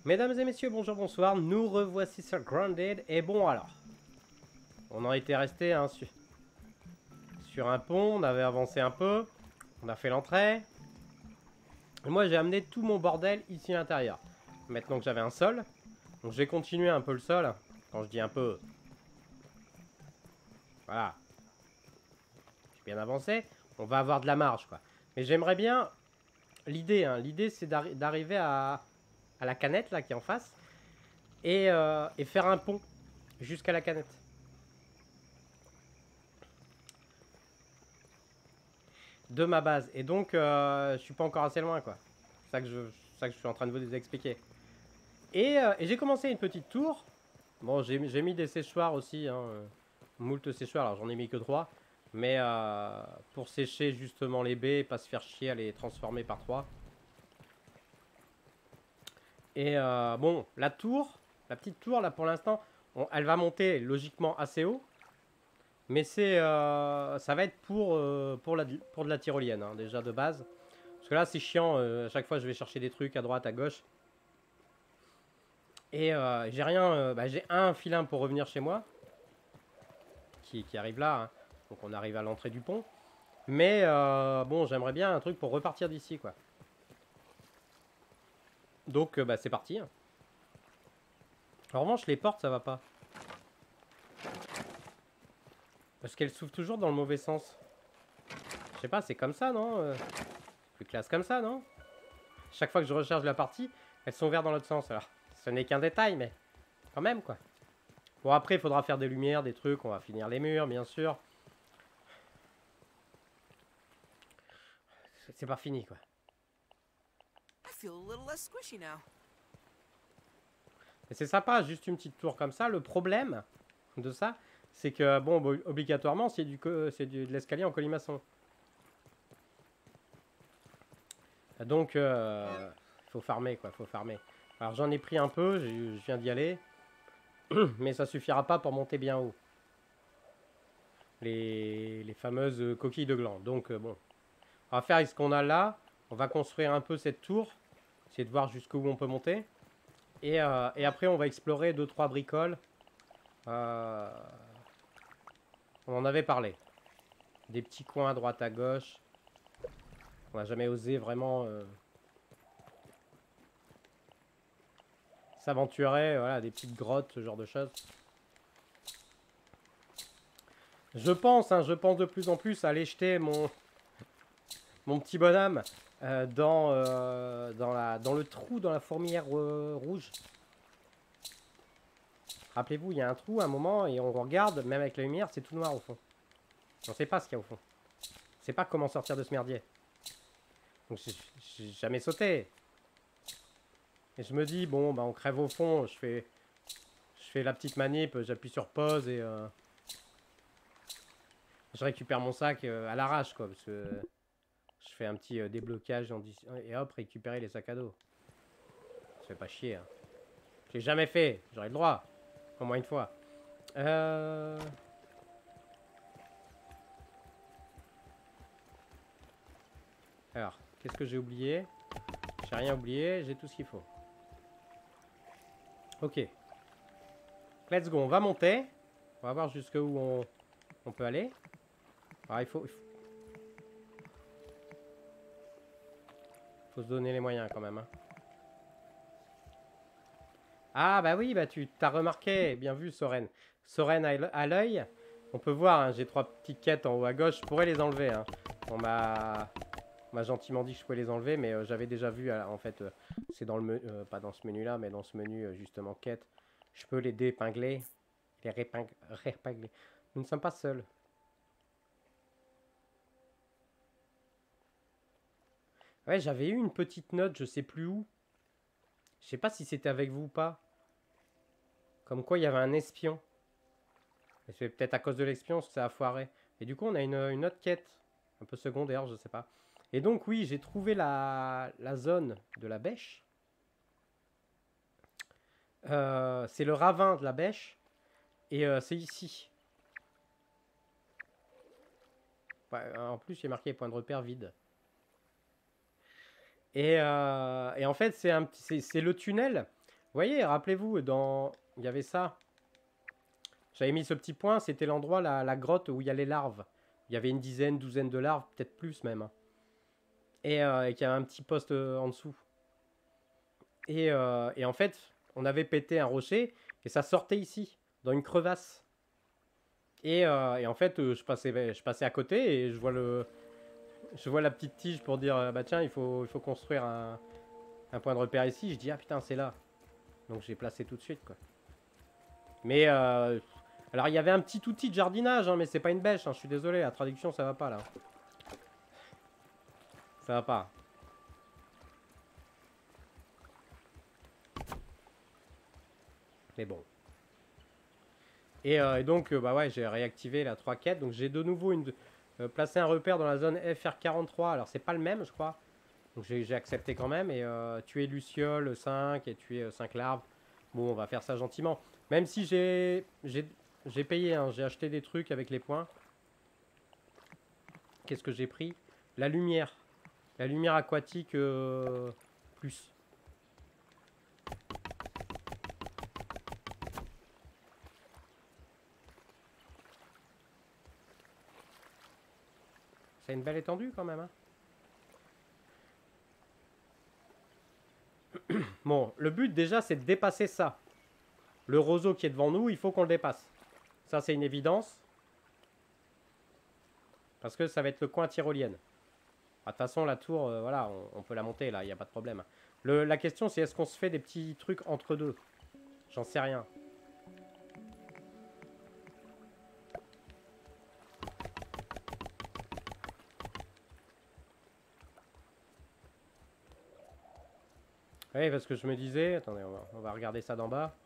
Mesdames et messieurs, bonjour, bonsoir, nous revoici sur Grounded, et bon alors, on en était resté hein, sur un pont, on avait avancé un peu, on a fait l'entrée, et moi j'ai amené tout mon bordel ici à l'intérieur. Maintenant que j'avais un sol, donc j'ai continué un peu le sol, quand je dis un peu, voilà, j'ai bien avancé, on va avoir de la marge quoi. Mais j'aimerais bien, l'idée c'est d'arriver à la canette là qui est en face, et faire un pont jusqu'à la canette. De ma base. Et donc, je suis pas encore assez loin, quoi. C'est ça que je suis en train de vous expliquer. Et j'ai commencé une petite tour. Bon, j'ai mis des séchoirs aussi, hein, moult séchoirs. Alors, j'en ai mis que 3. Mais pour sécher justement les baies et pas se faire chier à les transformer par 3. Et bon, la petite tour, là, pour l'instant, elle va monter logiquement assez haut. Mais ça va être pour de la tyrolienne, hein, déjà de base. Parce que là, c'est chiant. À chaque fois, je vais chercher des trucs à droite, à gauche. Et j'ai rien. J'ai un filin pour revenir chez moi. Qui arrive là. Hein. Donc, on arrive à l'entrée du pont. Mais bon, j'aimerais bien un truc pour repartir d'ici, quoi. Donc, c'est parti. Hein. En revanche, les portes, ça va pas. Parce qu'elles s'ouvrent toujours dans le mauvais sens. Je sais pas, c'est comme ça, non plus classe comme ça, non? Chaque fois que je recharge la partie, elles sont ouvertes dans l'autre sens. Alors, ce n'est qu'un détail, mais quand même, quoi. Bon, après, il faudra faire des lumières, des trucs. On va finir les murs, bien sûr. C'est pas fini, quoi. Et c'est sympa, juste une petite tour comme ça. Le problème de ça, c'est que, bon, obligatoirement, c'est de l'escalier en colimaçon. Donc, faut farmer, quoi. Faut farmer. Alors, j'en ai pris un peu. Je viens d'y aller. Mais ça suffira pas pour monter bien haut. Les fameuses coquilles de gland. Donc, bon. On va faire avec ce qu'on a là. On va construire un peu cette tour. Essayer de voir jusqu'où on peut monter. Et après, on va explorer 2-3 bricoles. On en avait parlé. Des petits coins à droite à gauche. On n'a jamais osé vraiment s'aventurer. Voilà, des petites grottes, ce genre de choses. Je pense de plus en plus à aller jeter mon petit bonhomme dans le trou, dans la fourmilière rouge. Rappelez-vous, il y a un trou à un moment et on regarde, même avec la lumière, c'est tout noir au fond. On ne sait pas ce qu'il y a au fond. On ne sait pas comment sortir de ce merdier. Donc j'ai jamais sauté. Et je me dis, bon, bah on crève au fond, je fais la petite manip, j'appuie sur pause et je récupère mon sac à l'arrache, quoi, parce que je fais un petit déblocage et hop, récupérer les sacs à dos. Ça fait pas chier, hein. Je l'ai jamais fait, j'aurais le droit. Au moins une fois. Alors, qu'est-ce que j'ai oublié? J'ai rien oublié, j'ai tout ce qu'il faut. Ok. Let's go, on va monter. On va voir jusqu'où on peut aller. Alors, il faut se donner les moyens quand même. Hein. Ah bah oui, bah tu t'as remarqué. Bien vu, Soren. Soren à l'œil. On peut voir, hein, j'ai 3 petites quêtes en haut à gauche. Je pourrais les enlever. Hein. On m'a gentiment dit que je pouvais les enlever, mais j'avais déjà vu, en fait, c'est dans le menu, pas dans ce menu-là, mais dans ce menu, justement, quête. Je peux les dépingler, les répingler. Nous ne sommes pas seuls. Ouais, j'avais eu une petite note, je sais plus où. Je sais pas si c'était avec vous ou pas. Comme quoi, il y avait un espion. C'est peut-être à cause de l'espion que ça a foiré. Et du coup, on a une autre quête. Un peu secondaire, je sais pas. Et donc, oui, j'ai trouvé la zone de la bêche. C'est le ravin de la bêche. Et c'est ici. Ouais, en plus, il y a marqué point de repère vide. Et en fait, c'est le tunnel voyez, rappelez-vous, il y avait ça. J'avais mis ce petit point, c'était l'endroit, la grotte où il y a les larves. Il y avait une dizaine, douzaine de larves, peut-être plus même, hein. Et qu'il y avait un petit poste en dessous. Et en fait, on avait pété un rocher et ça sortait ici, dans une crevasse. Et en fait, je passais à côté et je vois la petite tige pour dire bah tiens, il faut construire un point de repère ici. Je dis ah putain, c'est là. Donc j'ai placé tout de suite quoi. Mais alors il y avait un petit outil de jardinage, hein, mais c'est pas une bêche. Hein, je suis désolé, la traduction ça va pas là. Ça va pas. Mais bon. Et donc, bah ouais, j'ai réactivé la 3 quêtes. Donc, j'ai de nouveau placé un repère dans la zone FR43. Alors, c'est pas le même, je crois. Donc, j'ai accepté quand même. Et tuer Luciole 5 et tuer 5 larves. Bon, on va faire ça gentiment. Même si j'ai payé, hein, j'ai acheté des trucs avec les points. Qu'est-ce que j'ai pris? La lumière. La lumière aquatique plus. C'est une belle étendue quand même, hein. Bon, le but déjà, c'est de dépasser ça. Le roseau qui est devant nous, il faut qu'on le dépasse. Ça, c'est une évidence. Parce que ça va être le coin tyrolienne. De toute façon, la tour, voilà, on peut la monter là, il n'y a pas de problème. La question, c'est est-ce qu'on se fait des petits trucs entre deux? J'en sais rien. Oui, parce que je me disais... Attendez, on va regarder ça d'en bas.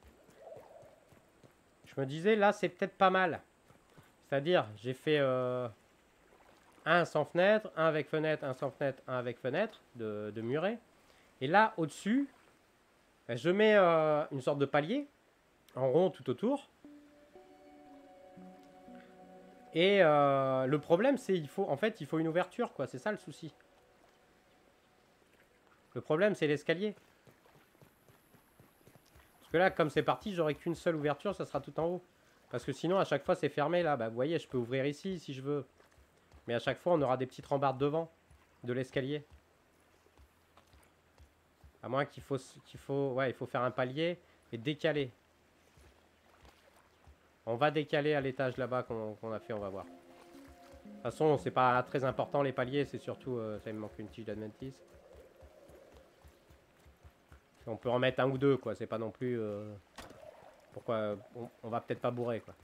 Je me disais, là, c'est peut-être pas mal. C'est-à-dire, j'ai fait un sans fenêtre, un avec fenêtre, un sans fenêtre, un avec fenêtre de muret. Et là, au-dessus, je mets une sorte de palier en rond tout autour. Et le problème, c'est en fait, il faut une ouverture, quoi. C'est ça le souci. Le problème, c'est l'escalier. Parce que là, comme c'est parti, j'aurai qu'une seule ouverture, ça sera tout en haut. Parce que sinon, à chaque fois, c'est fermé, là. Bah, vous voyez, je peux ouvrir ici, si je veux. Mais à chaque fois, on aura des petites rambardes devant de l'escalier. À moins qu'il faut... Ouais, il faut faire un palier et décaler. On va décaler à l'étage là-bas qu'on a fait, on va voir. De toute façon, c'est pas très important, les paliers. C'est surtout... ça, il me manque une tige d'adventice. On peut en mettre un ou deux, quoi. C'est pas non plus... pourquoi... On va peut-être pas bourrer, quoi.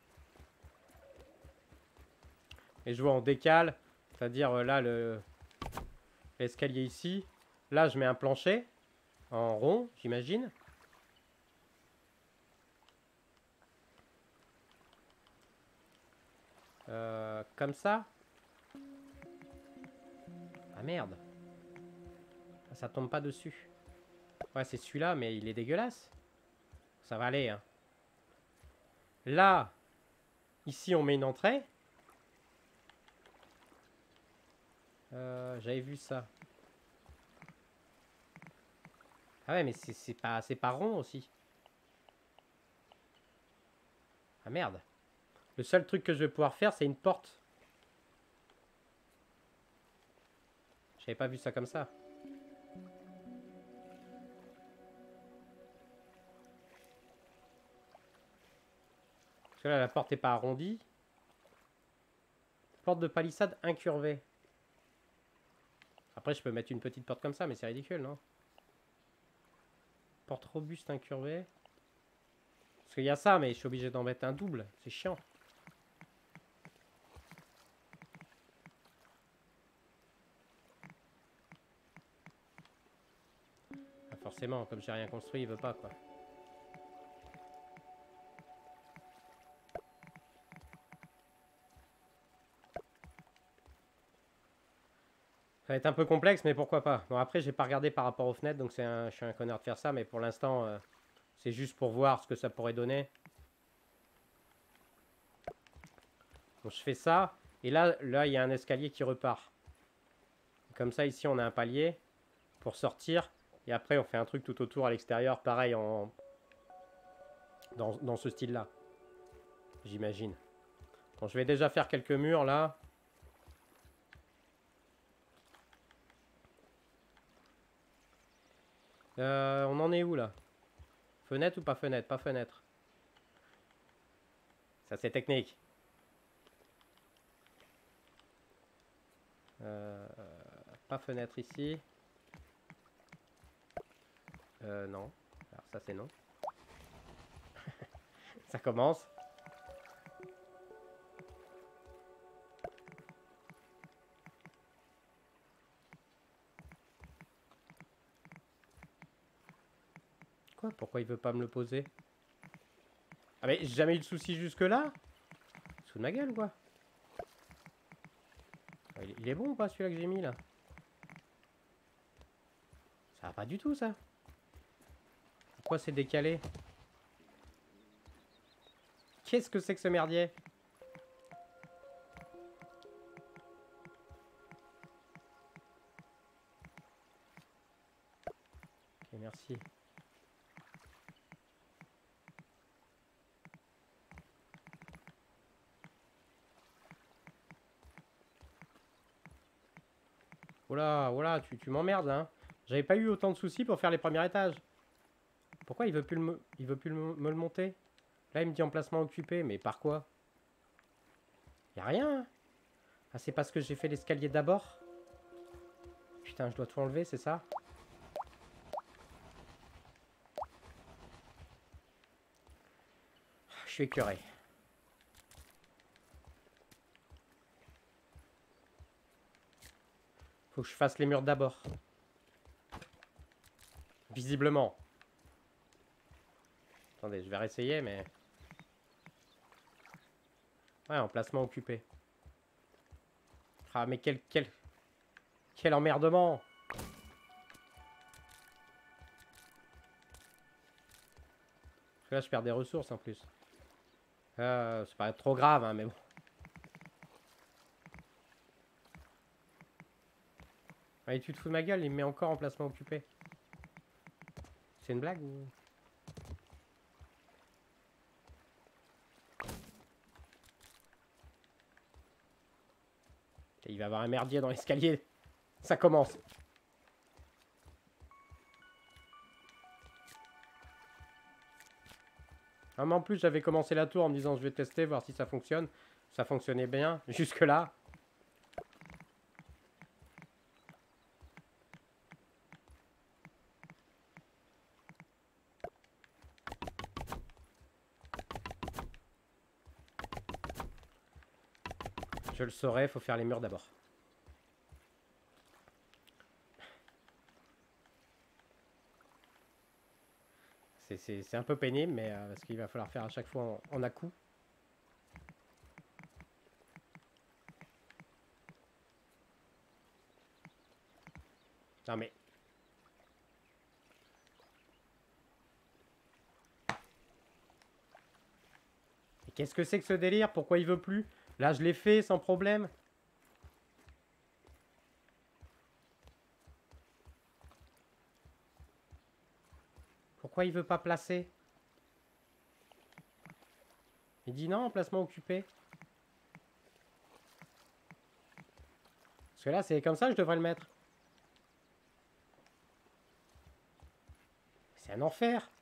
Et je vois, on décale. C'est-à-dire, là, l'escalier ici. Là, je mets un plancher. En rond, j'imagine. Comme ça. Ah, merde. Ça tombe pas dessus. Ouais, c'est celui-là, mais il est dégueulasse. Ça va aller, hein. Là, ici, on met une entrée. J'avais vu ça. Ah ouais, mais c'est pas rond aussi. Ah merde. Le seul truc que je vais pouvoir faire, c'est une porte. J'avais pas vu ça comme ça. Parce que là, la porte n'est pas arrondie. Porte de palissade incurvée. Après, je peux mettre une petite porte comme ça, mais c'est ridicule, non? Porte robuste incurvée. Parce qu'il y a ça, mais je suis obligé d'en mettre un double. C'est chiant. Ah, forcément, comme j'ai rien construit, il veut pas, quoi. Ça va être un peu complexe, mais pourquoi pas. Bon, après, j'ai pas regardé par rapport aux fenêtres, donc je suis un connard de faire ça, mais pour l'instant, c'est juste pour voir ce que ça pourrait donner. Donc je fais ça, et là, il y a un escalier qui repart. Comme ça, ici, on a un palier pour sortir. Et après, on fait un truc tout autour à l'extérieur, pareil, dans ce style-là. J'imagine. Bon, je vais déjà faire quelques murs, là. On en est où, là? Fenêtre ou pas fenêtre? Pas fenêtre. Ça, c'est technique. Pas fenêtre ici. Non. Alors ça, c'est non. Ça commence. Quoi? Pourquoi il veut pas me le poser? Ah mais j'ai jamais eu de soucis jusque-là? Sous de ma gueule, quoi. Il est bon ou pas, celui-là que j'ai mis, là? Ça va pas du tout, ça. Pourquoi c'est décalé? Qu'est-ce que c'est que ce merdier? Ok, merci. Oula, oula, tu m'emmerdes, hein. J'avais pas eu autant de soucis pour faire les premiers étages. Pourquoi il veut plus me le monter? Là, il me dit emplacement occupé, mais par quoi? Y a rien. Ah, c'est parce que j'ai fait l'escalier d'abord? Putain, je dois tout enlever, c'est ça? Je suis écœuré. Faut que je fasse les murs d'abord. Visiblement. Attendez, je vais réessayer, mais... Ouais, emplacement occupé. Ah, mais quel emmerdement! Parce que là, je perds des ressources en plus. C'est pas trop grave, hein, mais bon. Allez, tu te fous de ma gueule, il me met encore emplacement occupé. C'est une blague ou... Il va y avoir un merdier dans l'escalier. Ça commence. Ah, mais en plus, j'avais commencé la tour en me disant je vais tester, voir si ça fonctionne. Ça fonctionnait bien, jusque là. Je le saurais, faut faire les murs d'abord. C'est un peu pénible, mais parce qu'il va falloir faire à chaque fois en à-coup. Non mais... Qu'est-ce que c'est que ce délire? Pourquoi il veut plus? Là, je l'ai fait sans problème. Pourquoi il veut pas placer? Il dit non, emplacement occupé. Parce que là, c'est comme ça que je devrais le mettre. C'est un enfer.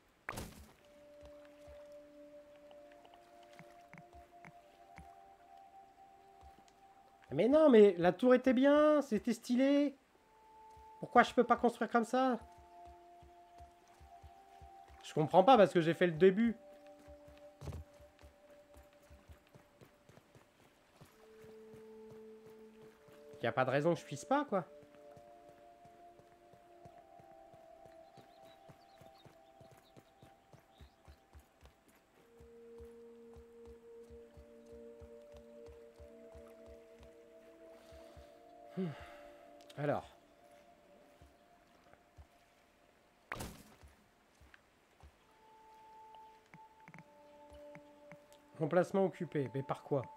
Mais non, mais la tour était bien, c'était stylé. Pourquoi je peux pas construire comme ça? Je comprends pas parce que j'ai fait le début. Il n'y a pas de raison que je puisse pas, quoi. Alors. Emplacement occupé. Mais par quoi?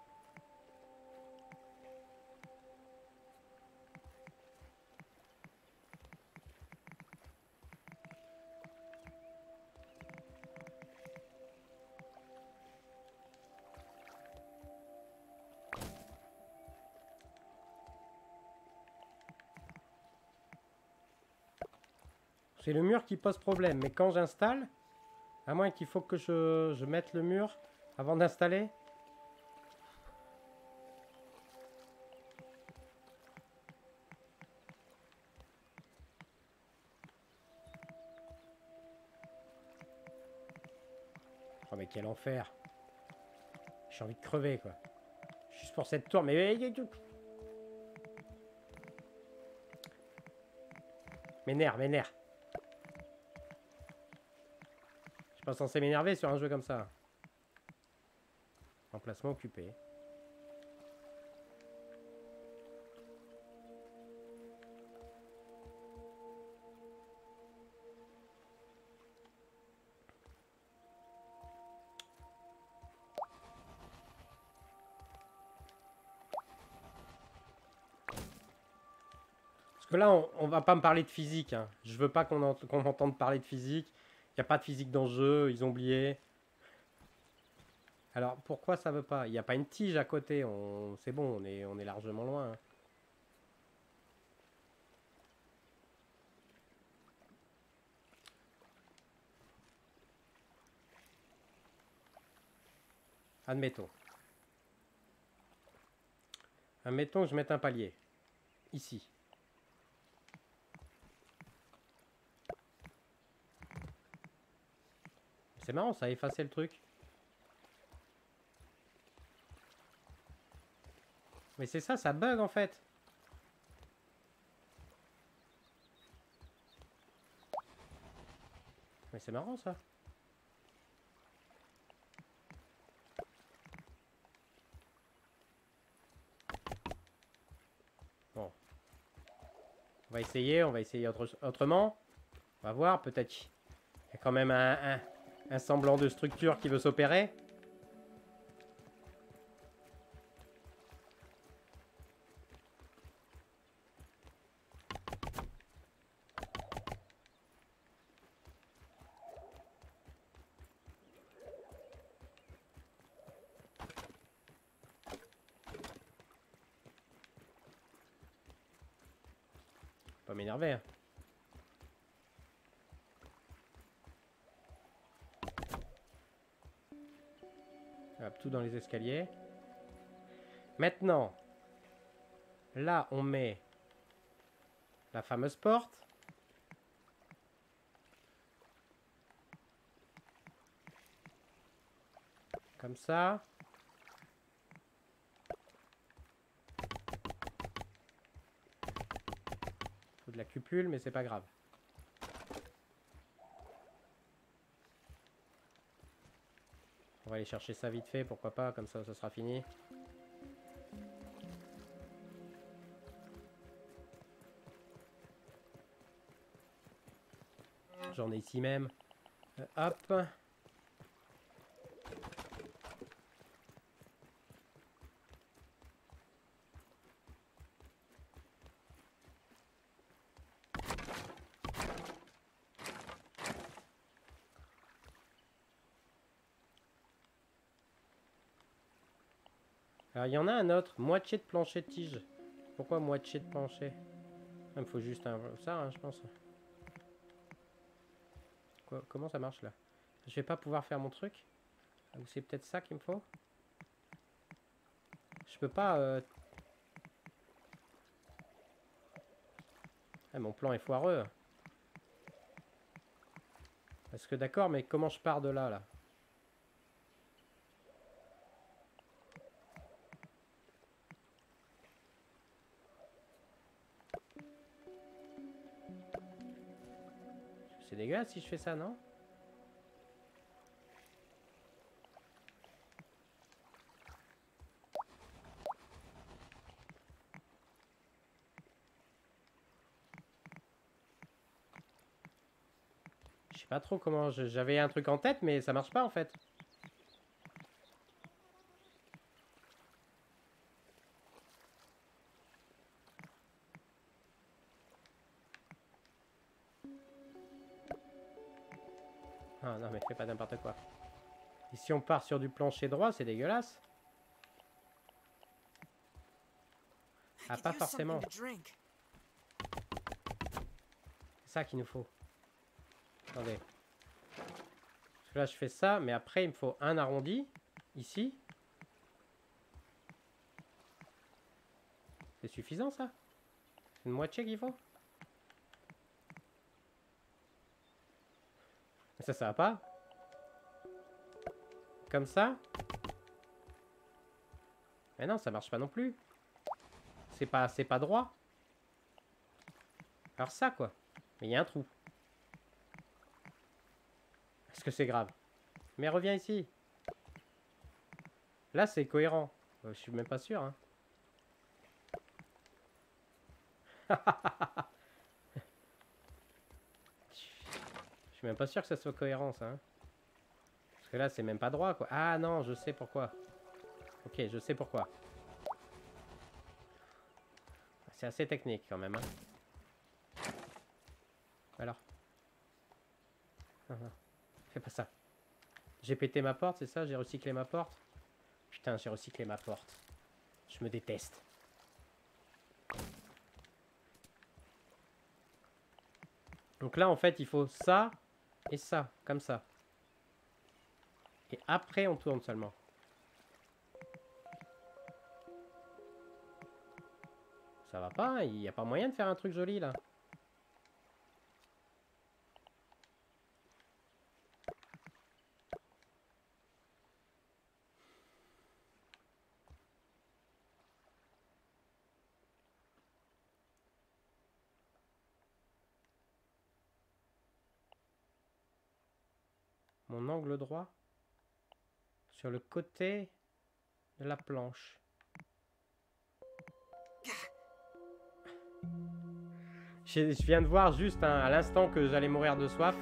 C'est le mur qui pose problème. Mais quand j'installe, à moins qu'il faut que je mette le mur avant d'installer. Oh mais quel enfer. J'ai envie de crever quoi. Juste pour cette tour. Mais... M'énerve, m'énerve. Je suis pas censé m'énerver sur un jeu comme ça. Emplacement occupé. Parce que là, on va pas me parler de physique. Hein. Je veux pas qu'on m'entende parler de physique. Il n'y a pas de physique dans le jeu, ils ont oublié. Alors, pourquoi ça veut pas? Il n'y a pas une tige à côté. C'est bon, on est largement loin. Hein. Admettons. Admettons que je mette un palier. Ici. C'est marrant, ça a effacé le truc. Mais c'est ça, ça bug en fait. Mais c'est marrant ça. Bon. On va essayer autrement. On va voir, peut-être qu'il y a quand même un semblant de structure qui veut s'opérer. Pas m'énerver. Hein. Hop, tout dans les escaliers. Maintenant, là, on met la fameuse porte. Comme ça. Faut de la cupule, mais c'est pas grave. On va aller chercher ça vite fait, pourquoi pas, comme ça sera fini. J'en ai ici même. Hop. Alors il y en a un autre, moitié de plancher de tige. Pourquoi moitié de plancher? Il me faut juste ça, hein, je pense. Comment ça marche là? Je vais pas pouvoir faire mon truc? Ou c'est peut-être ça qu'il me faut? Je peux pas... Ah, mon plan est foireux. Parce que d'accord, mais comment je pars de là, là? C'est dégueulasse si je fais ça, non? Je sais pas trop comment... J'avais un truc en tête, mais ça marche pas en fait. Ah non, mais fais pas n'importe quoi. Et si on part sur du plancher droit, c'est dégueulasse. Ah, pas forcément. C'est ça qu'il nous faut. Attendez. Parce que là, je fais ça, mais après, il me faut un arrondi. Ici. C'est suffisant, ça? C'est une moitié qu'il faut? Ça va pas? Comme ça? Mais non, ça marche pas non plus. C'est pas droit. Alors ça, quoi. Mais il y a un trou. Est-ce que c'est grave? Mais reviens ici. Là, c'est cohérent. Je suis même pas sûr, hein. Je suis même pas sûr que ça soit cohérent, ça, hein. Parce que là, c'est même pas droit, quoi. Ah non, je sais pourquoi. Ok, je sais pourquoi. C'est assez technique, quand même, hein. Alors. Non. Fais pas ça. J'ai pété ma porte, c'est ça? J'ai recyclé ma porte? Putain, j'ai recyclé ma porte. Je me déteste. Donc là, en fait, il faut ça et ça, comme ça. Et après, on tourne seulement. Ça va pas? Il n'y a pas moyen de faire un truc joli, là. Mon angle droit sur le côté de la planche. Je viens de voir juste à l'instant que j'allais mourir de soif.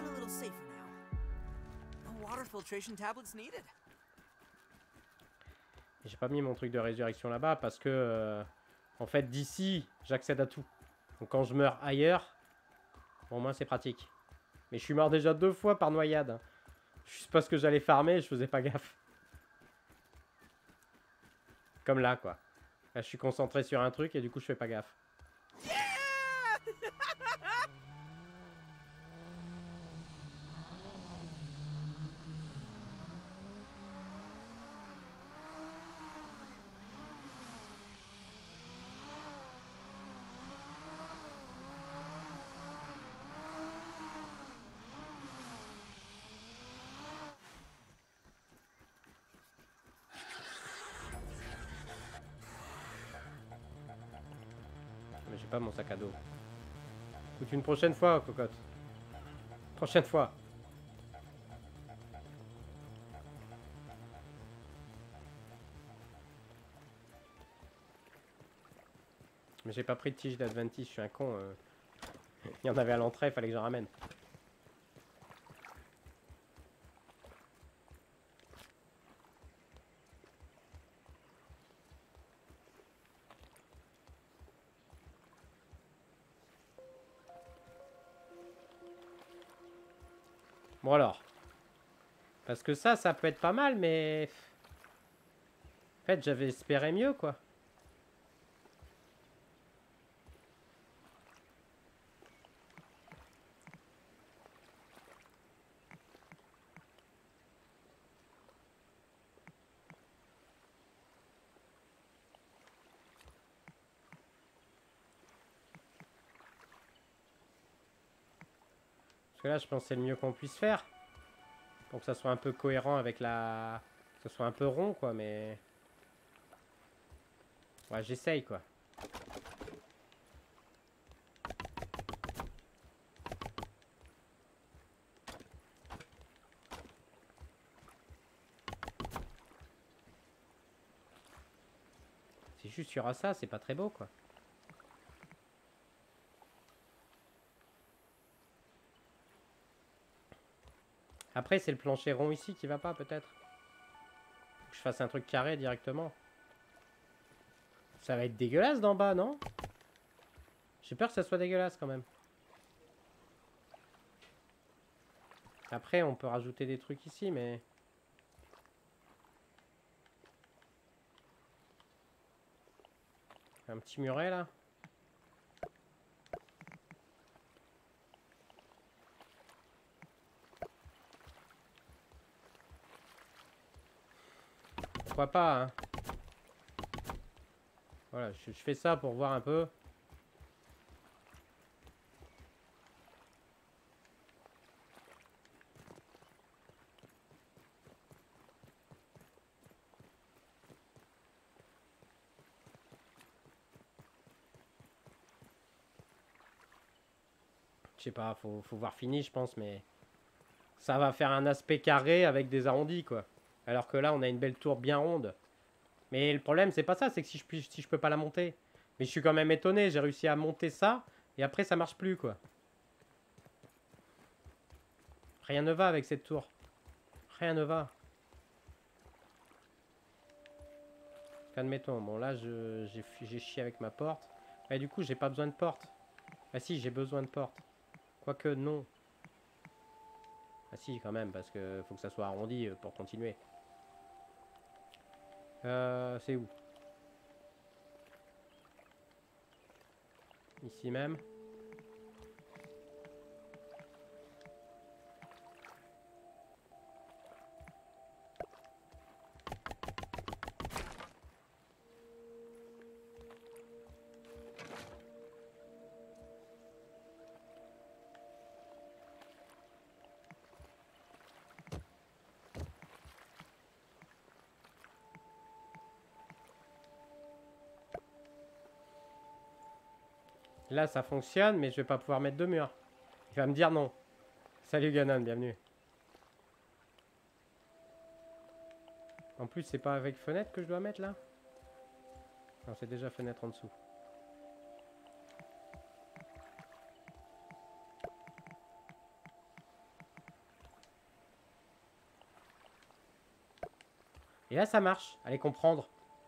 J'ai pas mis mon truc de résurrection là-bas parce que en fait d'ici j'accède à tout. Donc quand je meurs ailleurs, au moins c'est pratique. Mais je suis mort déjà 2 fois par noyade. Juste parce que j'allais farmer, je faisais pas gaffe. Comme là, quoi. Là, je suis concentré sur un truc et du coup, je fais pas gaffe. Mais j'ai pas mon sac à dos. Écoute, une prochaine fois, cocotte. Prochaine fois. Mais j'ai pas pris de tige d'Adventis, je suis un con. Il y en avait à l'entrée, il fallait que j'en ramène. Bon alors. Parce que ça peut être pas mal, mais... En fait, j'avais espéré mieux, quoi. Parce que là, je pense que c'est le mieux qu'on puisse faire. Pour que ça soit un peu cohérent avec la... Que ce soit un peu rond, quoi, mais... Ouais, j'essaye, quoi. C'est juste sur ça, c'est pas très beau, quoi. Après, c'est le plancher rond ici qui va pas, peut-être. Que je fasse un truc carré directement. Ça va être dégueulasse d'en bas, non? J'ai peur que ça soit dégueulasse, quand même. Après, on peut rajouter des trucs ici, mais... Un petit muret, là. Pourquoi pas, hein. Voilà, je fais ça pour voir un peu. Je sais pas, faut voir fini, je pense, mais ça va faire un aspect carré avec des arrondis, quoi. Alors que là, on a une belle tour bien ronde. Mais le problème, c'est pas ça, c'est que si je peux pas la monter. Mais je suis quand même étonné, j'ai réussi à monter ça, et après, ça marche plus, quoi. Rien ne va avec cette tour. Rien ne va. Admettons, bon là, j'ai chié avec ma porte. Et du coup, j'ai pas besoin de porte. Ah si, j'ai besoin de porte. Quoique, non. Ah si, quand même, parce que faut que ça soit arrondi pour continuer. C'est où? Ici même. Là, ça fonctionne, mais je vais pas pouvoir mettre de mur. Il va me dire non. Salut Ganon, bienvenue. En plus, c'est pas avec fenêtre que je dois mettre là? Non, c'est déjà fenêtre en dessous. Et là, ça marche. Allez comprendre.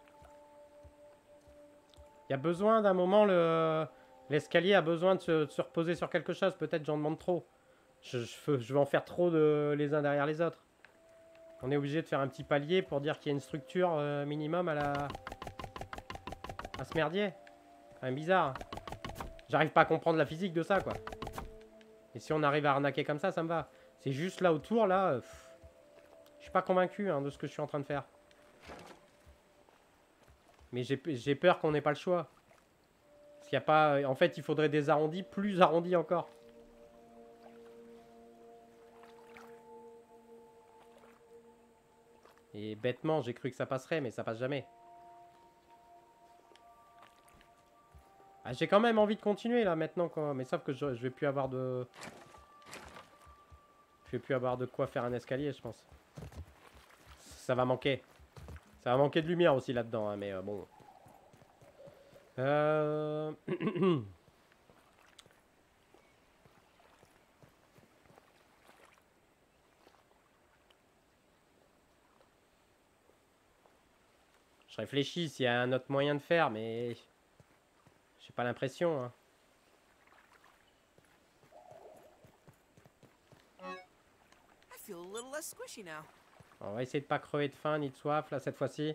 Il y a besoin d'un moment, l'escalier a besoin de se reposer sur quelque chose. Peut-être j'en demande trop. Je vais en faire trop les uns derrière les autres. On est obligé de faire un petit palier pour dire qu'il y a une structure minimum à ce merdier. Quand même bizarre. J'arrive pas à comprendre la physique de ça, quoi. Et si on arrive à arnaquer comme ça me va. C'est juste là autour, là. Je suis pas convaincu hein, de ce que je suis en train de faire. Mais j'ai peur qu'on n'ait pas le choix. Parce qu'il y a pas... En fait, il faudrait des arrondis, plus arrondis encore. Et bêtement, j'ai cru que ça passerait, mais ça passe jamais. Ah, j'ai quand même envie de continuer là maintenant, quoi. Mais sauf que je vais plus avoir de... Je vais plus avoir de quoi faire un escalier, je pense. Ça va manquer. Ça va manquer de lumière aussi là-dedans, hein, mais bon. Je réfléchis s'il y a un autre moyen de faire, mais... J'ai pas l'impression, hein. On va essayer de pas crever de faim ni de soif, là, cette fois-ci.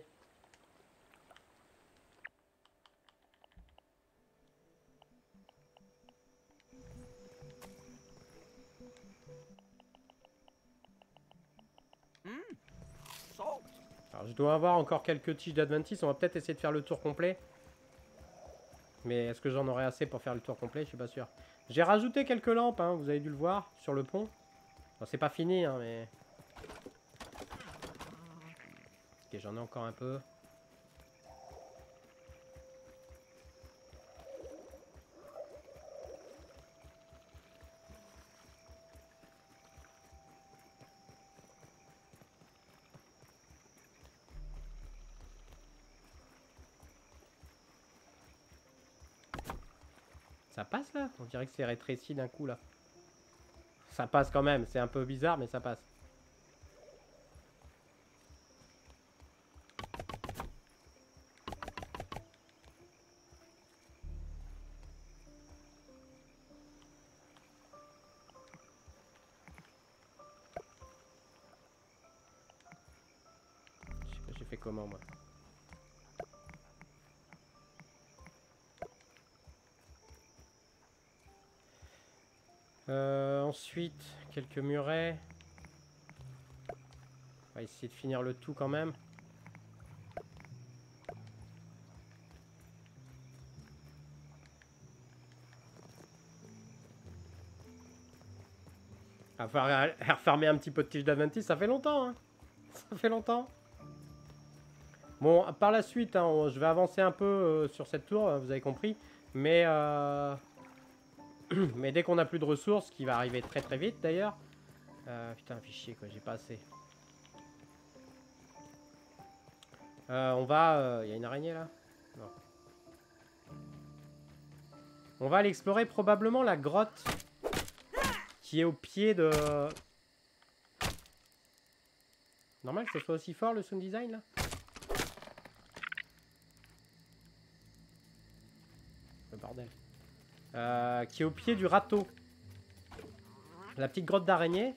Alors, je dois avoir encore quelques tiges d'Adventis. On va peut-être essayer de faire le tour complet. Mais est-ce que j'en aurai assez pour faire le tour complet? Je suis pas sûr. J'ai rajouté quelques lampes, hein, vous avez dû le voir, sur le pont. Bon, c'est pas fini, hein, mais... Ok, j'en ai encore un peu. Ça passe, là? On dirait que c'est rétréci d'un coup, là. Ça passe quand même, c'est un peu bizarre, mais ça passe. Je sais pas, j'ai fait comment, moi? Ensuite, quelques murets. On va essayer de finir le tout quand même. Il va falloir refarmer un petit peu de tige d'Adventiste, ça fait longtemps, hein. Ça fait longtemps. Bon, par la suite, hein, je vais avancer un peu sur cette tour, vous avez compris. Mais, mais dès qu'on a plus de ressources, ce qui va arriver très très vite d'ailleurs. Putain, fichier quoi, j'ai pas assez. On va... y a une araignée là? Non. On va aller explorer probablement la grotte qui est au pied de... Normal que ce soit aussi fort le sound design là? Le bordel. Qui est au pied du râteau. La petite grotte d'araignée.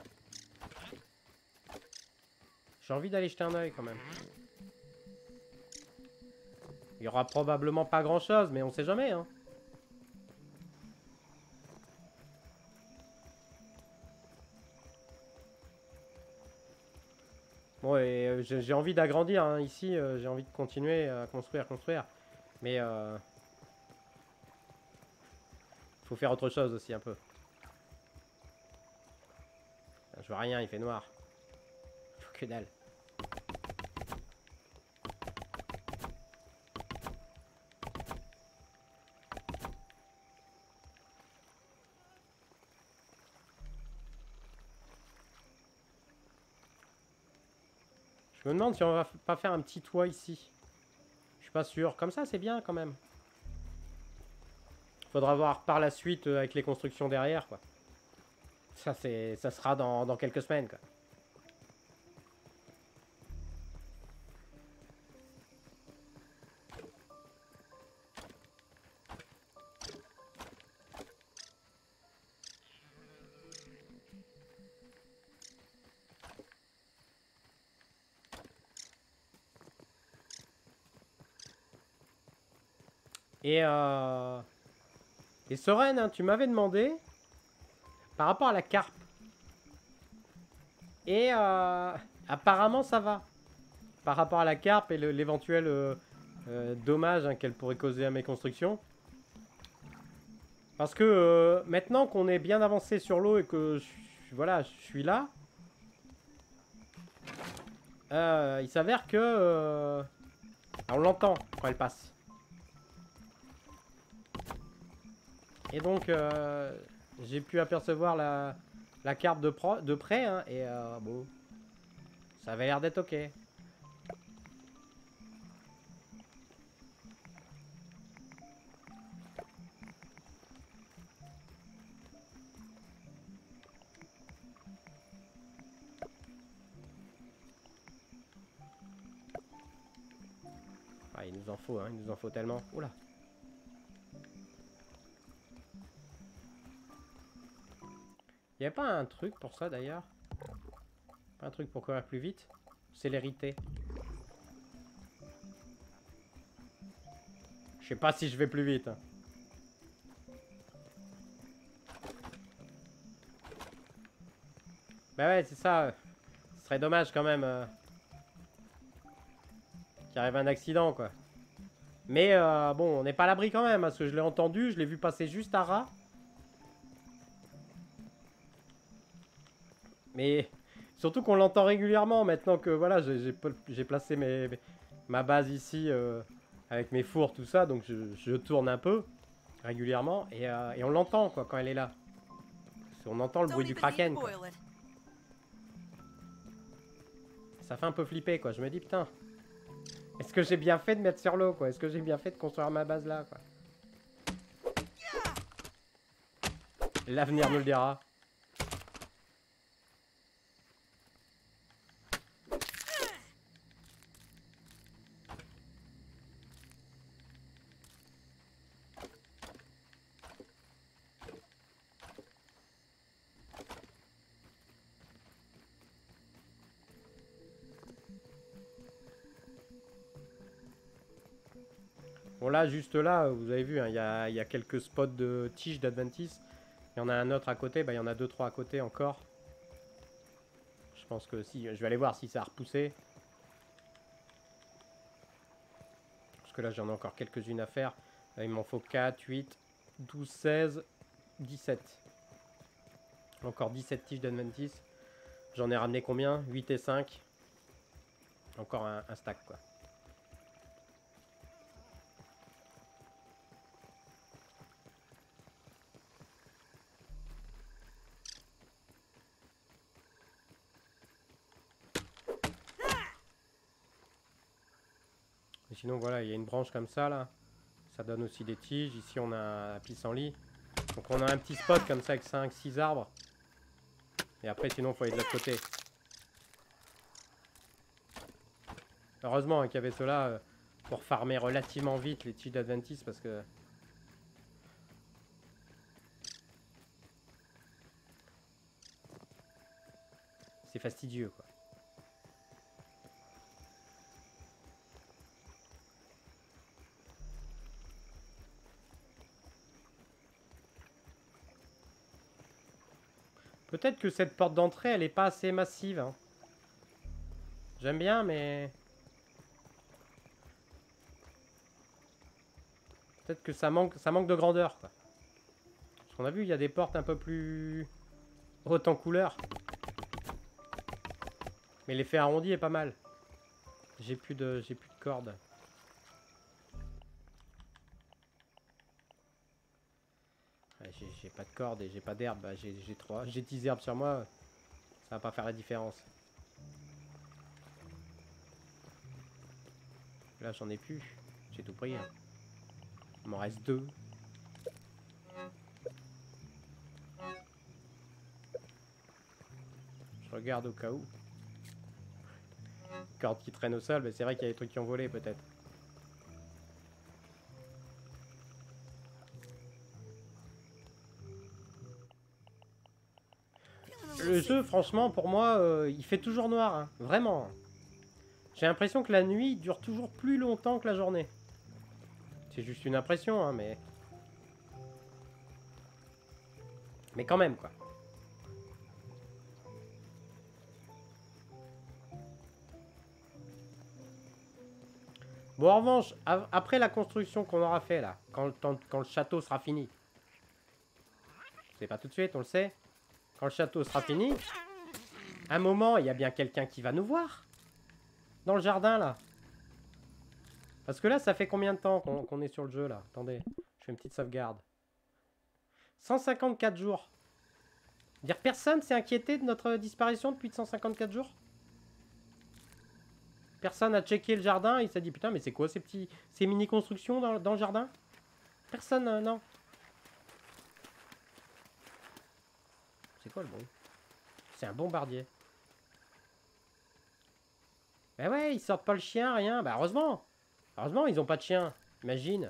J'ai envie d'aller jeter un oeil quand même. Il y aura probablement pas grand chose, mais on sait jamais, hein. Bon, et j'ai envie d'agrandir, hein, ici. J'ai envie de continuer à construire. Mais faut faire autre chose aussi, un peu. Je vois rien, il fait noir. Faut que dalle. Je me demande si on va pas faire un petit toit ici. Je suis pas sûr. Comme ça, c'est bien quand même. Faudra voir par la suite avec les constructions derrière, quoi. Ça sera dans quelques semaines, quoi. Et Soren, hein, tu m'avais demandé par rapport à la carpe. Et apparemment ça va. Par rapport à la carpe et l'éventuel dommage, hein, qu'elle pourrait causer à mes constructions. Parce que maintenant qu'on est bien avancé sur l'eau et que voilà, je suis là. Il s'avère que... on l'entend quand elle passe. Et donc, j'ai pu apercevoir la carpe de près, hein, et bon, ça avait l'air d'être ok. Ah, il nous en faut, hein, il nous en faut tellement. Oula. Il n'y a pas un truc pour ça d'ailleurs? Pas un truc pour courir plus vite? Célérité. Je sais pas si je vais plus vite. Hein. Bah ouais, c'est ça. Ce serait dommage quand même qu'il arrive un accident, quoi. Mais bon, on n'est pas à l'abri quand même, parce que je l'ai entendu, je l'ai vu passer juste à ras. Mais surtout qu'on l'entend régulièrement maintenant que voilà, j'ai placé ma base ici avec mes fours, tout ça, donc je tourne un peu régulièrement et on l'entend quoi quand elle est là. On entend le bruit du kraken. Quoi. Ça fait un peu flipper quoi. Je me dis putain, est-ce que j'ai bien fait de mettre sur l'eau quoi? Est-ce que j'ai bien fait de construire ma base là quoi? L'avenir nous le dira. Bon là, juste là, vous avez vu, hein, y a quelques spots de tiges d'Adventiste. Il y en a un autre à côté, bah, il y en a 2-3 à côté encore. Je pense que si, je vais aller voir si ça a repoussé. Parce que là, j'en ai encore quelques-unes à faire. Là, il m'en faut 4, 8, 12, 16, 17. Encore 17 tiges d'Adventice. J'en ai ramené combien? 8 et 5. Encore un stack, quoi. Et sinon, voilà, il y a une branche comme ça, là. Ça donne aussi des tiges. Ici, on a un pissenlit. Donc, on a un petit spot comme ça avec 5-6 arbres. Et après, sinon, il faut aller de l'autre côté. Heureusement hein, qu'il y avait cela pour farmer relativement vite les tiges d'Adventice parce que... c'est fastidieux, quoi. Peut-être que cette porte d'entrée, elle est pas assez massive. Hein. J'aime bien, mais... peut-être que ça manque de grandeur, quoi. Parce qu'on a vu, il y a des portes un peu plus hautes en couleur. Mais l'effet arrondi est pas mal. J'ai plus de cordes. Ouais, j'ai pas de cordes et j'ai pas d'herbe. Bah, j'ai 10 herbes sur moi. Ça va pas faire la différence. Là, j'en ai plus. J'ai tout pris. Hein. Il m'en reste 2. Je regarde au cas où. Cordes qui traînent au sol, mais c'est vrai qu'il y a des trucs qui ont volé peut-être. Le jeu, franchement, pour moi, il fait toujours noir. Hein. Vraiment. J'ai l'impression que la nuit dure toujours plus longtemps que la journée. C'est juste une impression, hein, mais... mais quand même, quoi. Bon, en revanche, après la construction qu'on aura fait, là, quand le château sera fini... c'est pas tout de suite, on le sait. Quand le château sera fini... à un moment, il y a bien quelqu'un qui va nous voir. Dans le jardin, là. Parce que là, ça fait combien de temps qu'on est sur le jeu, là? Attendez, je fais une petite sauvegarde. 154 jours. Dire personne s'est inquiété de notre disparition depuis 154 jours? Personne a checké le jardin, il s'est dit putain mais c'est quoi ces mini-constructions dans le jardin? Personne, non. C'est quoi le bruit? C'est un bombardier. Bah ouais, ils sortent pas le chien, rien. Bah heureusement. Heureusement, ils ont pas de chien. Imagine.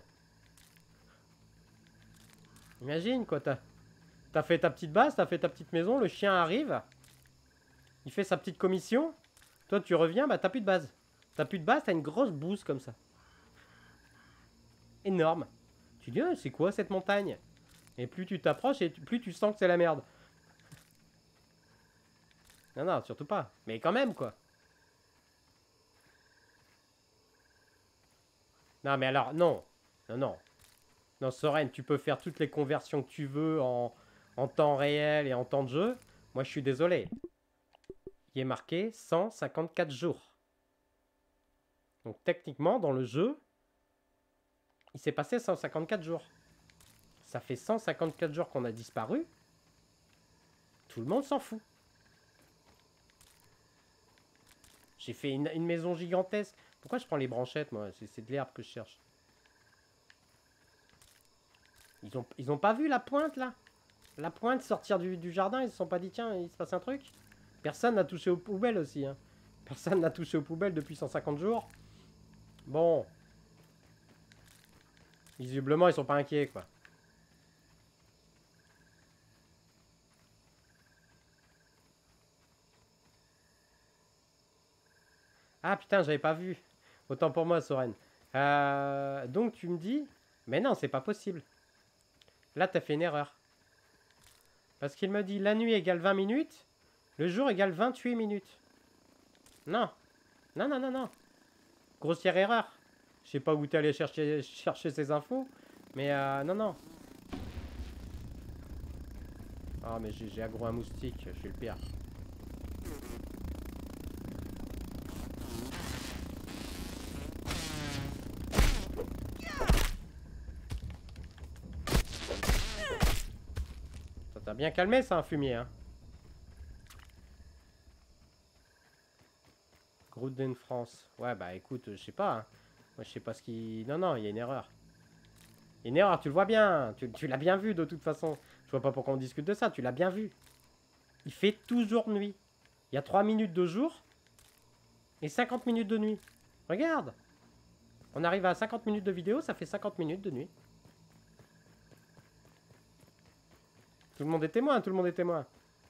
Imagine quoi, t'as fait ta petite base, t'as fait ta petite maison, le chien arrive. Il fait sa petite commission. Toi tu reviens, bah t'as plus de base. T'as plus de base, t'as une grosse bouse comme ça. Énorme. Tu dis, c'est quoi cette montagne? Et plus tu t'approches, et plus tu sens que c'est la merde. Non, non, surtout pas. Mais quand même, quoi. Non, mais alors, non. Non, non. Non, Soren, tu peux faire toutes les conversions que tu veux en temps réel et en temps de jeu. Moi, je suis désolé. Il est marqué 154 jours. Donc, techniquement, dans le jeu, il s'est passé 154 jours. Ça fait 154 jours qu'on a disparu. Tout le monde s'en fout. J'ai fait une maison gigantesque. Pourquoi je prends les branchettes, moi? C'est de l'herbe que je cherche. Ils ont pas vu la pointe, là? La pointe sortir du jardin, ils se sont pas dit, tiens, il se passe un truc? Personne n'a touché aux poubelles aussi, hein. Personne n'a touché aux poubelles depuis 150 jours. Bon. Visiblement, ils sont pas inquiets, quoi. Ah, putain, j'avais pas vu. Autant pour moi, Soren. Donc, tu me dis... mais non, c'est pas possible. Là, t'as fait une erreur. Parce qu'il me dit la nuit égale 20 minutes, le jour égale 28 minutes. Non. Non, non, non, non. Grossière erreur. Je sais pas où t'es allé chercher ces infos, mais non, non. Ah mais j'ai aggro un moustique, je suis le pire. Ça t'a bien calmé ça, un fumier, hein. Grouden France. Ouais bah écoute, je sais pas. Hein. Moi je sais pas ce qui... Non non, il y a une erreur. Une erreur, tu le vois bien. Tu l'as bien vu de toute façon. Je vois pas pourquoi on discute de ça, tu l'as bien vu. Il fait toujours nuit. Il y a 3 minutes de jour et 50 minutes de nuit. Regarde. On arrive à 50 minutes de vidéo, ça fait 50 minutes de nuit. Tout le monde est témoin, tout le monde est témoin.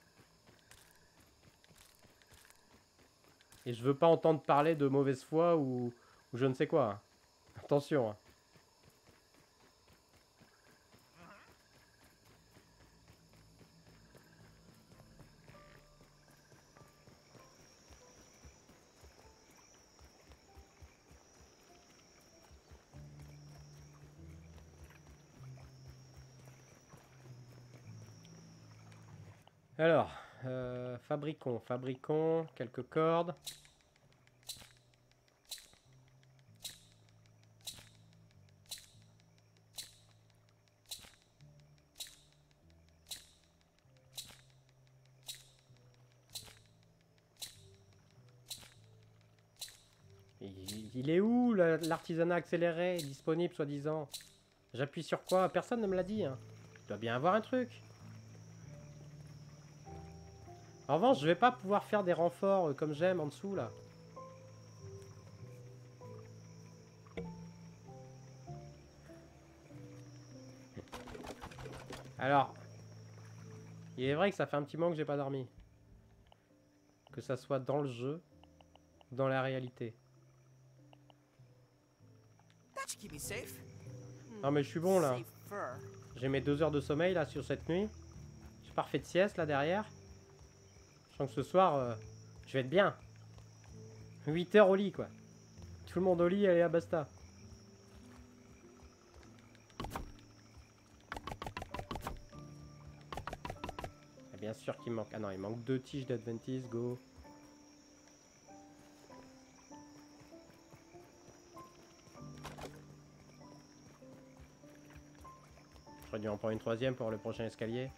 Et je veux pas entendre parler de mauvaise foi ou je ne sais quoi. Attention. Alors, fabriquons quelques cordes. Il est où l'artisanat accéléré disponible soi-disant? J'appuie sur quoi? Personne ne me l'a dit. Hein. Il doit bien avoir un truc. En revanche, je vais pas pouvoir faire des renforts comme j'aime en dessous là. Alors, il est vrai que ça fait un petit moment que j'ai pas dormi. Que ça soit dans le jeu ou dans la réalité. Non mais je suis bon là. J'ai mes 2 heures de sommeil là sur cette nuit. J'ai pas refait de sieste là derrière. Je sens que ce soir, je vais être bien. 8 heures au lit quoi. Tout le monde au lit, allez à basta. Et bien sûr qu'il manque... Ah non, il manque 2 tiges d'Adventiste, go. J'aurais dû en prendre une 3e pour le prochain escalier.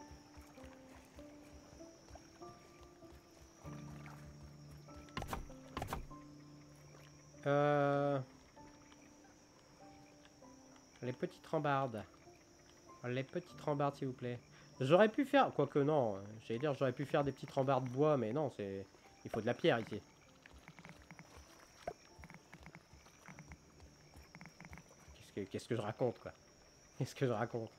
Les petites rambardes. Les petites rambardes, s'il vous plaît. J'aurais pu faire... Quoique non, j'allais dire j'aurais pu faire des petites rambardes bois, mais non, c'est... Il faut de la pierre ici. Qu'est-ce que je raconte, quoi? Qu'est-ce que je raconte?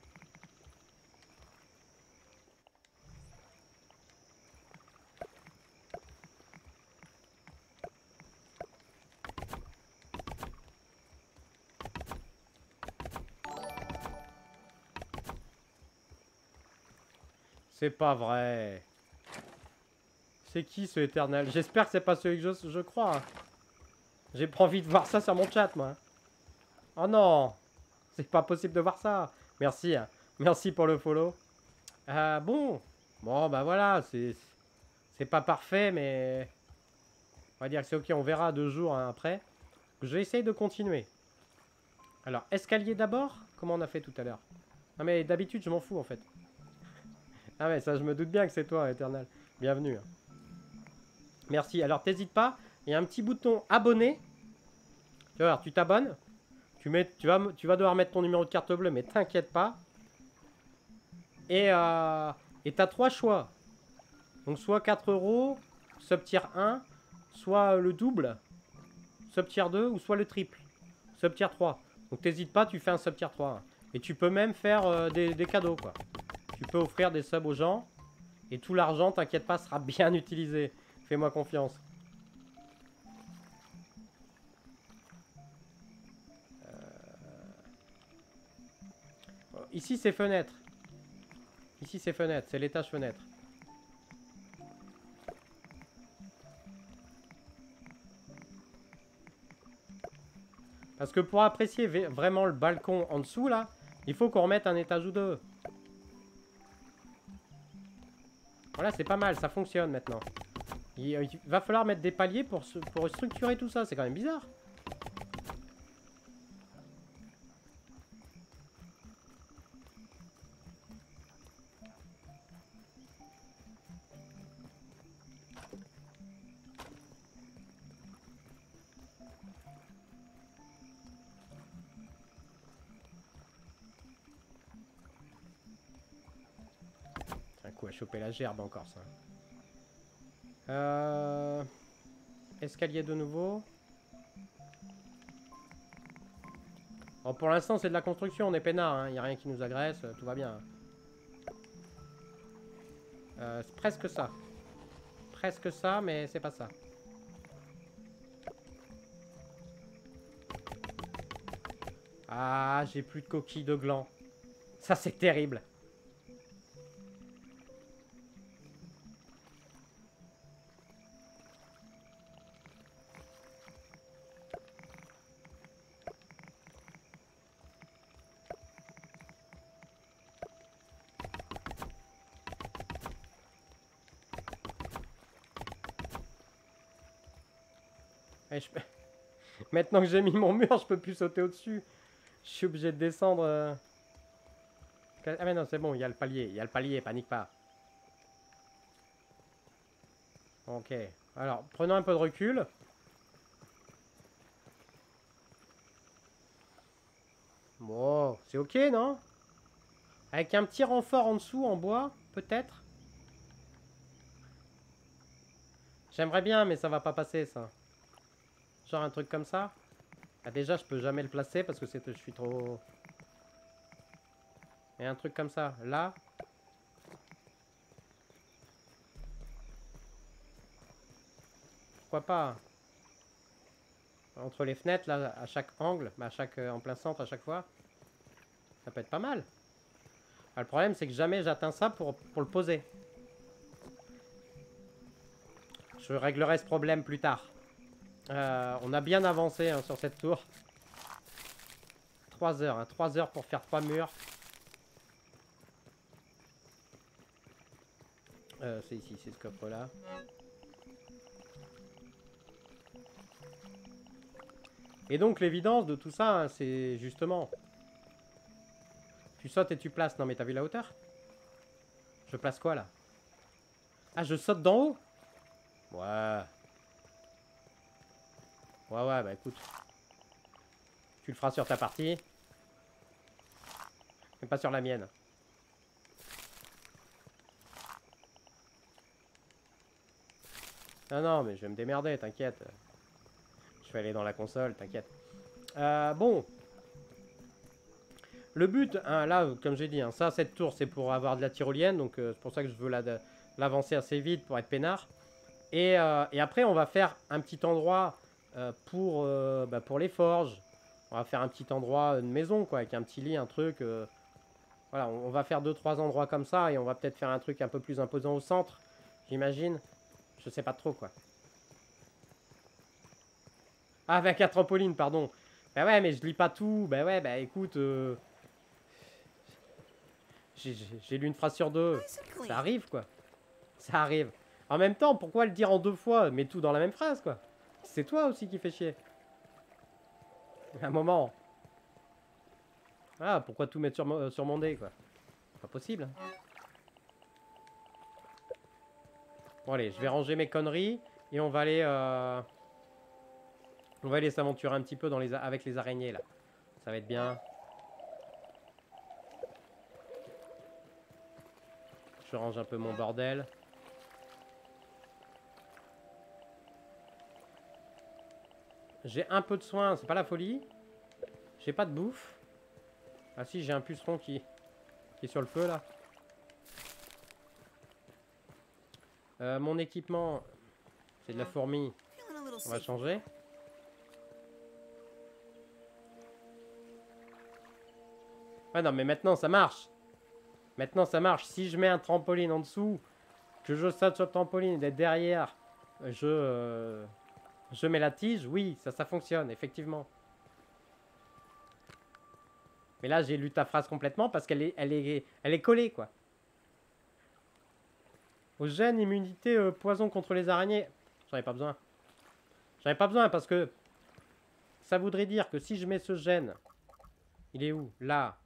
C'est pas vrai. C'est qui ce éternel? J'espère que c'est pas celui que je crois. J'ai pas envie de voir ça sur mon chat, moi. Oh non! C'est pas possible de voir ça. Merci. Hein. Merci pour le follow. Bon. Bon, bah voilà. C'est pas parfait, mais... On va dire que c'est ok. On verra 2 jours hein, après. Je vais essayer de continuer. Alors, escalier d'abord? Comment on a fait tout à l'heure? Non mais d'habitude, je m'en fous, en fait. Ah mais ça, je me doute bien que c'est toi, Eternal. Bienvenue. Merci. Alors, t'hésites pas. Il y a un petit bouton abonner. Tu vas voir, tu t'abonnes. Tu vas devoir mettre ton numéro de carte bleue, mais t'inquiète pas. Et t'as 3 choix. Donc soit 4 €, sub tier 1, soit le double, sub tier 2, ou soit le triple, sub tier 3. Donc t'hésites pas, tu fais un sub tier 3. Et tu peux même faire des cadeaux, quoi. Tu peux offrir des subs aux gens. Et tout l'argent, t'inquiète pas, sera bien utilisé. Fais-moi confiance. Ici, c'est fenêtre. Ici, c'est fenêtre. C'est l'étage fenêtre. Parce que pour apprécier vraiment le balcon en dessous, là, il faut qu'on remette un étage ou 2. Voilà, c'est pas mal, ça fonctionne maintenant. Il va falloir mettre des paliers pour structurer tout ça, c'est quand même bizarre. Un coup à choper la gerbe encore ça. Escalier de nouveau. Bon, pour l'instant c'est de la construction, on est peinard, hein. Il n'y a rien qui nous agresse, tout va bien. C'est presque ça. Presque ça, mais c'est pas ça. Ah, j'ai plus de coquilles de gland. Ça c'est terrible. Et maintenant que j'ai mis mon mur, je peux plus sauter au-dessus. Je suis obligé de descendre. Ah mais non, c'est bon, il y a le palier. Il y a le palier, panique pas. Ok. Alors, prenons un peu de recul. Bon, c'est ok, non? Avec un petit renfort en dessous, en bois, peut-être? J'aimerais bien, mais ça va pas passer, ça. Genre un truc comme ça. Ah, déjà, je peux jamais le placer parce que je suis trop... Et un truc comme ça, là. Pourquoi pas? Entre les fenêtres, là, à chaque angle, à chaque, en plein centre à chaque fois. Ça peut être pas mal. Ah, le problème, c'est que jamais j'atteins ça pour le poser. Je réglerai ce problème plus tard. On a bien avancé hein, sur cette tour. 3 heures, hein, 3 heures pour faire 3 murs. C'est ici, c'est ce coffre-là. Et donc l'évidence de tout ça, hein, c'est justement... Tu sautes et tu places. Non mais t'as vu la hauteur? Je place quoi là? Ah, je saute d'en haut? Ouais. Ouais, bah écoute. Tu le feras sur ta partie. Mais pas sur la mienne. Non, mais je vais me démerder, t'inquiète. Je vais aller dans la console, t'inquiète. Bon. Le but, hein, là, comme j'ai dit, hein, ça, cette tour, c'est pour avoir de la tyrolienne. Donc, c'est pour ça que je veux l'avancer assez vite pour être peinard. Et après, on va faire un petit endroit pour les forges. On va faire un petit endroit, une maison, quoi, avec un petit lit, un truc. Voilà, on va faire 2-3 endroits comme ça. Et on va peut-être faire un truc un peu plus imposant au centre, j'imagine. Je sais pas trop, quoi. Ah, avec la trampoline, pardon. Bah ouais, mais je lis pas tout. Bah ouais, bah écoute... J'ai lu une phrase sur deux. Ça arrive, quoi. Ça arrive. En même temps, pourquoi le dire en 2 fois? Mets tout dans la même phrase, quoi. C'est toi aussi qui fais chier. Un moment. Ah, pourquoi tout mettre sur mon dé, quoi. Pas possible. Bon, allez, je vais ranger mes conneries. Et on va aller... On va aller s'aventurer un petit peu avec les araignées, là. Ça va être bien. Je range un peu mon bordel. J'ai un peu de soin, c'est pas la folie. J'ai pas de bouffe. Ah si, j'ai un puceron qui est sur le feu, là. Mon équipement, c'est de la fourmi. On va changer. Ah non, mais maintenant, ça marche. Maintenant, ça marche. Si je mets un trampoline en dessous, que je saute sur le trampoline et derrière, je mets la tige, oui, ça fonctionne, effectivement. Mais là, j'ai lu ta phrase complètement parce qu'elle est collée, quoi. Au gène, immunité, poison contre les araignées. J'en ai pas besoin. J'en ai pas besoin parce que ça voudrait dire que si je mets ce gène, il est où? Là.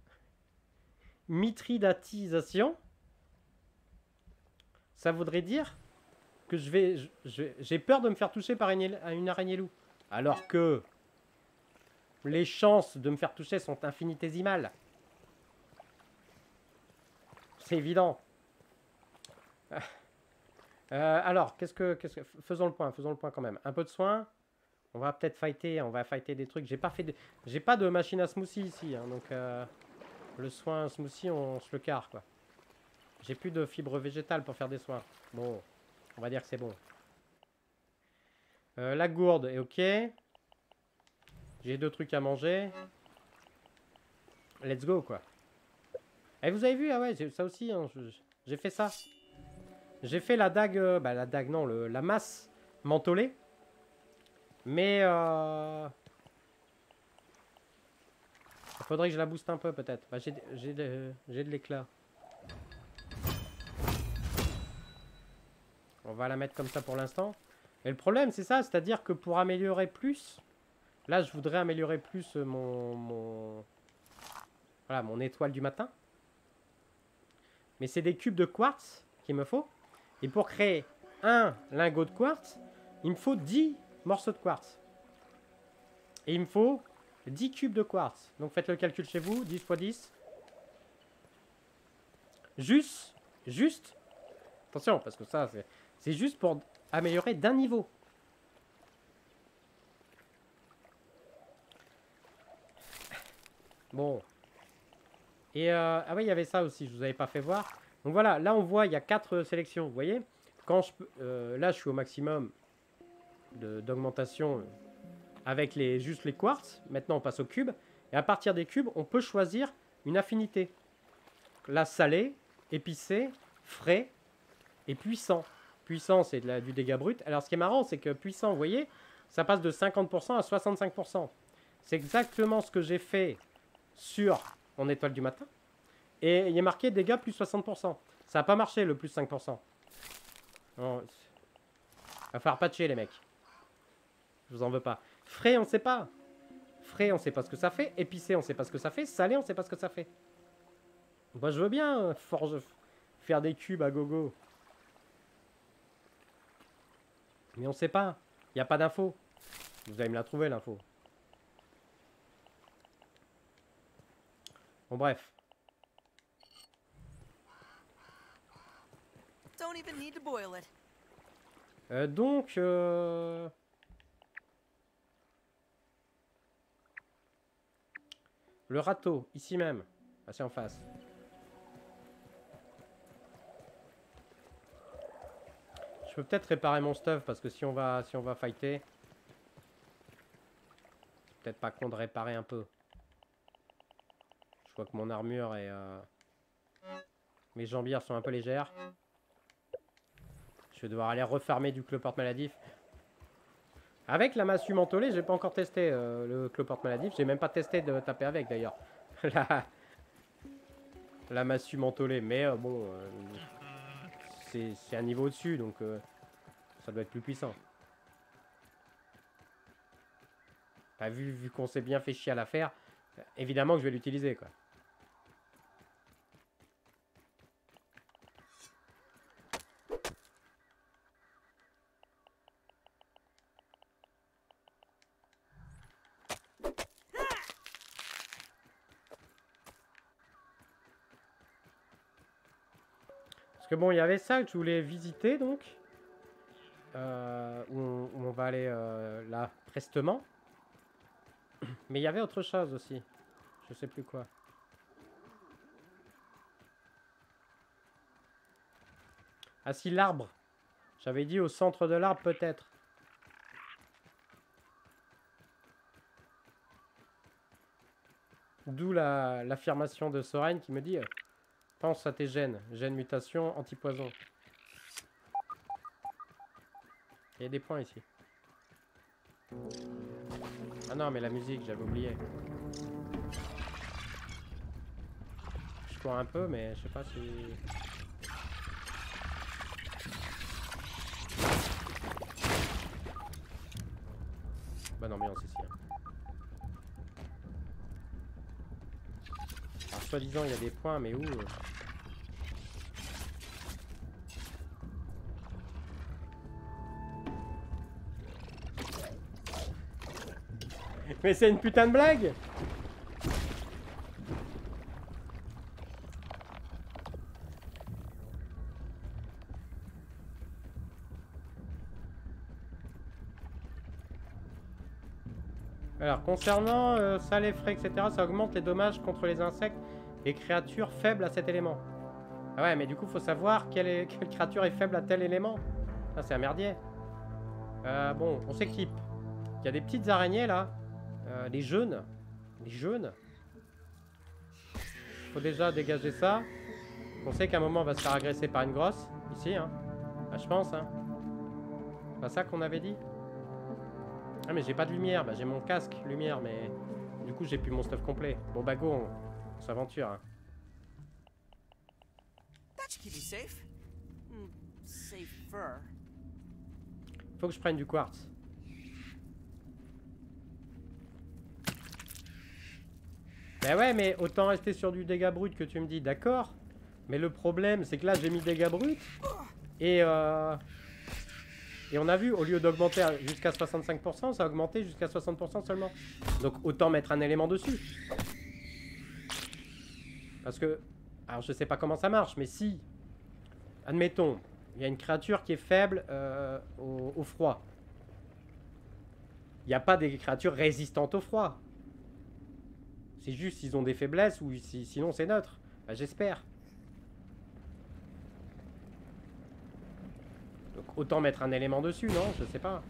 Mithridatisation. Ça voudrait dire que j'ai peur de me faire toucher par une araignée loup. Alors que les chances de me faire toucher sont infinitésimales. C'est évident. Alors, faisons le point quand même. Un peu de soin. On va peut-être fighter, des trucs. J'ai pas de machine à smoothie ici, hein, donc le soin smoothie, on se le carre, quoi. J'ai plus de fibres végétales pour faire des soins. Bon, on va dire que c'est bon. La gourde est ok. J'ai 2 trucs à manger. Let's go, quoi. Et vous avez vu, ah ouais, ça aussi, hein, j'ai fait ça. J'ai fait la dague, la dague non, la masse mentholée. Mais il faudrait que je la booste un peu peut-être. Bah, j'ai de l'éclat. On va la mettre comme ça pour l'instant. Et le problème c'est ça, c'est-à-dire que pour améliorer plus, là je voudrais améliorer plus voilà, mon étoile du matin. Mais c'est des cubes de quartz qu'il me faut. Et pour créer un lingot de quartz, il me faut 10 morceaux de quartz. Et il me faut 10 cubes de quartz. Donc faites le calcul chez vous, 10 x 10. Juste, attention, parce que ça, c'est juste pour améliorer d'un niveau. Bon. Et ah oui, il y avait ça aussi, je vous avais pas fait voir. Donc voilà, là on voit, il y a 4 sélections, vous voyez. Quand là, je suis au maximum d'augmentation avec juste les quartz. Maintenant, on passe aux cubes. Et à partir des cubes, on peut choisir une affinité. Là, salé, épicé, frais et puissant. Puissant, c'est du dégât brut. Alors, ce qui est marrant, c'est que puissant, vous voyez, ça passe de 50% à 65%. C'est exactement ce que j'ai fait sur mon étoile du matin. Et il y a marqué dégâts plus 60%. Ça n'a pas marché, le plus 5%. Non, va falloir patcher, les mecs. Je vous en veux pas. Frais, on sait pas. Frais, on sait pas ce que ça fait. Épicé, on sait pas ce que ça fait. Salé, on sait pas ce que ça fait. Moi, je veux bien faire des cubes à gogo. Mais on sait pas. Il n'y a pas d'info. Vous allez me la trouver, l'info. Bon, bref. Donc... le râteau, ici même. Assez en face. Je peux peut-être réparer mon stuff parce que si on va fighter, c'est peut-être pas con de réparer un peu. Je vois que mon armure et mes jambières sont un peu légères. Je vais devoir aller refarmer du cloporte maladif. Avec la massue mentholée, j'ai pas encore testé le cloporte maladif. J'ai même pas testé de taper avec d'ailleurs. la massue mentholée. Mais bon, c'est un niveau au-dessus, donc ça doit être plus puissant. Bah, vu qu'on s'est bien fait chier à la faire, évidemment que je vais l'utiliser, quoi. Parce que bon, il y avait ça que je voulais visiter, donc. Où on va aller là, prestement. Mais il y avait autre chose aussi. Je sais plus quoi. Ah si, l'arbre. J'avais dit au centre de l'arbre, peut-être. D'où l'affirmation de Soren qui me dit pense à tes gènes. Gènes mutation, anti-poison. Il y a des points ici. Ah non, mais la musique, j'avais oublié. Je cours un peu, mais je sais pas si... bonne ambiance ici. Hein. Alors, soi-disant, il y a des points, mais où Mais c'est une putain de blague! Alors, concernant ça, les frais, etc., ça augmente les dommages contre les insectes et créatures faibles à cet élément. Ah ouais, mais du coup, faut savoir quelle créature est faible à tel élément. Ça, c'est un merdier. Bon, on s'équipe. Il y a des petites araignées, là. Les jaunes. Les jaunes. Faut déjà dégager ça. On sait qu'à un moment, on va se faire agresser par une grosse. Ici, hein. Bah, je pense, hein. C'est pas ça qu'on avait dit? Ah mais j'ai pas de lumière, bah j'ai mon casque lumière mais du coup j'ai plus mon stuff complet. Bon bah go, on s'aventure. Hein. Faut que je prenne du quartz. Bah ouais mais autant rester sur du dégât brut que tu me dis, d'accord. Mais le problème c'est que là j'ai mis dégât brut et on a vu, au lieu d'augmenter jusqu'à 65%, ça a augmenté jusqu'à 60% seulement. Donc autant mettre un élément dessus. Parce que, alors je sais pas comment ça marche, mais si, admettons, il y a une créature qui est faible au froid. Il n'y a pas des créatures résistantes au froid. C'est juste s'ils ont des faiblesses ou sinon c'est neutre. Bah, j'espère. Donc autant mettre un élément dessus, non? Je sais pas.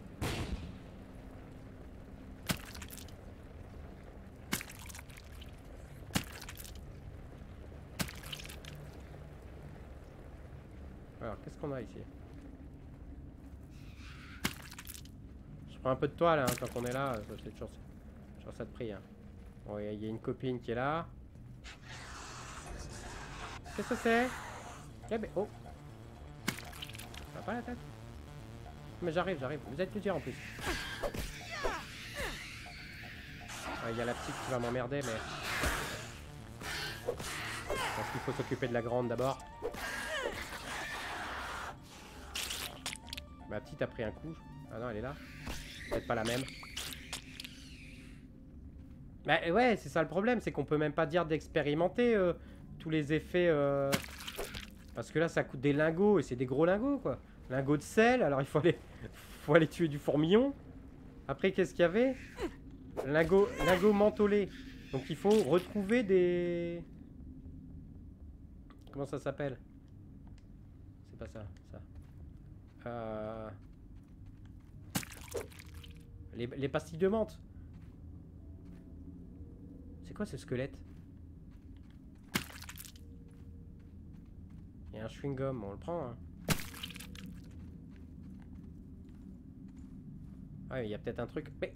Alors, qu'est-ce qu'on a ici? Je prends un peu de toile, hein, tant qu'on est là. C'est toujours ça de prix. Hein. Bon, il y a une copine qui est là. Qu'est-ce que c'est? Eh ben, oh! Ça va pas la tête? Mais j'arrive. Vous êtes plusieurs en plus. Il y a la petite qui va m'emmerder, mais... Je pense qu'il faut s'occuper de la grande d'abord. Ma petite a pris un coup. Ah non, elle est là. Peut-être pas la même. Bah ouais, c'est ça le problème, c'est qu'on peut même pas dire d'expérimenter tous les effets... Parce que là, ça coûte des lingots, et c'est des gros lingots, quoi. Lingots de sel, alors il faut aller tuer du fourmillon. Après, qu'est-ce qu'il y avait? Lingots mentholés. Donc il faut retrouver des... Comment ça s'appelle? C'est pas ça, ça. Les pastilles de menthe. C'est quoi ce squelette? Il y a un chewing-gum, on le prend. Hein. Ouais, il y a peut-être un truc. Mais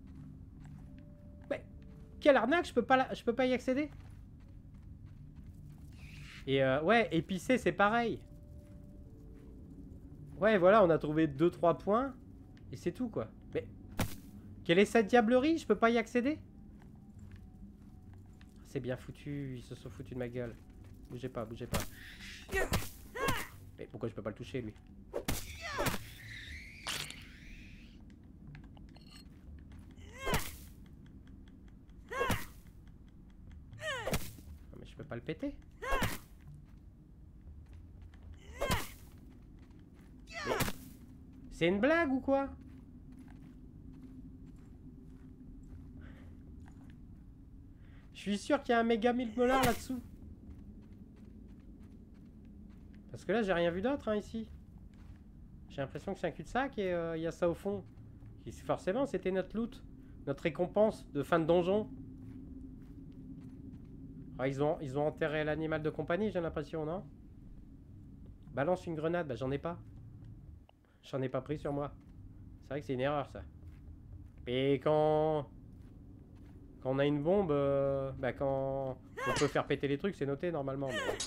quelle arnaque, je peux pas y accéder. Et ouais, épicé, c'est pareil. Ouais, voilà, on a trouvé 2-3 points. Et c'est tout, quoi. Mais quelle est cette diablerie? Je peux pas y accéder? C'est bien foutu, ils se sont foutus de ma gueule. Bougez pas. Mais pourquoi je peux pas le toucher, lui? Non, mais je peux pas le péter. C'est une blague ou quoi? Je suis sûr qu'il y a un méga mille-molar là-dessous. Parce que là, j'ai rien vu d'autre hein, ici. J'ai l'impression que c'est un cul-de-sac et il y a ça au fond. Et forcément, c'était notre loot. Notre récompense de fin de donjon. Ah, ils ont enterré l'animal de compagnie, j'ai l'impression, non? Balance une grenade, bah j'en ai pas. J'en ai pas pris sur moi. C'est vrai que c'est une erreur, ça. Et quand on a une bombe, bah quand on peut faire péter les trucs, c'est noté normalement. Mais...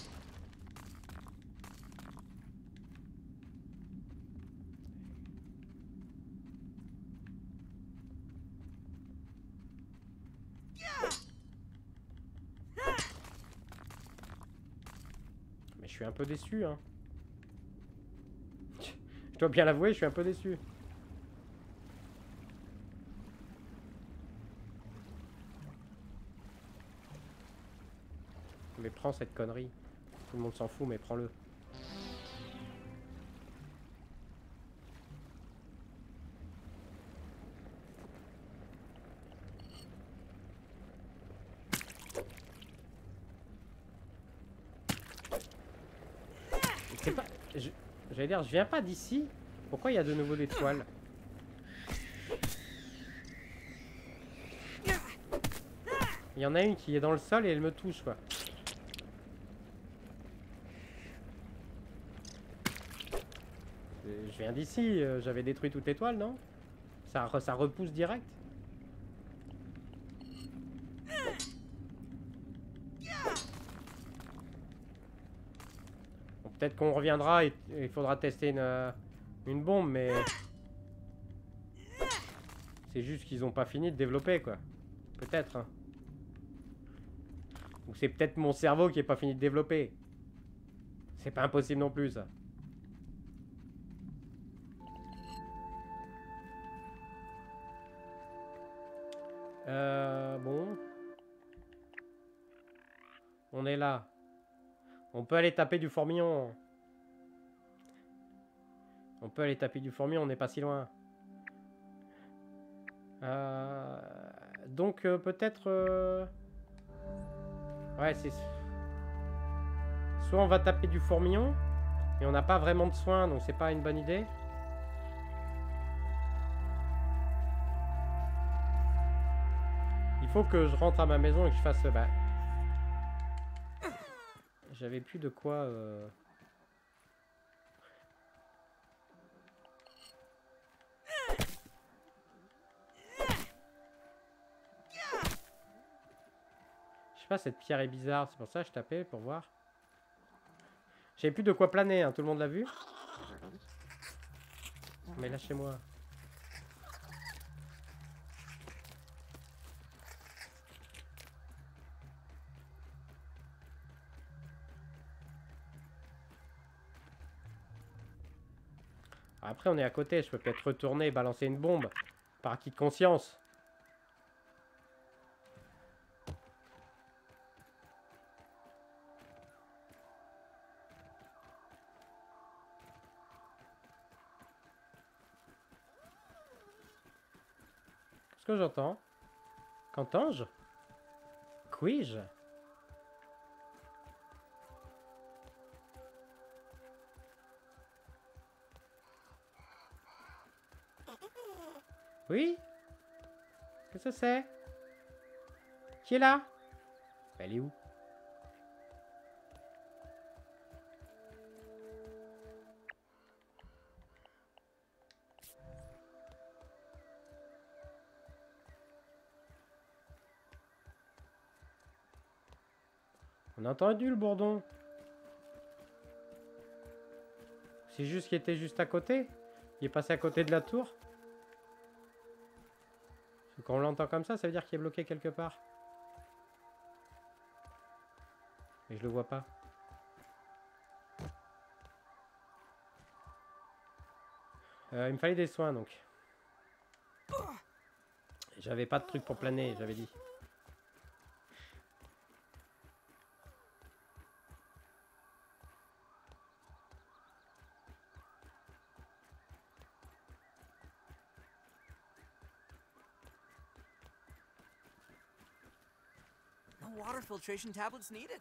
suis un peu déçu, hein. Je dois bien l'avouer, je suis un peu déçu. Mais prends cette connerie. Tout le monde s'en fout, mais prends-le. C'est pas... J'allais dire, je viens pas d'ici. Pourquoi il y a de nouveau des toiles? Il y en a une qui est dans le sol et elle me touche, quoi. Je viens d'ici, j'avais détruit toutes les toiles, non? Ça repousse direct? Bon, peut-être qu'on reviendra et il faudra tester une bombe, mais... C'est juste qu'ils ont pas fini de développer, quoi. Peut-être, hein. Ou c'est peut-être mon cerveau qui est pas fini de développer. C'est pas impossible non plus, ça. Bon. On est là. On peut aller taper du fourmillon. On peut aller taper du fourmillon, on n'est pas si loin. Donc peut-être... Ouais, c'est... Soit on va taper du fourmillon, mais on n'a pas vraiment de soins, donc c'est pas une bonne idée. Il faut que je rentre à ma maison et que je fasse... Bah... J'avais plus de quoi... Je sais pas, cette pierre est bizarre, c'est pour ça que je tapais, pour voir. J'avais plus de quoi planer, hein, tout le monde l'a vu. Mais lâchez-moi. Après, on est à côté, je peux peut-être retourner et balancer une bombe. Par acquis de conscience. Qu'est-ce que j'entends? Qu'entends-je? Quij? Oui? Qu'est-ce que c'est? Qui est là? Elle est où? On a entendu le bourdon. C'est juste qu'il était juste à côté. Il est passé à côté de la tour. Quand on l'entend comme ça veut dire qu'il est bloqué quelque part. Et je le vois pas. Il me fallait des soins donc. J'avais pas de truc pour planer, j'avais dit. Water filtration tablets needed.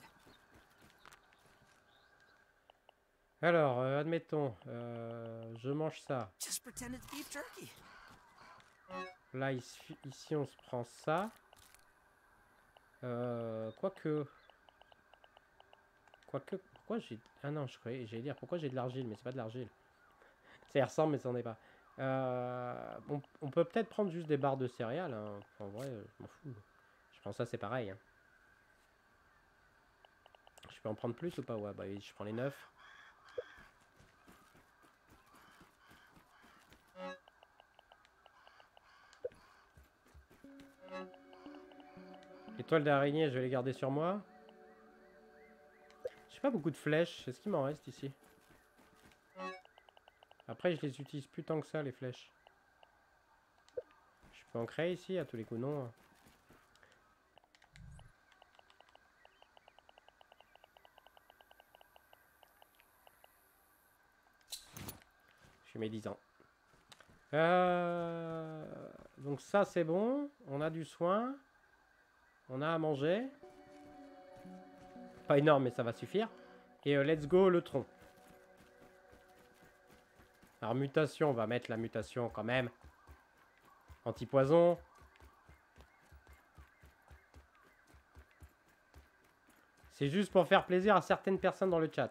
Alors, admettons, je mange ça. Just pretend it's beef jerky. Là, ici, on se prend ça. Quoique, pourquoi j'ai... Ah non, je croyais, j'allais dire, pourquoi j'ai de l'argile, mais c'est pas de l'argile. Ça y ressemble, mais ça n'en est pas. On peut peut-être prendre juste des barres de céréales, hein. En vrai, je m'en fous. Je prends ça, c'est pareil, hein. Je peux en prendre plus ou pas? Ouais, bah je prends les 9. Les toiles d'araignée, je vais les garder sur moi. Je J'ai pas beaucoup de flèches. Est-ce qu'il m'en reste ici? Après, je les utilise plus tant que ça, les flèches. Je peux en créer ici, à tous les coups, non. Je suis médisant. Donc ça, c'est bon. On a du soin. On a à manger. Pas énorme, mais ça va suffire. Et let's go le tronc. Alors mutation, on va mettre la mutation quand même. Anti-poison. C'est juste pour faire plaisir à certaines personnes dans le chat.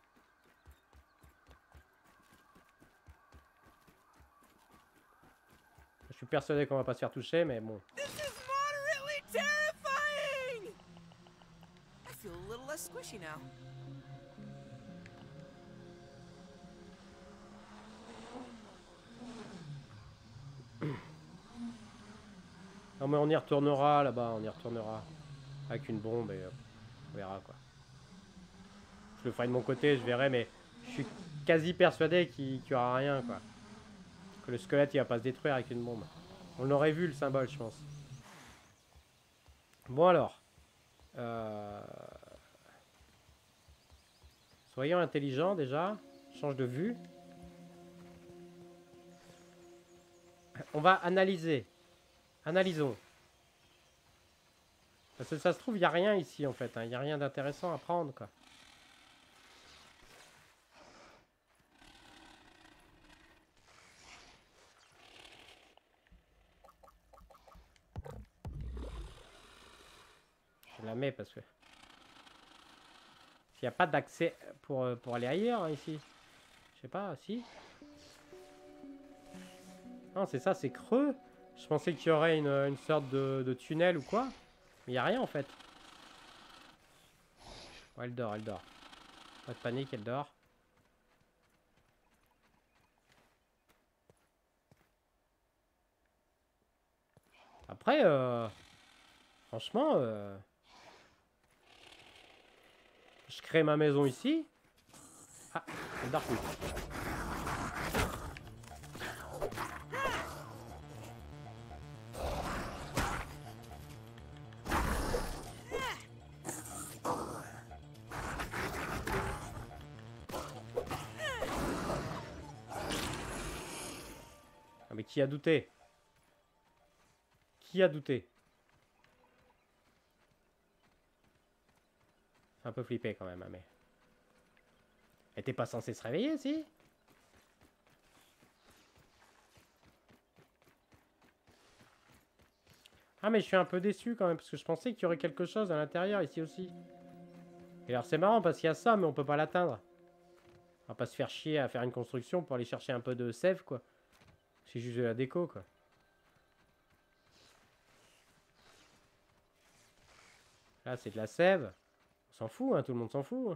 Je suis persuadé qu'on va pas se faire toucher, mais bon. This is moderately terrifying! I feel a little less squishy now. Non mais on y retournera là-bas, on y retournera. Avec une bombe et on verra quoi. Je le ferai de mon côté, je verrai, mais je suis quasi persuadé qu'il n'y aura rien quoi. Que le squelette il va pas se détruire avec une bombe. On l'aurait vu le symbole je pense. Bon alors. Soyons intelligents déjà. Change de vue. On va analyser. Analysons. Parce que ça se trouve, il n'y a rien ici en fait. Il n'y a rien d'intéressant à prendre quoi. Je la mets parce que... Il n'y a pas d'accès pour aller ailleurs hein, ici. Je sais pas, si. Non, c'est ça, c'est creux. Je pensais qu'il y aurait une sorte de tunnel ou quoi. Mais il n'y a rien en fait. Ouais, elle dort, elle dort. Pas de panique, elle dort. Après, franchement, je crée ma maison ici. Ah, elle dort plus. Ah, mais qui a douté? Qui a douté? C'est un peu flippé quand même, hein, mais... Elle était pas censée se réveiller, si? Ah, mais je suis un peu déçu quand même, parce que je pensais qu'il y aurait quelque chose à l'intérieur, ici aussi. Et alors c'est marrant, parce qu'il y a ça, mais on peut pas l'atteindre. On va pas se faire chier à faire une construction pour aller chercher un peu de sève, quoi. C'est juste de la déco, quoi. Là, c'est de la sève. On s'en fout, hein, tout le monde s'en fout. Hein.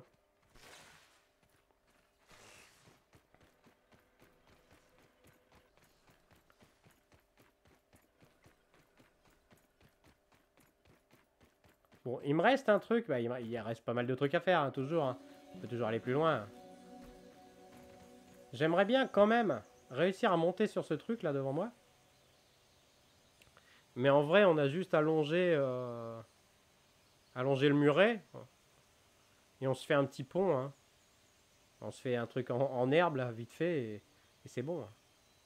Bon, il me reste un truc. Bah, il reste pas mal de trucs à faire, hein, toujours. Hein. On peut toujours aller plus loin. J'aimerais bien, quand même, réussir à monter sur ce truc, là, devant moi. Mais en vrai, on a juste allongé le muret. Et on se fait un petit pont. Hein. On se fait un truc en herbe, là, vite fait. Et c'est bon. Hein.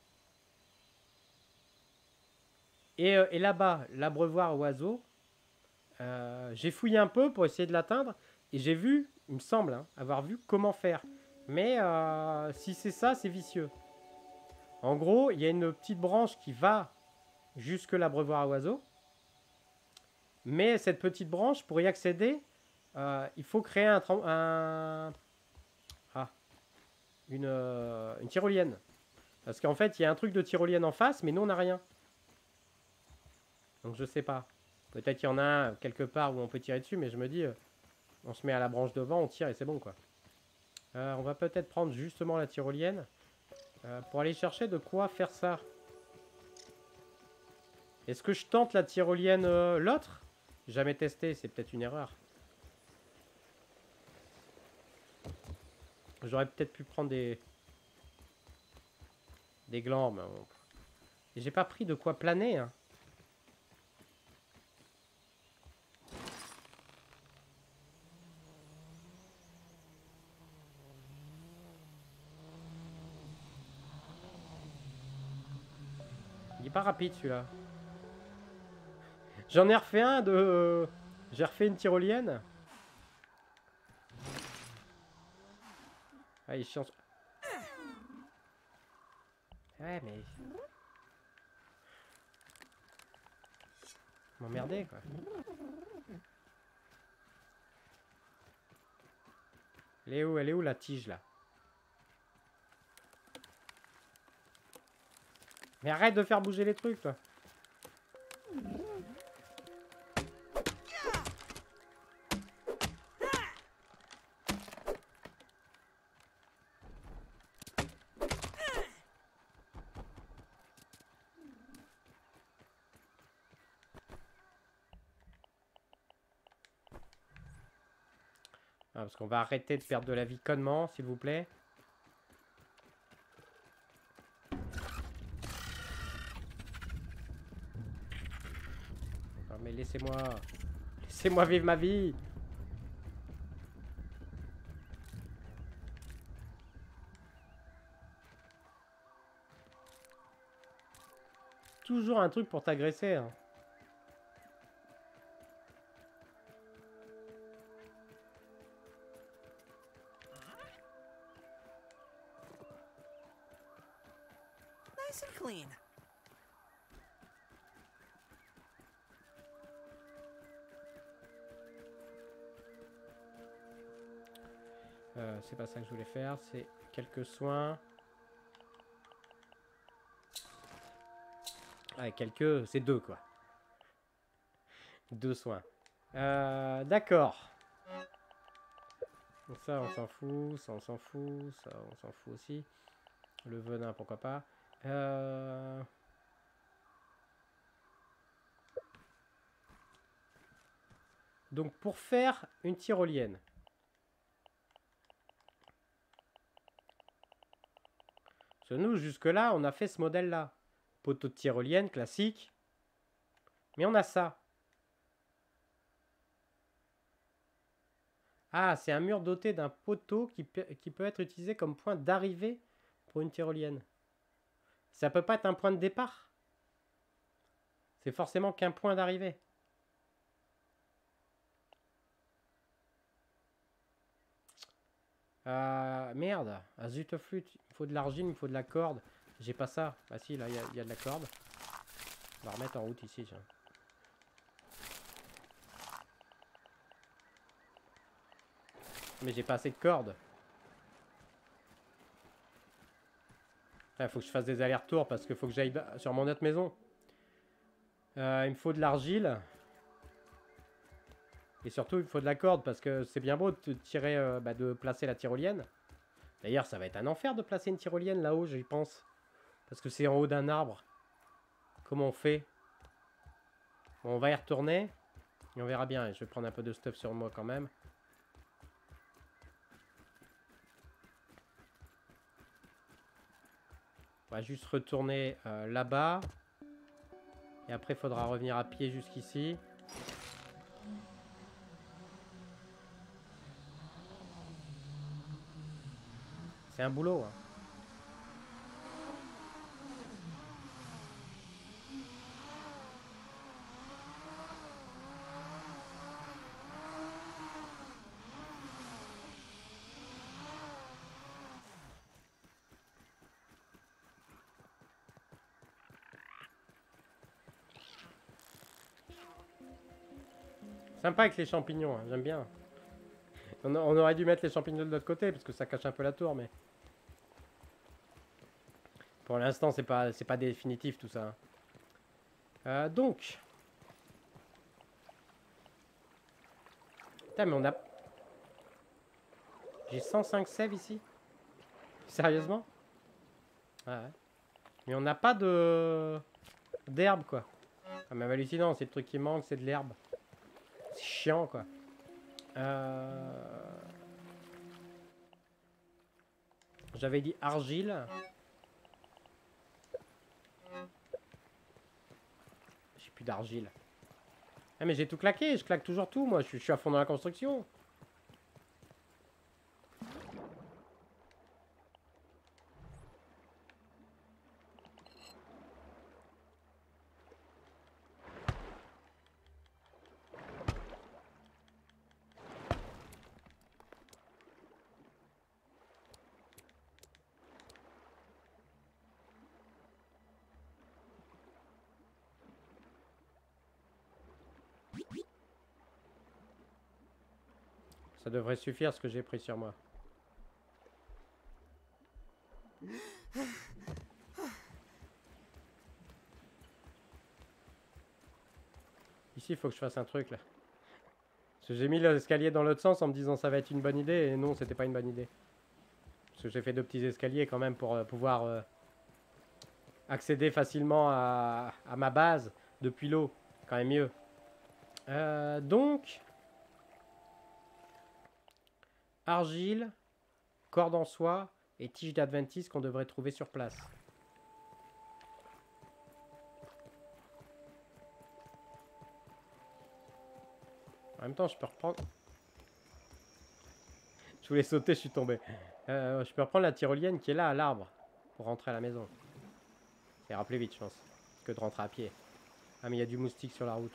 Et là-bas, l'abreuvoir oiseau. J'ai fouillé un peu pour essayer de l'atteindre. Et j'ai vu, il me semble, hein, avoir vu comment faire. Mais si c'est ça, c'est vicieux. En gros, il y a une petite branche qui va jusque l'abreuvoir à oiseaux. Mais cette petite branche, pour y accéder, il faut créer une tyrolienne. Parce qu'en fait, il y a un truc de tyrolienne en face, mais nous, on n'a rien. Donc, je sais pas. Peut-être qu'il y en a un quelque part où on peut tirer dessus, mais je me dis, on se met à la branche devant, on tire et c'est bon, quoi. On va peut-être prendre justement la tyrolienne pour aller chercher de quoi faire ça. Est-ce que je tente la tyrolienne l'autre? Jamais testé, c'est peut-être une erreur. J'aurais peut-être pu prendre des glands, mais bon. Et j'ai pas pris de quoi planer, hein. Il est pas rapide celui-là. J'en ai refait un de... J'ai refait une tyrolienne. Ah, il est chiant. Ouais, mais... M'emmerder, quoi. Elle est où la tige, là? Mais arrête de faire bouger les trucs, toi. Ah, parce qu'on va arrêter de perdre de la vie connement, s'il vous plaît. Non, mais laissez-moi... Laissez-moi vivre ma vie. Toujours un truc pour t'agresser, hein. Nice and clean. C'est pas ça que je voulais faire, c'est quelques soins. Ouais, quelques... C'est 2, quoi. 2 soins. D'accord. Donc ça, on s'en fout. Ça, on s'en fout. Ça, on s'en fout aussi. Le venin, pourquoi pas. Donc, pour faire une tyrolienne... Parce que nous, jusque-là, on a fait ce modèle-là. Poteau de tyrolienne, classique. Mais on a ça. Ah, c'est un mur doté d'un poteau qui peut être utilisé comme point d'arrivée pour une tyrolienne. Ça peut pas être un point de départ. C'est forcément qu'un point d'arrivée. Merde. Ah, zut flûte. Il me faut de l'argile, il me faut de la corde. J'ai pas ça. Ah si, là, il y a de la corde. On va remettre en route ici, tiens. Mais j'ai pas assez de cordes. Il faut que je fasse des allers-retours parce qu'il faut que j'aille sur mon autre maison. Il me faut de l'argile. Et surtout, il me faut de la corde parce que c'est bien beau de tirer, de placer la tyrolienne. D'ailleurs, ça va être un enfer de placer une tyrolienne là-haut, j'y pense. Parce que c'est en haut d'un arbre. Comment on fait? Bon, on va y retourner. Et on verra bien. Je vais prendre un peu de stuff sur moi quand même. On va juste retourner là-bas. Et après, il faudra revenir à pied jusqu'ici. C'est un boulot, hein. Sympa avec les champignons, hein, j'aime bien. On aurait dû mettre les champignons de l'autre côté parce que ça cache un peu la tour, mais... Pour l'instant, c'est pas définitif tout ça. Donc... Putain, mais on a... J'ai 105 sèves ici. Sérieusement? Ouais. Mais on n'a pas d'herbe, quoi. Ah, même hallucinant, c'est le truc qui manque, c'est de l'herbe. C'est chiant, quoi. J'avais dit argile. J'ai plus d'argile. Ah mais j'ai tout claqué, je claque toujours tout moi, je suis à fond dans la construction. Ça devrait suffire ce que j'ai pris sur moi. Ici, il faut que je fasse un truc là. Parce que j'ai mis l'escalier dans l'autre sens en me disant ça va être une bonne idée. Et non, c'était pas une bonne idée. Parce que j'ai fait 2 petits escaliers quand même pour pouvoir accéder facilement à ma base depuis l'eau. Quand même mieux. Donc... Argile, corde en soie et tige d'adventice qu'on devrait trouver sur place. En même temps, je peux reprendre... Je voulais sauter, je suis tombé. Je peux reprendre la tyrolienne qui est là, à l'arbre, pour rentrer à la maison. Ça ira plus vite, je pense, que de rentrer à pied. Ah, mais il y a du moustique sur la route.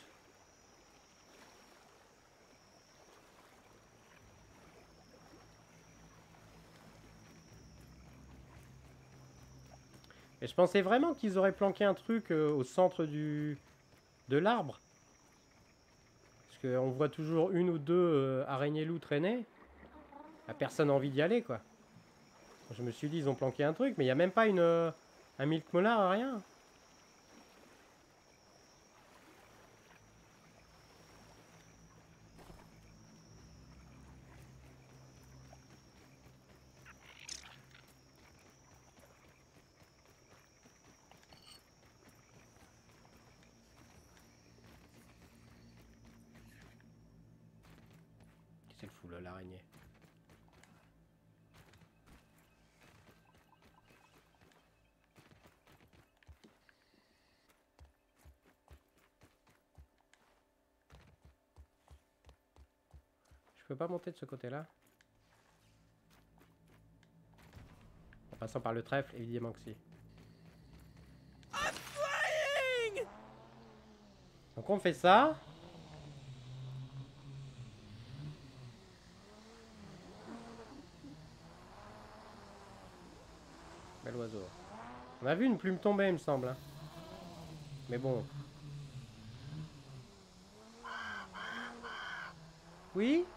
Et je pensais vraiment qu'ils auraient planqué un truc au centre de l'arbre. Parce qu'on voit toujours une ou deux araignées loups traîner. La personne a envie d'y aller, quoi. Je me suis dit, ils ont planqué un truc, mais il n'y a même pas un milk molar, rien. C'est le fou, là, l'araignée. Je peux pas monter de ce côté-là. En passant par le trèfle, évidemment que si. I'm flying! Donc on fait ça. Bel oiseau. On a vu une plume tomber, il me semble. Hein. Mais bon. Oui?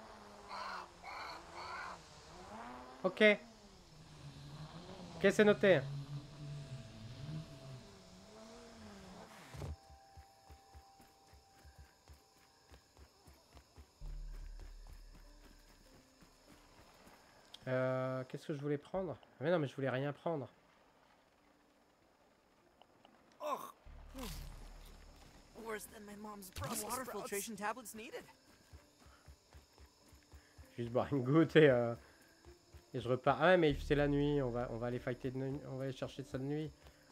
Ok. Ok, c'est noté. Qu'est-ce que je voulais prendre? Mais non, mais je voulais rien prendre. Ugh. Worse than my mom's Brussels water filtration tablets needed. Juste boire une goutte et je repars. Ah ouais, mais c'est la nuit. On va aller fighter de nuit. On va aller chercher ça de nuit.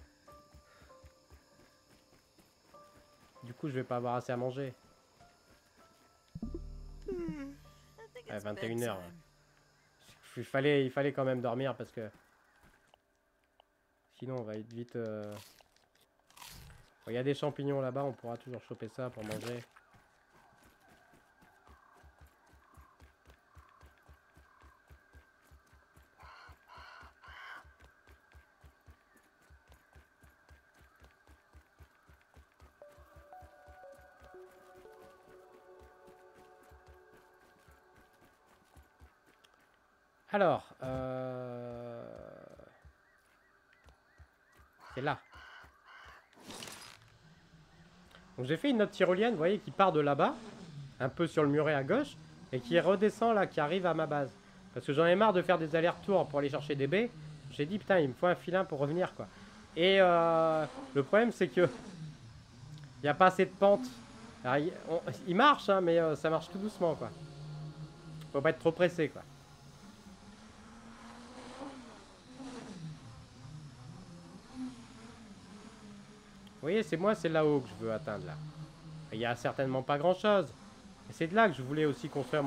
Du coup, je vais pas avoir assez à manger. Ouais, 21h. Il fallait quand même dormir parce que sinon on va être vite. Il y a des champignons là-bas, on pourra toujours choper ça pour manger. Alors, c'est là. Donc j'ai fait une autre tyrolienne, vous voyez, qui part de là-bas, un peu sur le muret à gauche, et qui redescend là, qui arrive à ma base. Parce que j'en ai marre de faire des allers-retours pour aller chercher des baies. J'ai dit, putain, il me faut un filin pour revenir, quoi. Et le problème, c'est que il n'y a pas assez de pente. Alors, il marche, hein, mais ça marche tout doucement, quoi. Faut pas être trop pressé, quoi. Vous voyez, c'est moi, c'est là-haut que je veux atteindre, là. Il y a certainement pas grand-chose. Et c'est de là que je voulais aussi construire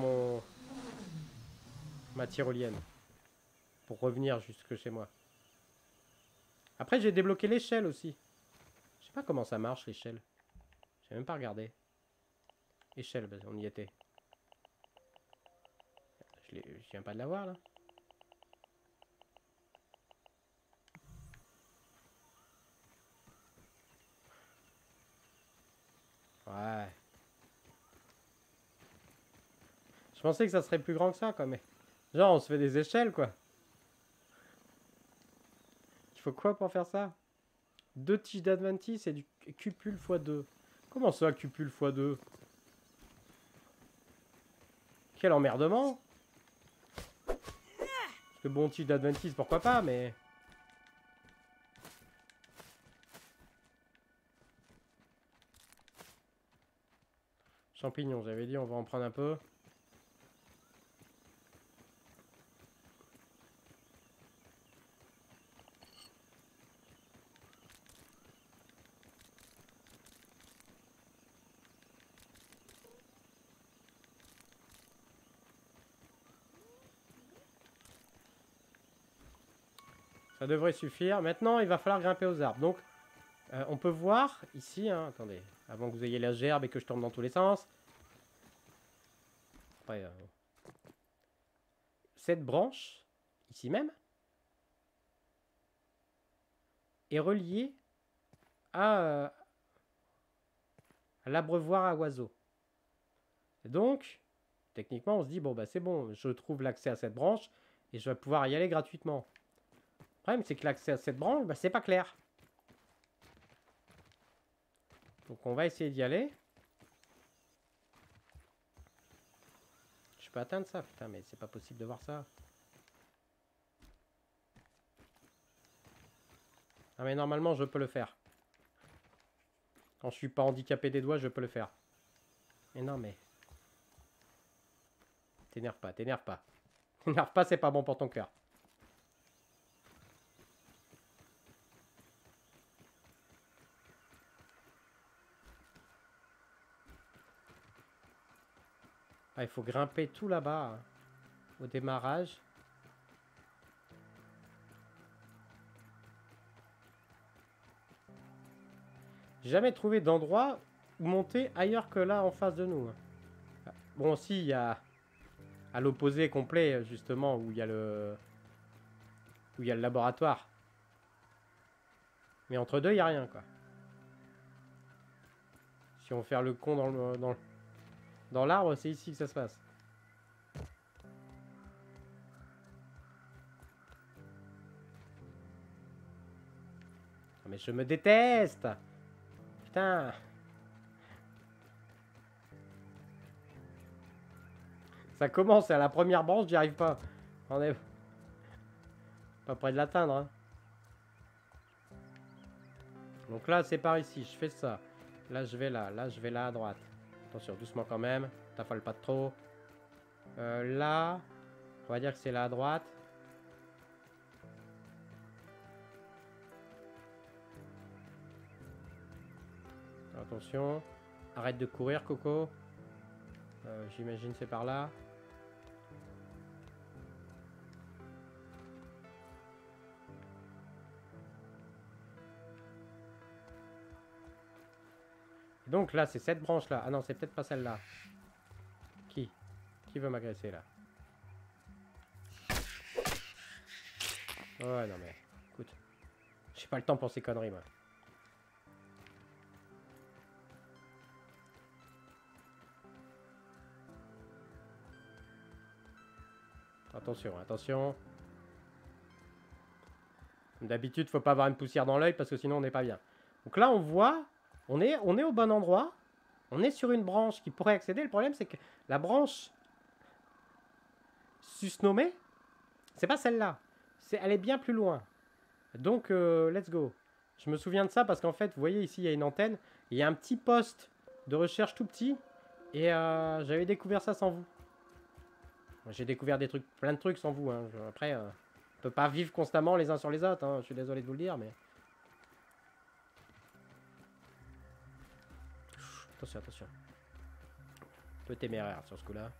ma tyrolienne. Pour revenir jusque chez moi. Après, j'ai débloqué l'échelle aussi. Je sais pas comment ça marche, l'échelle. J'ai même pas regardé. Échelle, bah, on y était. Je viens pas de l'avoir, là. Ouais. Je pensais que ça serait plus grand que ça, quoi, mais... Genre, on se fait des échelles, quoi. Il faut quoi pour faire ça? 2 tiges d'adventice et du cupule x2. Comment ça, cupule x2? Quel emmerdement! Parce que bon, tige d'adventice, pourquoi pas, mais... Champignons, j'avais dit, on va en prendre un peu. Ça devrait suffire. Maintenant, il va falloir grimper aux arbres. Donc, on peut voir ici, hein, attendez, avant que vous ayez la gerbe et que je tourne dans tous les sens. Après, cette branche, ici même, est reliée à l'abreuvoir à oiseaux. Et donc, techniquement, on se dit, bon, bah c'est bon, je trouve l'accès à cette branche et je vais pouvoir y aller gratuitement. Le problème, c'est que l'accès à cette branche, bah, c'est pas clair. Donc, on va essayer d'y aller. Je peux atteindre ça, putain, mais c'est pas possible de voir ça. Ah, mais normalement, je peux le faire. Quand je suis pas handicapé des doigts, je peux le faire. Mais non, mais... T'énerve pas, t'énerve pas. T'énerve pas, c'est pas bon pour ton cœur. Ah, il faut grimper tout là-bas, hein, au démarrage. J'ai jamais trouvé d'endroit où monter ailleurs que là en face de nous. Bon, si, il y a à l'opposé complet, justement, où il y a le laboratoire. Mais entre deux, il n'y a rien, quoi. Si on fait le con dans l'arbre, c'est ici que ça se passe. Mais je me déteste! Putain! Ça commence à la première branche, j'y arrive pas. On est pas près de l'atteindre, hein. Donc là, c'est par ici, je fais ça. Là, je vais là je vais là à droite. Attention, doucement quand même, t'affole pas trop. Là, on va dire que c'est là à droite. Attention, arrête de courir, Coco. J'imagine c'est par là. Donc là, c'est cette branche-là. Ah non, c'est peut-être pas celle-là. Qui veut m'agresser, là? Ouais, non mais... Écoute. J'ai pas le temps pour ces conneries, moi. Attention, attention. D'habitude, faut pas avoir une poussière dans l'œil parce que sinon on n'est pas bien. Donc là, on voit... On est au bon endroit. On est sur une branche qui pourrait accéder. Le problème, c'est que la branche susnommée, c'est pas celle-là. Elle est bien plus loin. Donc, let's go. Je me souviens de ça parce qu'en fait, vous voyez ici, il y a une antenne. Il y a un petit poste de recherche tout petit. Et j'avais découvert ça sans vous. J'ai découvert des trucs, plein de trucs sans vous. Hein. Après, on peut pas vivre constamment les uns sur les autres. Hein. Je suis désolé de vous le dire, mais... Attention, attention. Un peu téméraire sur ce coup-là.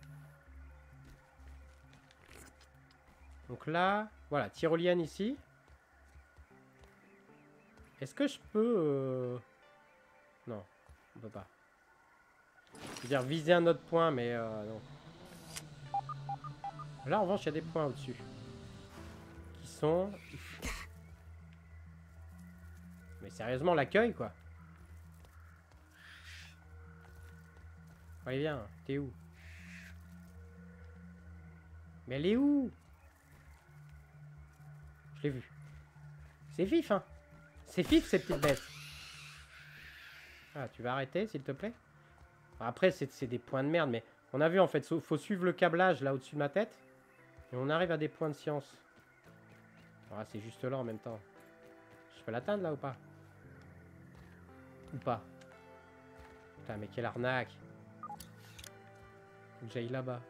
Donc là, voilà, tyrolienne ici. Est-ce que je peux... Non, on peut pas. Je veux dire, viser un autre point, mais non. Là, en revanche, il y a des points au-dessus. Qui sont... Mais sérieusement, l'accueil, quoi. Allez, viens, t'es où? Mais elle est où? Je l'ai vu. C'est vif, hein. C'est vif, ces petites bêtes. Ah, tu vas arrêter, s'il te plaît? Après, c'est des points de merde, mais... On a vu, en fait, faut suivre le câblage, là, au-dessus de ma tête. Et on arrive à des points de science. Ah, c'est juste là, en même temps. Je peux l'atteindre, là, ou pas? Ou pas? Putain, mais quelle arnaque! Faut que j'aille là-bas.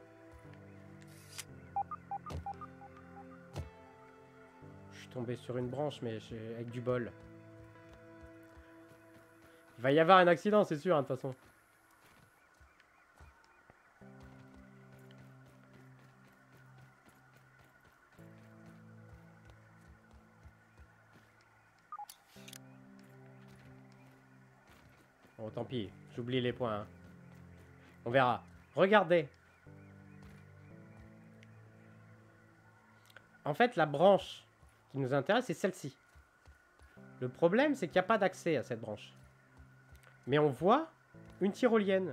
Je suis tombé sur une branche, mais avec du bol. Il va y avoir un accident, c'est sûr, hein, de toute façon. Bon, tant pis, j'oublie les points. Hein. On verra. Regardez. En fait, la branche qui nous intéresse, c'est celle-ci. Le problème, c'est qu'il n'y a pas d'accès à cette branche. Mais on voit une tyrolienne.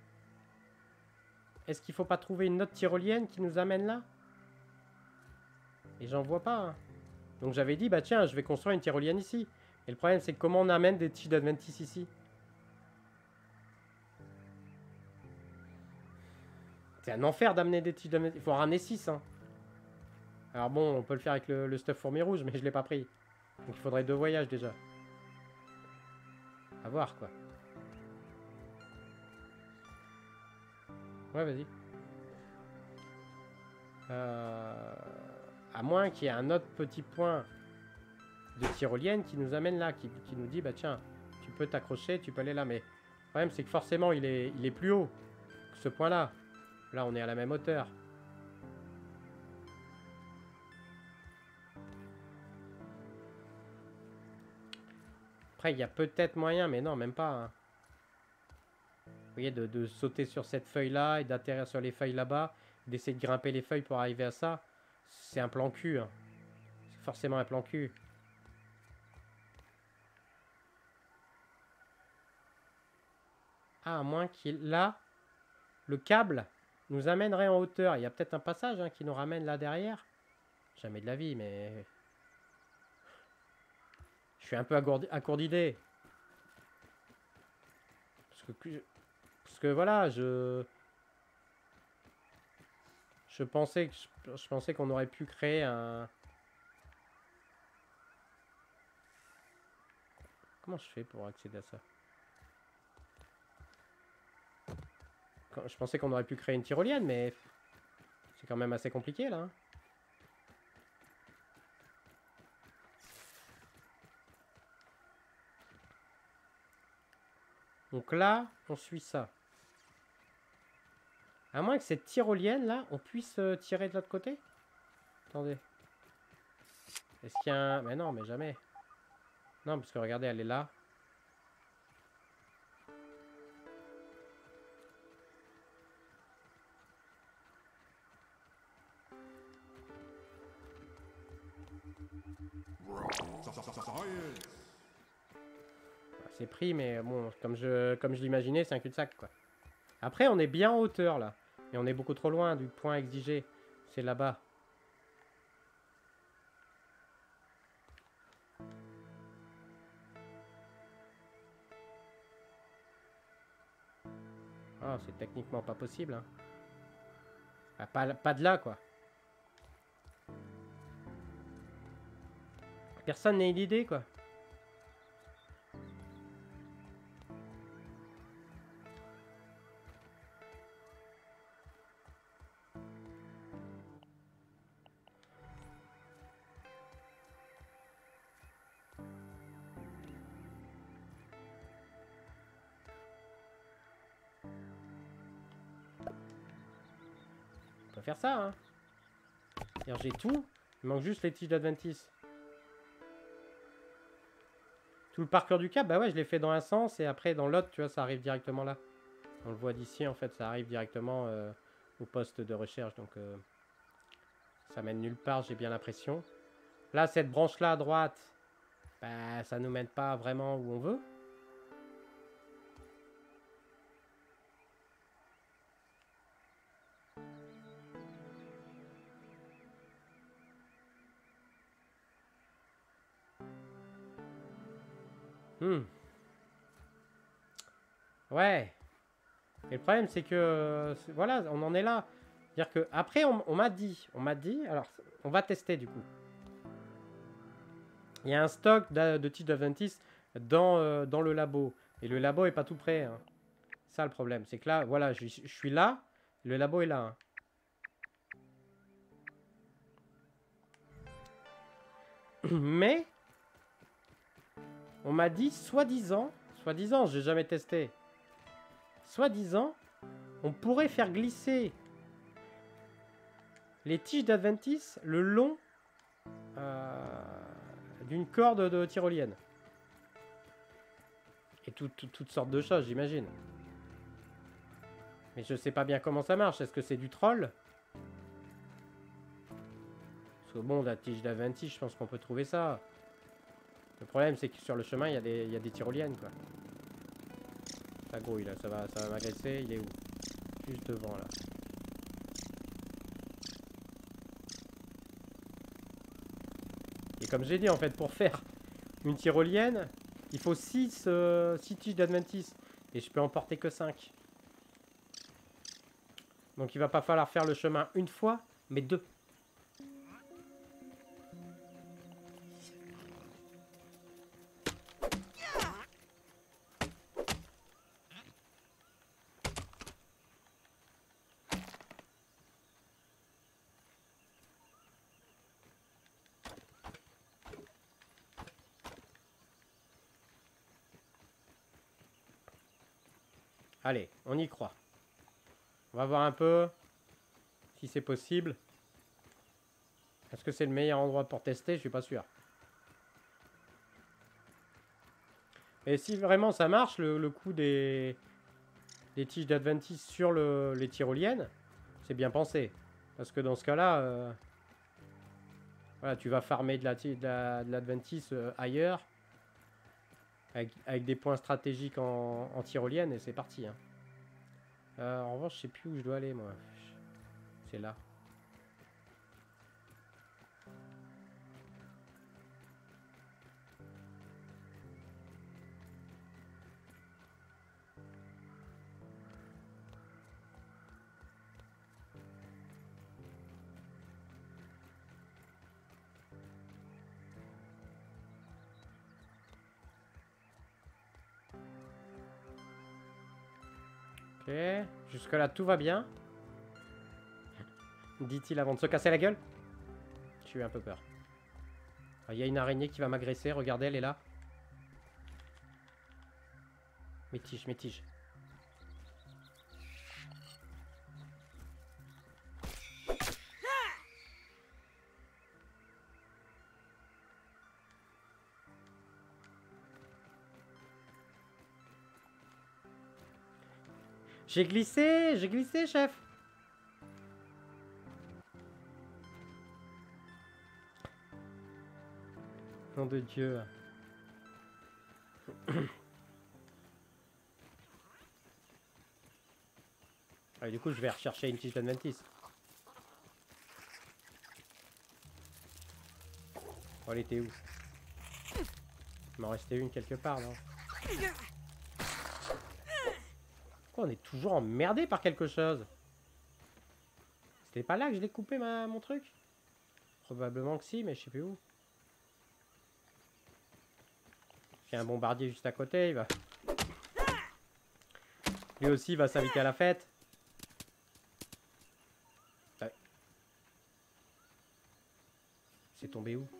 Est-ce qu'il ne faut pas trouver une autre tyrolienne qui nous amène là? Et j'en vois pas. Hein. Donc j'avais dit, bah tiens, je vais construire une tyrolienne ici. Et le problème, c'est comment on amène des tiges d'Adventis ici? C'est un enfer d'amener des tiges d'Adventis. Il faut en ramener 6. Hein. Alors bon, on peut le faire avec le stuff fourmi rouge, mais je l'ai pas pris. Donc il faudrait 2 voyages déjà. À voir quoi. Ouais, vas-y. À moins qu'il y ait un autre petit point de tyrolienne qui nous amène là, qui nous dit, bah tiens, tu peux t'accrocher, tu peux aller là. Mais le problème, c'est que forcément, il est plus haut que ce point-là. Là, on est à la même hauteur. Après, il y a peut-être moyen, mais non, même pas. Hein. Vous voyez, de sauter sur cette feuille-là et d'atterrir sur les feuilles là-bas, d'essayer de grimper les feuilles pour arriver à ça, c'est un plan cul. Hein. C'est forcément un plan cul. Ah, à moins qu'il... Là, le câble nous amènerait en hauteur. Il y a peut-être un passage hein, qui nous ramène là derrière. Jamais de la vie, mais... Je suis un peu à court d'idées. Parce que voilà, je pensais qu'on aurait pu créer un... Comment je fais pour accéder à ça? Je pensais qu'on aurait pu créer une tyrolienne, mais c'est quand même assez compliqué là. Hein. Donc là, on suit ça. À moins que cette tyrolienne là, on puisse tirer de l'autre côté. Attendez. Est-ce qu'il y a un... Mais non, mais jamais. Non, parce que regardez, elle est là. C'est pris, mais bon, comme je l'imaginais, c'est un cul-de-sac, quoi. Après, on est bien en hauteur, là. Et on est beaucoup trop loin du point exigé. C'est là-bas. Oh, c'est techniquement pas possible, hein. Ah, pas de là, quoi. Personne n'a une idée, quoi. peut faire ça, hein. J'ai tout. Il manque juste les tiges d'Adventis. Tout le parcours du cap, bah ouais, je l'ai fait dans un sens et après dans l'autre, tu vois, ça arrive directement là. On le voit d'ici, en fait, ça arrive directement au poste de recherche. Donc, ça mène nulle part, j'ai bien l'impression. Là, cette branche-là à droite, bah, ça nous mène pas vraiment où on veut. Ouais. Et le problème, c'est que... voilà, on en est là. C'est-à-dire que après, on m'a dit... Alors, on va tester, du coup. Il y a un stock de tiges d'Adventis dans le labo. Et le labo est pas tout prêt. Hein. Ça, le problème. C'est que là, voilà, je suis là. Le labo est là. Hein. Mais... on m'a dit, soi-disant, j'ai jamais testé. Soi-disant, on pourrait faire glisser les tiges d'Adventis le long d'une corde de tyrolienne. Et toutes sortes de choses, j'imagine. Mais je sais pas bien comment ça marche. Est-ce que c'est du troll? Parce que bon, la tige d'Adventis, je pense qu'on peut trouver ça. Le problème, c'est que sur le chemin, il y a des tyroliennes, quoi. Ça grouille, là. Ça va m'agresser. Il est où? Juste devant, là. Et comme j'ai dit, en fait, pour faire une tyrolienne, il faut 6 tiges d'Adventis. Et je peux en porter que 5. Donc il va pas falloir faire le chemin une fois, mais 2. Allez, on y croit. On va voir un peu si c'est possible. Est-ce que c'est le meilleur endroit pour tester? Je suis pas sûr. Et si vraiment ça marche, le coup des tiges d'Adventis sur les tyroliennes, c'est bien pensé. Parce que dans ce cas-là, voilà, tu vas farmer de l'Adventis ailleurs. Avec des points stratégiques en tyrolienne et c'est parti. Hein. En revanche, je sais plus où je dois aller, moi. C'est là. Ok. Jusque-là, tout va bien. Dit-il avant de se casser la gueule. J'ai eu un peu peur. Il y a une araignée qui va m'agresser. Regardez, elle est là. Mes tiges, mes tiges. J'ai glissé, chef. Nom de Dieu. Ah, du coup, je vais rechercher une tige d'Adventis. Oh, elle était où? Il m'en restait une quelque part, non? Pourquoi on est toujours emmerdé par quelque chose? C'était pas là que je l'ai coupé, mon truc? Probablement que si, mais je sais plus où. Il y a un bombardier juste à côté, il va... Lui aussi, il va s'inviter à la fête. Ouais. C'est tombé où?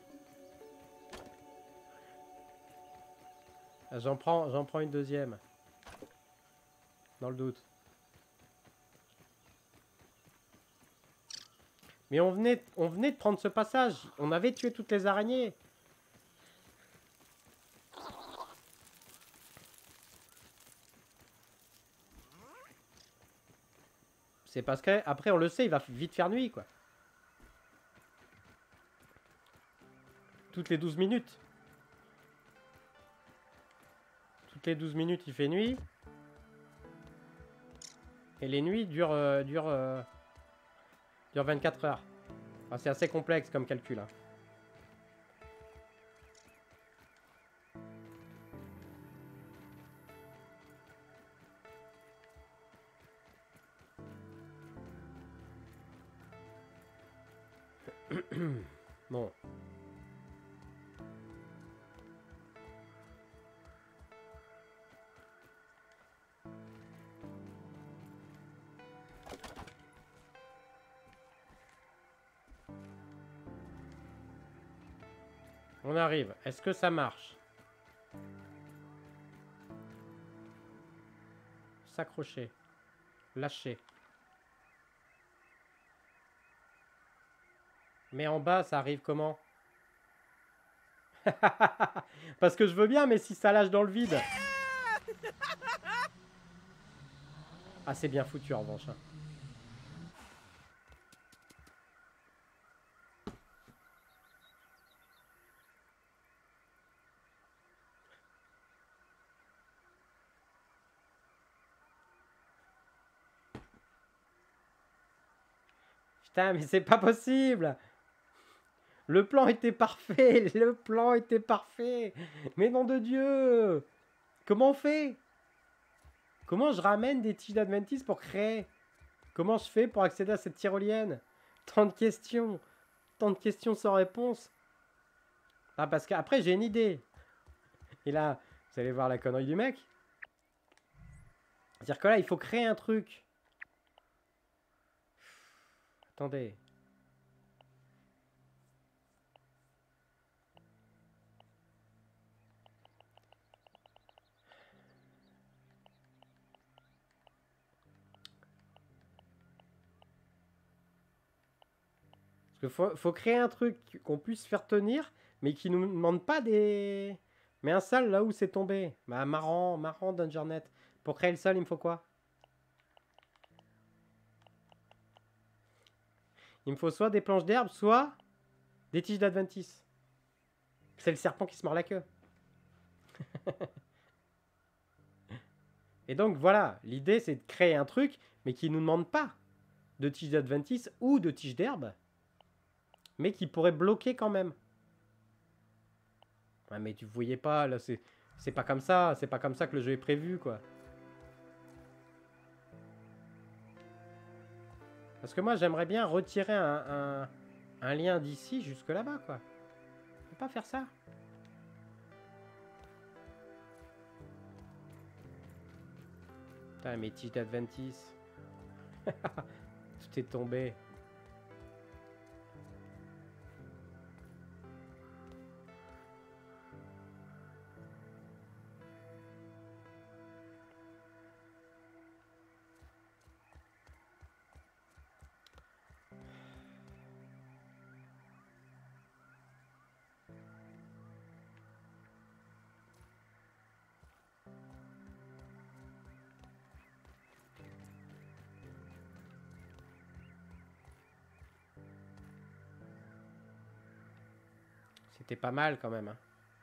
J'en prends une deuxième. Dans le doute. Mais on venait de prendre ce passage. On avait tué toutes les araignées. C'est parce qu'après, on le sait, il va vite faire nuit, quoi. Toutes les 12 minutes. Toutes les 12 minutes, il fait nuit. Et les nuits durent 24 heures. Enfin, c'est assez complexe comme calcul, hein. Bon. On arrive. Est-ce que ça marche? S'accrocher. Lâcher. Mais en bas, ça arrive comment? Parce que je veux bien, mais si ça lâche dans le vide. Ah, c'est bien foutu en revanche, hein. Putain, mais c'est pas possible! Le plan était parfait! Le plan était parfait! Mais nom de Dieu! Comment on fait? Comment je ramène des tiges d'Adventis pour créer? Comment je fais pour accéder à cette tyrolienne? Tant de questions! Tant de questions sans réponse! Ah, parce qu'après, j'ai une idée. Et là, vous allez voir la connerie du mec. C'est-à-dire que là, il faut créer un truc. Attendez. Parce qu'il faut créer un truc qu'on puisse faire tenir, mais qui nous demande pas des... Mais un sol là où c'est tombé. Bah marrant, Dungeonnet. Pour créer le sol, il me faut quoi? Il me faut soit des planches d'herbe, soit des tiges d'Adventis. C'est le serpent qui se mord la queue. Et donc voilà, l'idée c'est de créer un truc, mais qui nous demande pas de tiges d'Adventis ou de tiges d'herbe, mais qui pourrait bloquer quand même. Ouais, mais tu voyais pas, là c'est pas comme ça, c'est pas comme ça que le jeu est prévu, quoi. Parce que moi j'aimerais bien retirer un lien d'ici jusque là-bas, quoi. On peut pas faire ça. Putain, mes tiges d'Adventis. Tout est tombé. C'était pas mal quand même, hein.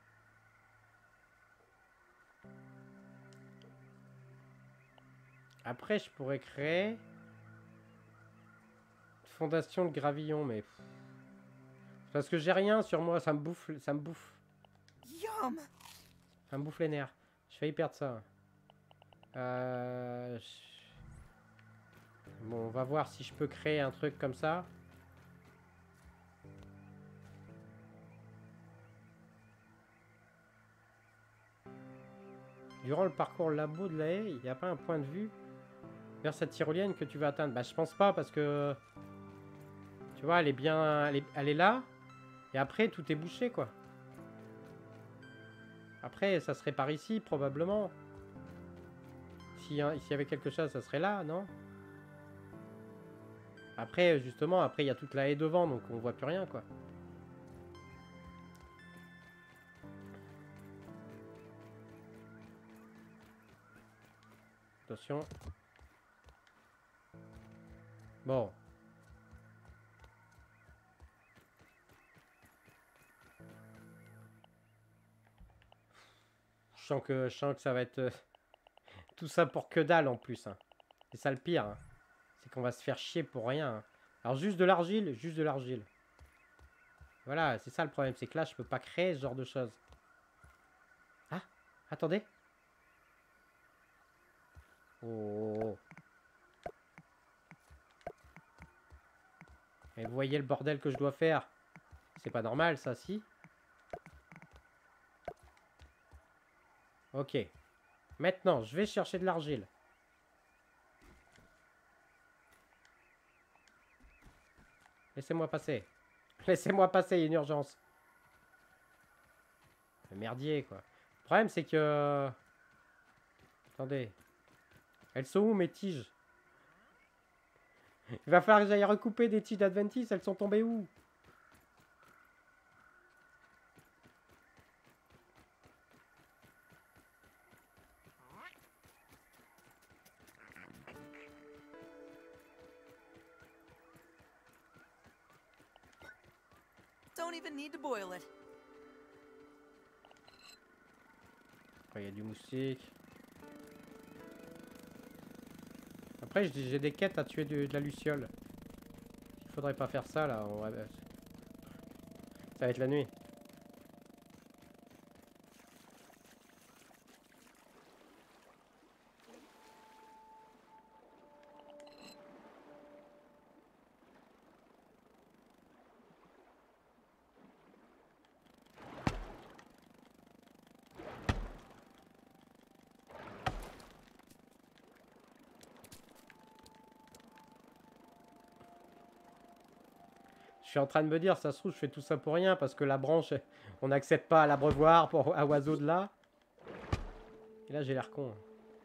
Après, je pourrais créer fondation de gravillon, mais parce que j'ai rien sur moi, ça me bouffe, Yum! ça me bouffe les nerfs. Je failli perdre ça. Bon, on va voir si je peux créer un truc comme ça. Durant le parcours labo de la haie, il n'y a pas un point de vue vers cette tyrolienne que tu vas atteindre. Bah, je pense pas parce que tu vois, elle est bien, elle est là. Et après, tout est bouché, quoi. Après, ça serait par ici, probablement. S'il y avait quelque chose, ça serait là, non? Après, justement, après il y a toute la haie devant, donc on voit plus rien, quoi. Attention. Bon. Je sens que ça va être tout ça pour que dalle en plus. Hein. C'est ça le pire. Hein. C'est qu'on va se faire chier pour rien. Hein. Alors juste de l'argile, juste de l'argile. Voilà, c'est ça le problème. C'est que là, je peux pas créer ce genre de choses. Ah, attendez. Oh. Et vous voyez le bordel que je dois faire. C'est pas normal ça, si. Ok. Maintenant, je vais chercher de l'argile. Laissez-moi passer. Laissez-moi passer, il y a une urgence. Le merdier, quoi. Le problème, c'est que... Attendez. Elles sont où, mes tiges? Il va falloir que j'aille recouper des tiges d'Adventis. Elles sont tombées où? Don't even need to boil it. Après, il y a du moustique. Après, j'ai des quêtes à tuer de la luciole. Il faudrait pas faire ça, là. Ça va être la nuit. Je suis en train de me dire, ça se trouve, je fais tout ça pour rien, parce que la branche, on n'accepte pas à l'abreuvoir pour à oiseau de là. Et là, j'ai l'air con.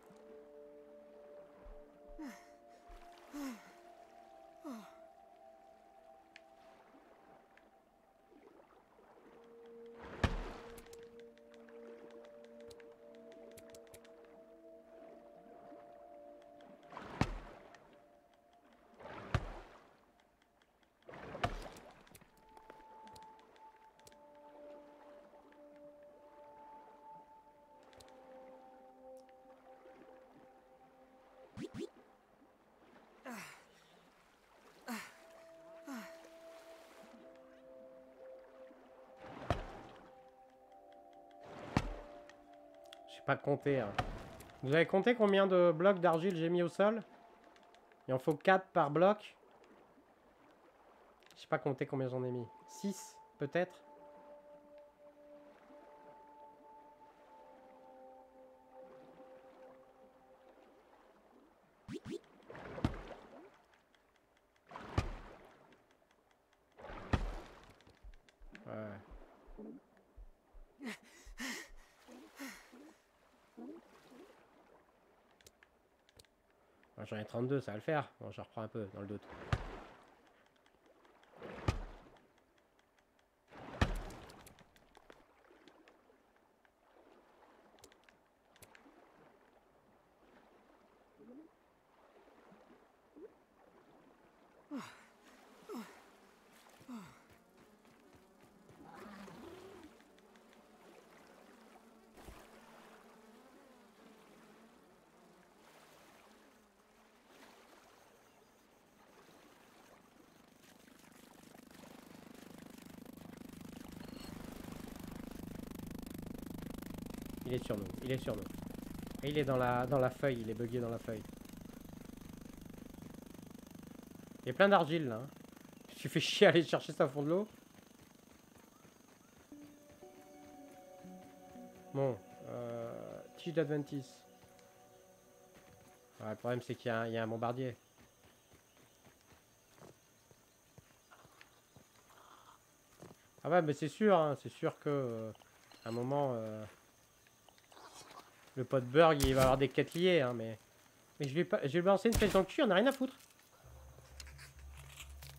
Je sais pas compter. Hein. Vous avez compté combien de blocs d'argile j'ai mis au sol? Il en faut 4 par bloc. Je sais pas compter combien j'en ai mis. 6 peut-être. J'en ai 32, ça va le faire. Bon, je reprends un peu dans le doute. Il est sur nous, il est sur nous. Et il est dans la feuille, il est bugué dans la feuille. Il y a plein d'argile là. Hein. Je suis fait chier à aller chercher ça au fond de l'eau. Bon, tige d'Adventis. Ouais, le problème c'est qu'il y a un bombardier. Ah ouais, mais c'est sûr, hein, c'est sûr que à un moment, le pote Burg, il va avoir des quêtes liées, hein, mais je vais pas, je vais balancer une flèche dans le cul, on a rien à foutre.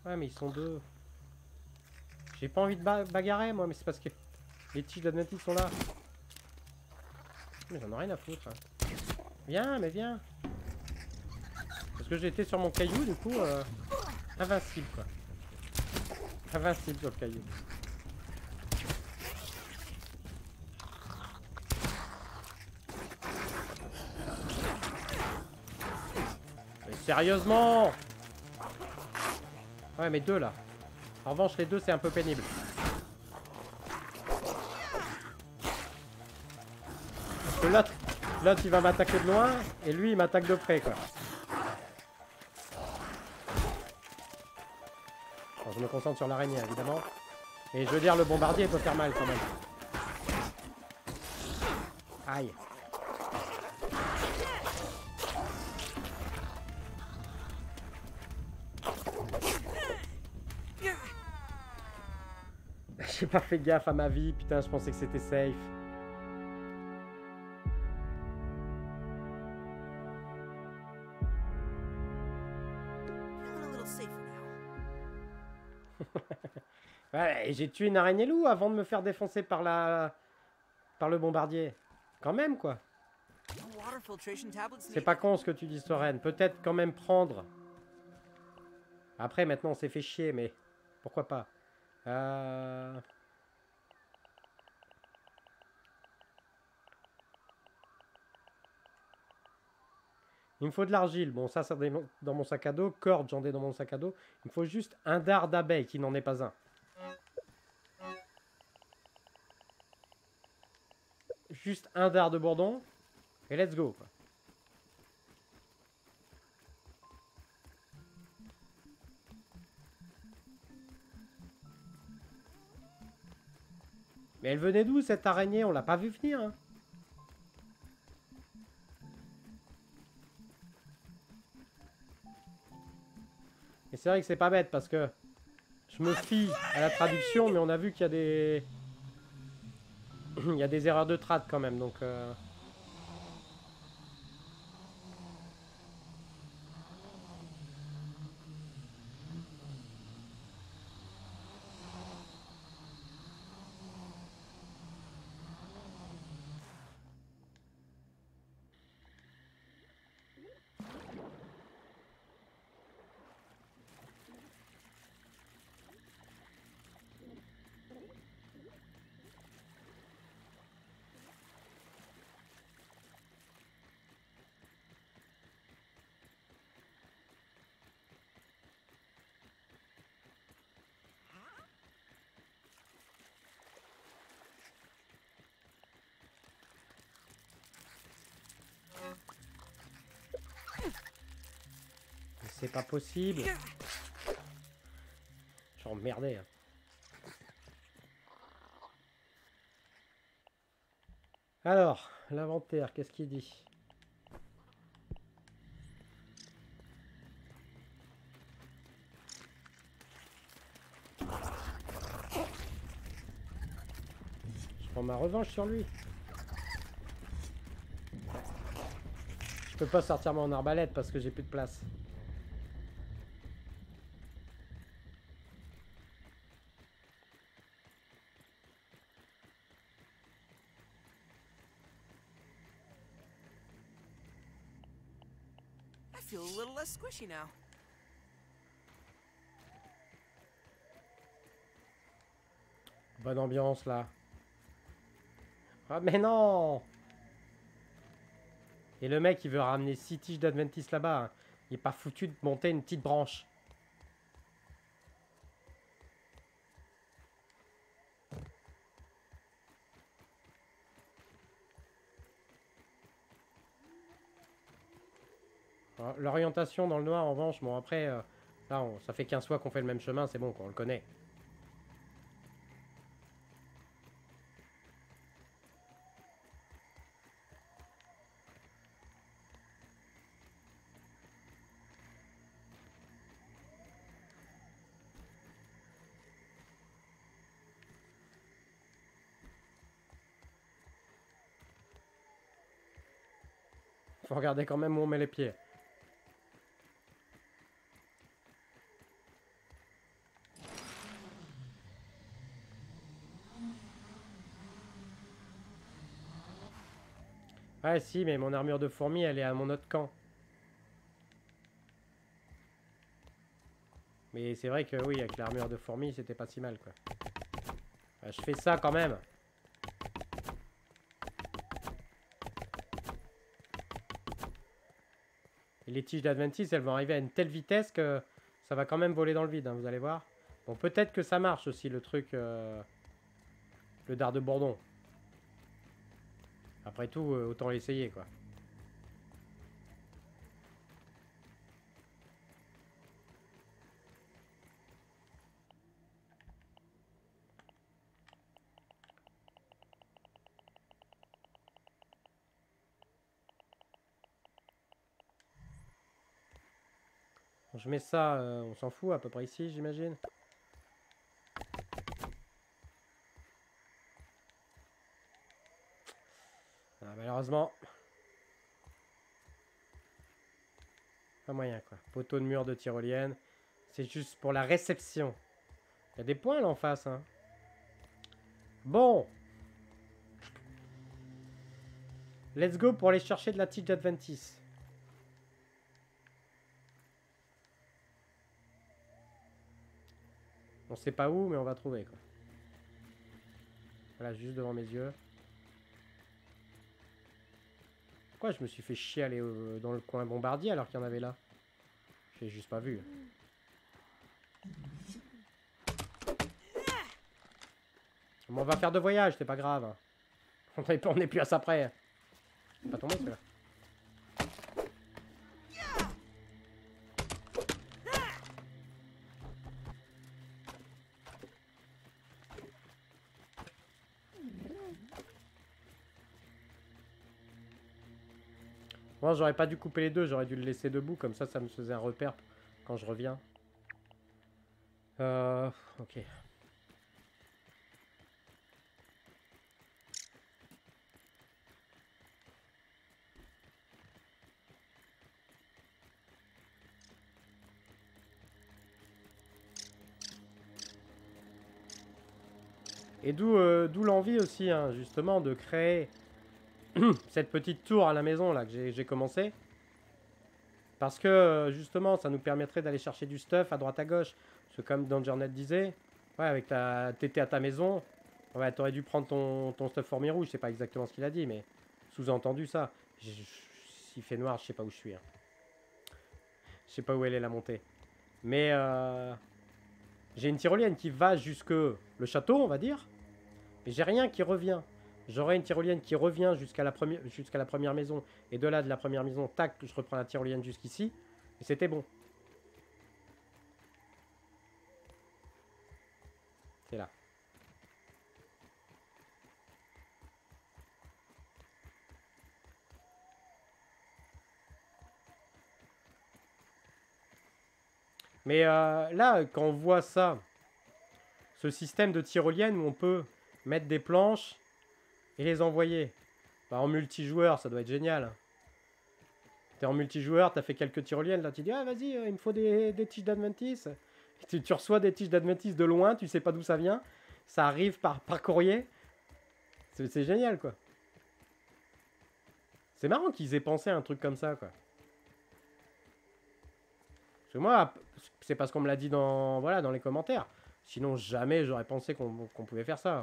Ouais, mais ils sont deux. J'ai pas envie de bagarrer, moi, mais c'est parce que les tiges d'Adventis sont là. Mais j'en ai rien à foutre. Hein. Viens, mais viens. Parce que j'étais sur mon caillou, du coup, invincible, quoi. Invincible sur le caillou. Mais sérieusement! Ouais, mais deux, là. En revanche, les deux, c'est un peu pénible. Parce que l'autre, il va m'attaquer de loin, et lui, il m'attaque de près, quoi. Bon, je me concentre sur l'araignée, évidemment. Et je veux dire, le bombardier peut faire mal, quand même. Aïe. J'ai pas fait gaffe à ma vie, putain, je pensais que c'était safe. Feeling a little safer now. Ouais, j'ai tué une araignée loup avant de me faire défoncer par le bombardier. Quand même, quoi. Water filtration tablets C'est needed. pas con ce que tu dis, Soren. Peut-être quand même prendre. Après, maintenant, on s'est fait chier, mais pourquoi pas. Il me faut de l'argile. Bon, ça dans mon sac à dos. Corde, j'en ai dans mon sac à dos. Il me faut juste un dard d'abeille qui n'en est pas un. Juste un dard de bourdon. Et let's go, quoi. Mais elle venait d'où, cette araignée? On l'a pas vu venir, hein. Et c'est vrai que c'est pas bête, parce que je me fie à la traduction, mais on a vu qu'il y a des... Il y a des erreurs de trad, quand même, donc... C'est pas possible. Je suis emmerdé. Hein. Alors, l'inventaire, qu'est-ce qu'il dit? Je prends ma revanche sur lui. Je peux pas sortir mon arbalète parce que j'ai plus de place. I feel a little less squishy now. Bonne ambiance là. Ah mais non! Et le mec il veut ramener 6 tiges d'Adventis là-bas. Hein. Il est pas foutu de monter une petite branche. L'orientation dans le noir en revanche, bon après, là ça fait 15 fois qu'on fait le même chemin, c'est bon, on le connaît. Faut regarder quand même où on met les pieds. Ouais, si, mais mon armure de fourmi, elle est à mon autre camp. Mais c'est vrai que oui, avec l'armure de fourmi, c'était pas si mal, quoi. Je fais ça quand même. Et les tiges d'Adventis, elles vont arriver à une telle vitesse que ça va quand même voler dans le vide, hein, vous allez voir. Bon, peut-être que ça marche aussi, le truc... le dard de Bourdon. Après tout, autant l'essayer, quoi. Je mets ça, on s'en fout, à peu près ici, j'imagine. Ah, malheureusement. Pas moyen, quoi. Poteau de mur de tyrolienne. C'est juste pour la réception. Il y a des points, là, en face, hein. Bon. Let's go pour aller chercher de la tige d'Adventis. On sait pas où, mais on va trouver, quoi. Voilà, juste devant mes yeux. Pourquoi je me suis fait chier aller dans le coin bombardier alors qu'il y en avait là? J'ai juste pas vu. Bon, on va faire de voyage, c'est pas grave. On n'est plus à ça près. Pas tombé celui-là. Moi, j'aurais pas dû couper les deux, j'aurais dû le laisser debout, comme ça me faisait un repère quand je reviens. Ok. Et d'où l'envie aussi, hein, justement, de créer cette petite tour à la maison là que j'ai commencé. Parce que justement, ça nous permettrait d'aller chercher du stuff à droite à gauche. Parce que comme Dangernet disait, ouais, avec t'étais à ta maison, ouais, t'aurais dû prendre ton stuff fourmi rouge. Je sais pas exactement ce qu'il a dit, mais sous-entendu ça. S'il fait noir, je sais pas où je suis. Hein. Je sais pas où elle est la montée. Mais j'ai une tyrolienne qui va jusque le château, on va dire. Mais j'ai rien qui revient. J'aurai une tyrolienne qui revient jusqu'à la première maison. Et de là, de la première maison, tac, je reprends la tyrolienne jusqu'ici. Et c'était bon. C'est là. Mais là, quand on voit ça, ce système de tyrolienne où on peut mettre des planches et les envoyer. Bah, en multijoueur, ça doit être génial. T'es en multijoueur, t'as fait quelques tyroliennes, là tu dis, ah vas-y, il me faut des tiges d'Adventis. Tu reçois des tiges d'Adventis de loin, tu sais pas d'où ça vient. Ça arrive par courrier. C'est génial, quoi. C'est marrant qu'ils aient pensé à un truc comme ça, quoi. Parce que moi, c'est parce qu'on me l'a dit dans, voilà, dans les commentaires. Sinon, jamais j'aurais pensé qu'on pouvait faire ça.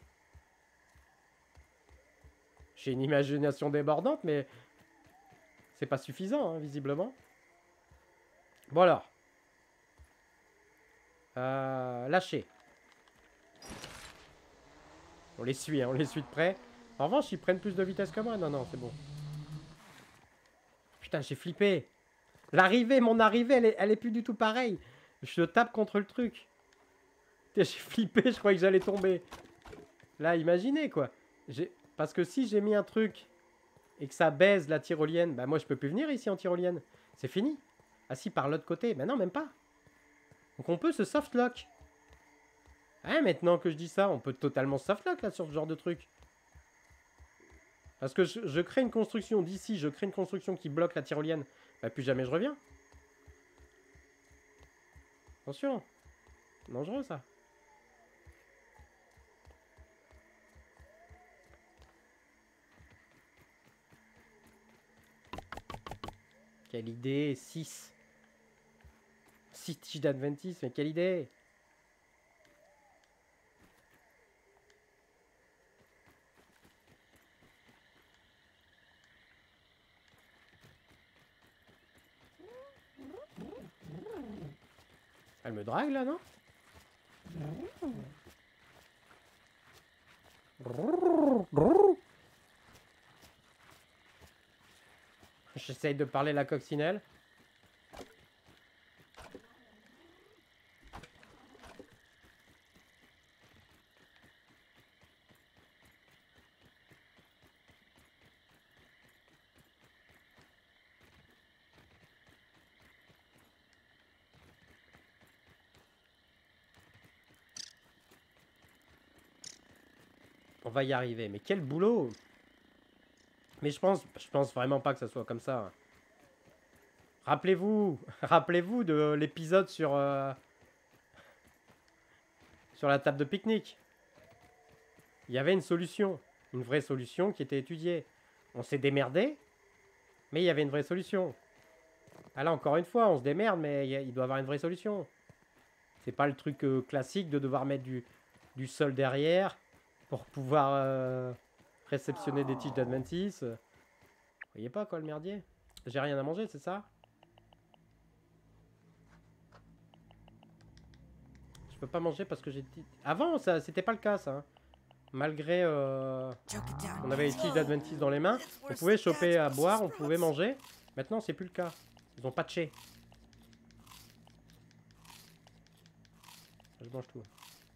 J'ai une imagination débordante, mais c'est pas suffisant, hein, visiblement. Bon alors. Lâcher. On les suit, hein, on les suit de près. En revanche, ils prennent plus de vitesse que moi. Non, non, c'est bon. Putain, j'ai flippé. Mon arrivée, elle est plus du tout pareille. Je tape contre le truc. J'ai flippé, je croyais que j'allais tomber. Là, imaginez, quoi. Parce que si j'ai mis un truc et que ça baise la tyrolienne, bah moi, je peux plus venir ici en tyrolienne. C'est fini. Ah si, par l'autre côté. Bah non, même pas. Donc on peut se softlock. Ah, maintenant que je dis ça, on peut totalement softlock, là, sur ce genre de truc. Parce que je crée une construction d'ici, je crée une construction qui bloque la tyrolienne. Bah, plus jamais je reviens. Attention. Dangereux, ça. Quelle idée, 6. 6 tiges d'Adventis, mais quelle idée. Elle me drague là, non? J'essaye de parler la coccinelle. On va y arriver. Mais quel boulot! Mais je pense vraiment pas que ça soit comme ça. Rappelez-vous, rappelez-vous de l'épisode sur la table de pique-nique. Il y avait une solution, une vraie solution qui était étudiée. On s'est démerdé, mais il y avait une vraie solution. Ah là, encore une fois, on se démerde, mais il doit y avoir une vraie solution. C'est pas le truc classique de devoir mettre du sol derrière pour pouvoir réceptionner des tiges d'Adventis. Vous voyez pas quoi le merdier? J'ai rien à manger, c'est ça? Je peux pas manger parce que j'ai... Avant, ça, c'était pas le cas, ça. Malgré... on avait les tiges d'Adventis dans les mains. On pouvait choper à boire, on pouvait manger. Maintenant, c'est plus le cas. Ils ont patché. Je mange tout.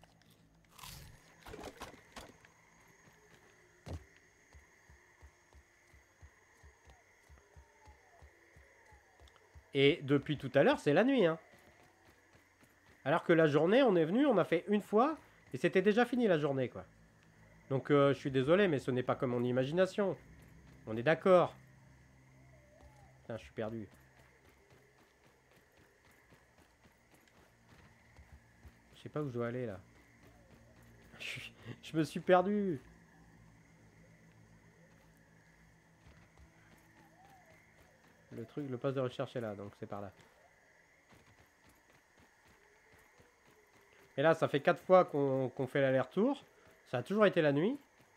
Et depuis tout à l'heure, c'est la nuit, hein. Alors que la journée, on est venu, on a fait une fois, et c'était déjà fini la journée, quoi. Donc, je suis désolé, mais ce n'est pas comme mon imagination. On est d'accord. Putain, je suis perdu. Je sais pas où je dois aller, là. Je me suis perdu. Le truc, le poste de recherche est là, donc c'est par là. Et là, ça fait 4 fois qu'on fait l'aller-retour. Ça a toujours été la nuit.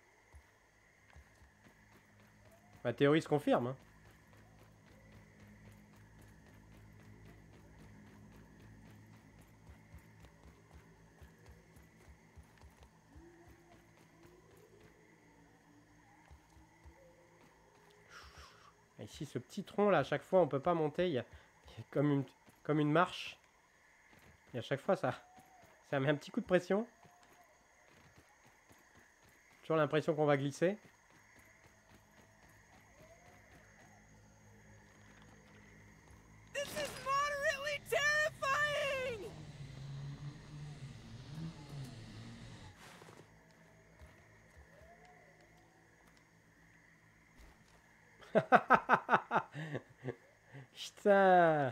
Ma théorie se confirme, hein. Ici, ce petit tronc là, à chaque fois, on peut pas monter. Il y a comme une marche. Et à chaque fois, ça met un petit coup de pression. Toujours l'impression qu'on va glisser. This is moderately terrifying! Putain.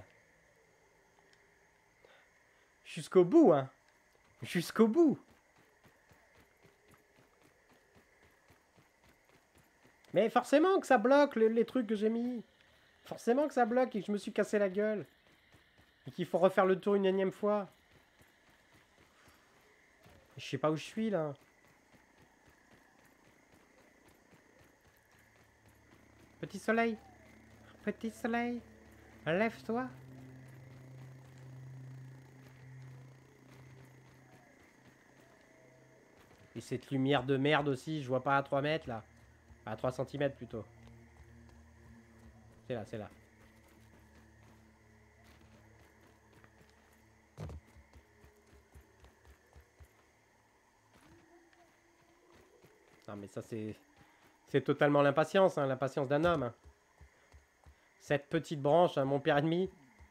Jusqu'au bout, hein. Jusqu'au bout. Mais forcément que ça bloque les trucs que j'ai mis. Forcément que ça bloque et que je me suis cassé la gueule. Et qu'il faut refaire le tour une énième fois. Je sais pas où je suis, là. Petit soleil. Petit soleil. Lève-toi. Et cette lumière de merde aussi, je vois pas à 3 mètres, là. À 3 cm plutôt. C'est là, c'est là. Non mais ça c'est totalement l'impatience, hein, l'impatience d'un homme. Hein. Cette petite branche, hein, mon pire ennemi.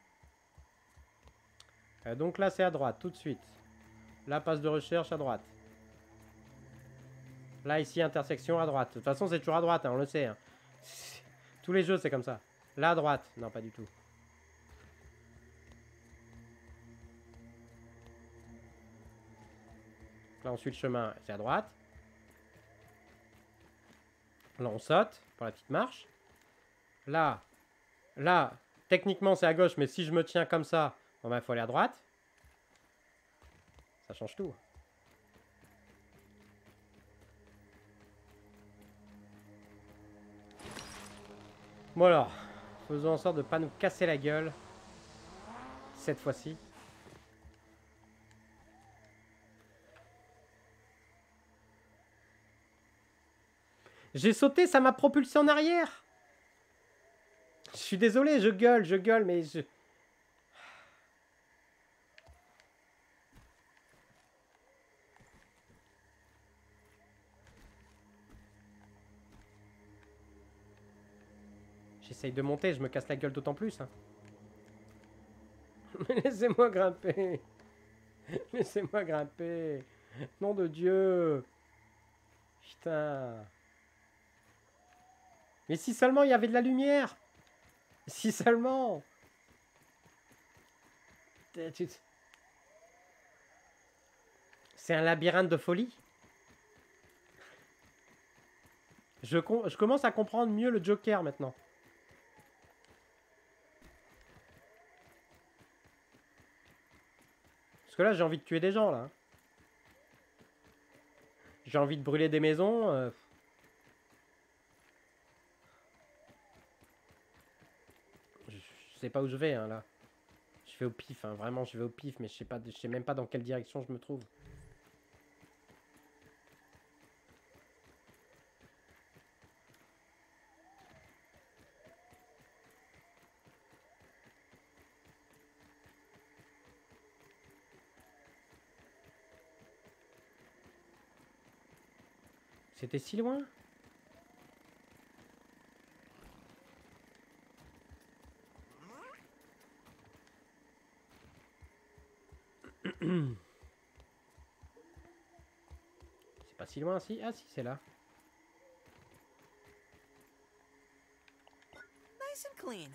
Donc là c'est à droite, tout de suite. Là passe de recherche à droite. Là ici intersection à droite. De toute façon c'est toujours à droite, hein, on le sait. Hein. Tous les jeux c'est comme ça. Là à droite, non pas du tout. Là on suit le chemin, c'est à droite. Là on saute pour la petite marche. Là, techniquement, c'est à gauche, mais si je me tiens comme ça, bon, bah, il faut aller à droite. Ça change tout. Bon alors, faisons en sorte de pas nous casser la gueule. Cette fois-ci. J'ai sauté, ça m'a propulsé en arrière. Je suis désolé, je gueule, mais je... J'essaye de monter, je me casse la gueule d'autant plus. Hein. Laissez-moi grimper. Laissez-moi grimper. Nom de Dieu. Putain. Mais si seulement il y avait de la lumière. Si seulement. C'est un labyrinthe de folie. Je commence à comprendre mieux le Joker maintenant. Parce que là, j'ai envie de tuer des gens, là. J'ai envie de brûler des maisons. Je sais pas où je vais, hein, là. Je vais au pif, hein. Vraiment, je vais au pif, mais je sais même pas dans quelle direction je me trouve. C'était si loin? C'est pas si loin, si? Ah si, c'est là. Nice and clean.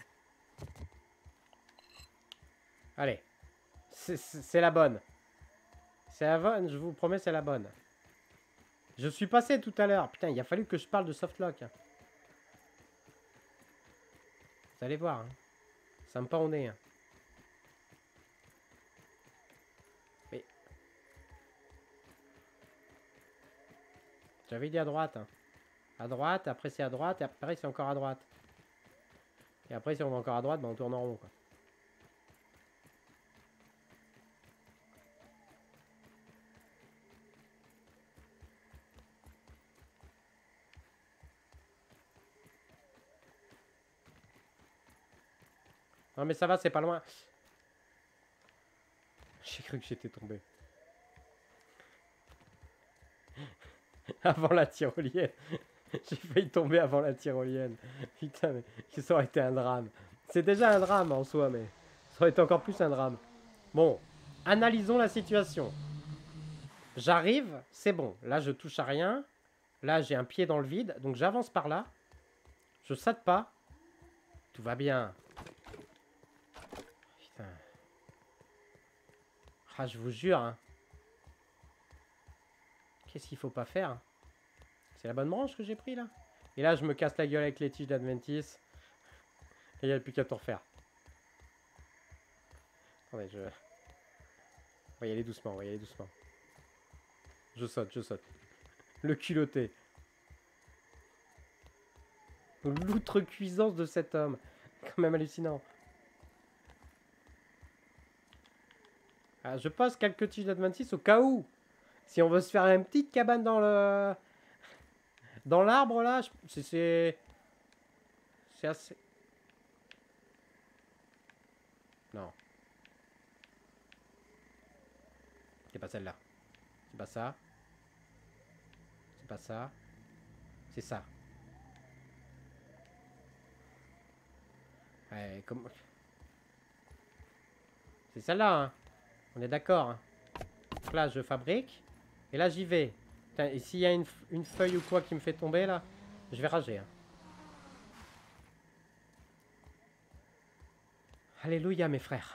Allez. C'est la bonne. C'est la bonne, je vous promets, c'est la bonne. Je suis passé tout à l'heure. Putain, il a fallu que je parle de softlock. Hein. Vous allez voir. Hein. Ça me pend au nez. Hein. Mais... J'avais dit à droite. Hein. À droite, après c'est à droite, et après c'est encore à droite. Et après si on va encore à droite, ben on tourne en rond. Quoi. Non mais ça va, c'est pas loin. J'ai cru que j'étais tombé. Avant la tyrolienne. J'ai failli tomber avant la tyrolienne. Putain, mais ça aurait été un drame. C'est déjà un drame en soi, mais ça aurait été encore plus un drame. Bon, analysons la situation. J'arrive, c'est bon. Là, je touche à rien. Là, j'ai un pied dans le vide, donc j'avance par là. Je saute pas. Tout va bien. Putain. Ah, je vous jure. Hein. Qu'est-ce qu'il faut pas faire? C'est la bonne branche que j'ai pris là. Et là, je me casse la gueule avec les tiges d'Adventis. Et il n'y a plus qu'à tout refaire. Attendez, je... On va y aller doucement, on va y aller doucement. Je saute, je saute. Le culotté. L'outrecuisance de cet homme. Quand même hallucinant. Ah, je pose quelques tiges d'Adventis au cas où. Si on veut se faire une petite cabane dans le... Dans l'arbre là, c'est assez... Non. C'est pas celle-là. C'est pas ça. C'est pas ça. C'est ça. Ouais, comme... C'est celle-là, hein. On est d'accord. Hein. Donc là, je fabrique. Et là, j'y vais. Putain, et s'il y a une feuille ou quoi qui me fait tomber, là, je vais rager. Hein. Alléluia, mes frères.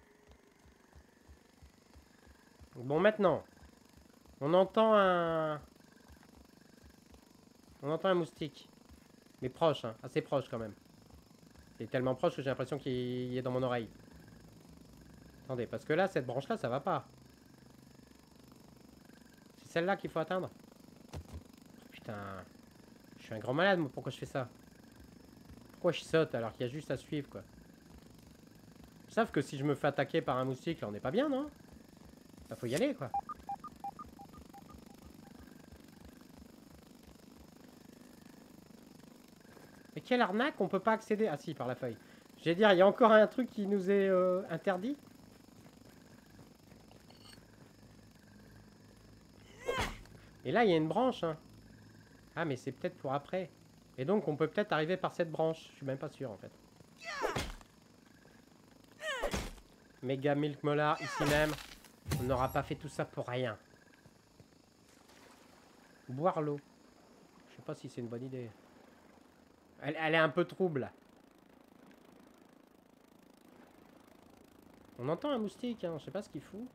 Bon, maintenant, on entend un... On entend un moustique. Mais proche, hein, assez proche quand même. C'est tellement proche que j'ai l'impression qu'il est dans mon oreille. Attendez, parce que là, cette branche-là, ça va pas. C'est celle-là qu'il faut atteindre. Putain. Je suis un grand malade, moi. Pourquoi je fais ça? Pourquoi je saute alors qu'il y a juste à suivre, quoi? Ils savent que si je me fais attaquer par un moustique, là, on n'est pas bien, non? Bah, faut y aller, quoi. Mais quelle arnaque, on peut pas accéder. Ah si, par la feuille. Je vais dire, il y a encore un truc qui nous est interdit. Et là, il y a une branche. Hein. Ah, mais c'est peut-être pour après. Et donc, on peut peut-être arriver par cette branche. Je suis même pas sûr, en fait. Méga Milk Molar, ici même. On n'aura pas fait tout ça pour rien. Boire l'eau. Je sais pas si c'est une bonne idée. Elle est un peu trouble. On entend un moustique, hein. Je sais pas ce qu'il fout.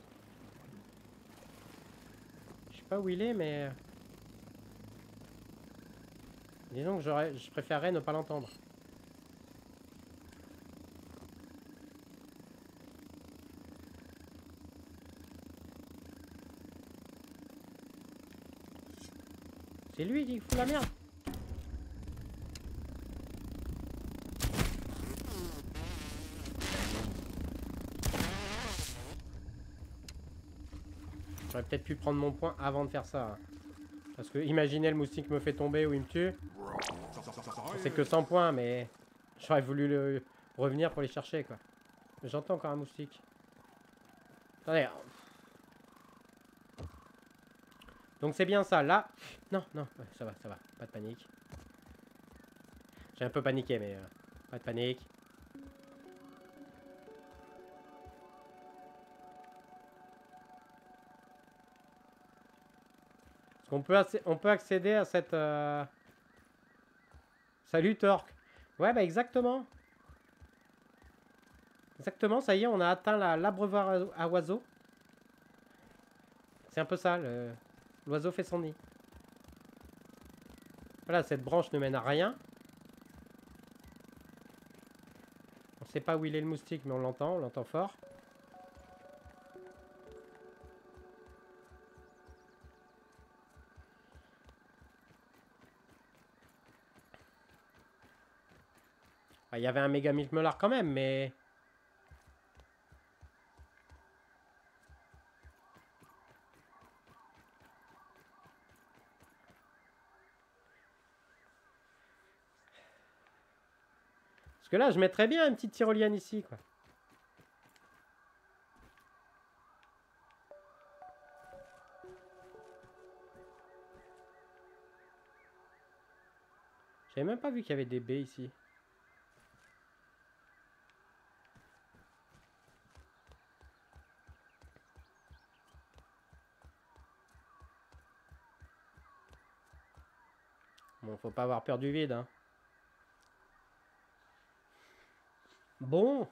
Je sais pas où il est, mais... Disons que je préférerais ne pas l'entendre. C'est lui qui fout la merde. J'aurais peut-être pu prendre mon point avant de faire ça. Hein. Parce que imaginez le moustique me fait tomber ou il me tue. C'est que 100 points, mais j'aurais voulu revenir pour les chercher, quoi. J'entends encore un moustique. Attendez. Donc c'est bien ça, là. Non, non, ouais, ça va, pas de panique. J'ai un peu paniqué, mais pas de panique. Parce qu'on peut accéder à cette... Salut Torque. Ouais, bah exactement. Exactement, ça y est, on a atteint l'abreuvoir à oiseaux. C'est un peu ça, l'oiseau fait son nid. Voilà, cette branche ne mène à rien. On sait pas où il est le moustique, mais on l'entend fort. Il y avait un méga Milk Molar quand même, mais... Parce que là, je mettrais bien une petite tyrolienne ici, quoi. J'avais même pas vu qu'il y avait des baies ici. Bon, faut pas avoir peur du vide, hein. Bon.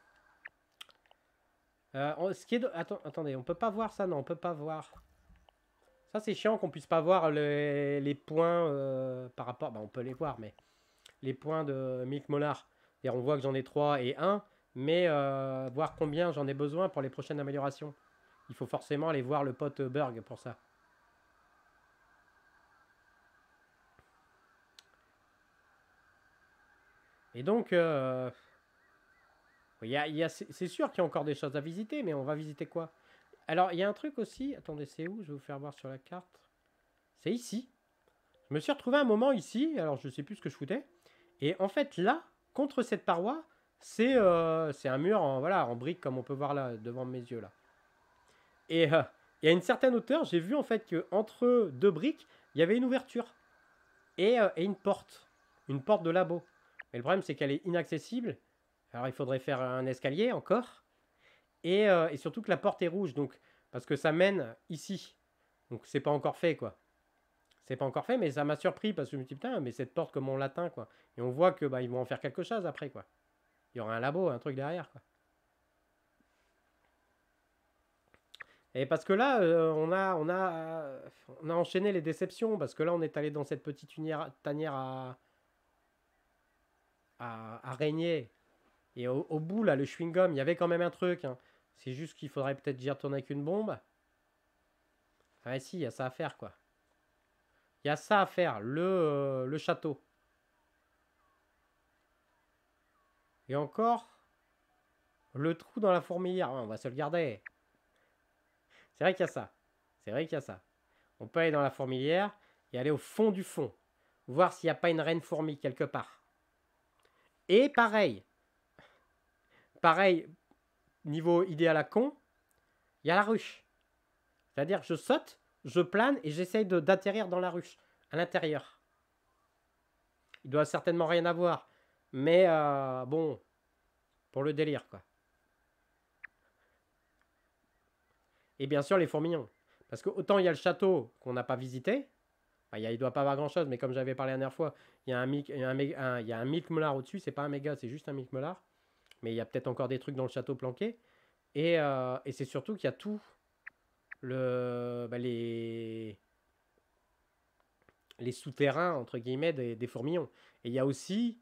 Ce qui est attendez, on peut pas voir ça, non, on peut pas voir. Ça, c'est chiant qu'on puisse pas voir les points par rapport... Bah, on peut les voir, mais... Les points de Milk Molar. Et on voit que j'en ai 3 et 1, mais voir combien j'en ai besoin pour les prochaines améliorations. Il faut forcément aller voir le pote Burg pour ça. Et donc... c'est sûr qu'il y a encore des choses à visiter, mais on va visiter quoi? Alors, il y a un truc aussi... Attendez, c'est où? Je vais vous faire voir sur la carte. C'est ici. Je me suis retrouvé un moment ici, alors je sais plus ce que je foutais. Et en fait, là, contre cette paroi, c'est un mur en, voilà, en briques, comme on peut voir là, devant mes yeux, là. Et à une certaine hauteur, j'ai vu en fait qu'entre deux briques, il y avait une ouverture. Et une porte. Une porte de labo. Mais le problème, c'est qu'elle est inaccessible. Alors, il faudrait faire un escalier encore. Et surtout que la porte est rouge, donc parce que ça mène ici. Donc, c'est pas encore fait, quoi. C'est pas encore fait, mais ça m'a surpris parce que je me dis, putain, mais cette porte, comment on l'atteint, quoi. Et on voit que bah, ils vont en faire quelque chose après, quoi. Il y aura un labo, un truc derrière, quoi. Et parce que là, on a enchaîné les déceptions, parce que là, on est allé dans cette petite tanière à... régner. Et au bout, là, le chewing-gum, il y avait quand même un truc. Hein. C'est juste qu'il faudrait peut-être y retourner avec une bombe. Ah si, il y a ça à faire, quoi. Il y a ça à faire, le château. Et encore, le trou dans la fourmilière. On va se le garder. C'est vrai qu'il y a ça. C'est vrai qu'il y a ça. On peut aller dans la fourmilière et aller au fond du fond. Voir s'il n'y a pas une reine fourmi quelque part. Et pareil. Pareil, niveau idéal à con, il y a la ruche. C'est-à-dire que je saute, je plane et j'essaye d'atterrir dans la ruche, à l'intérieur. Il doit certainement rien avoir. Mais bon, pour le délire, quoi. Et bien sûr, les fourmillons. Parce que autant il y a le château qu'on n'a pas visité. Enfin, il ne doit pas avoir grand-chose, mais comme j'avais parlé la dernière fois, il y a un milk molar au-dessus. C'est pas un méga, c'est juste un milk molar. Mais il y a peut-être encore des trucs dans le château planqués. Et c'est surtout qu'il y a tout les souterrains, entre guillemets, des fourmillons. Et il y a aussi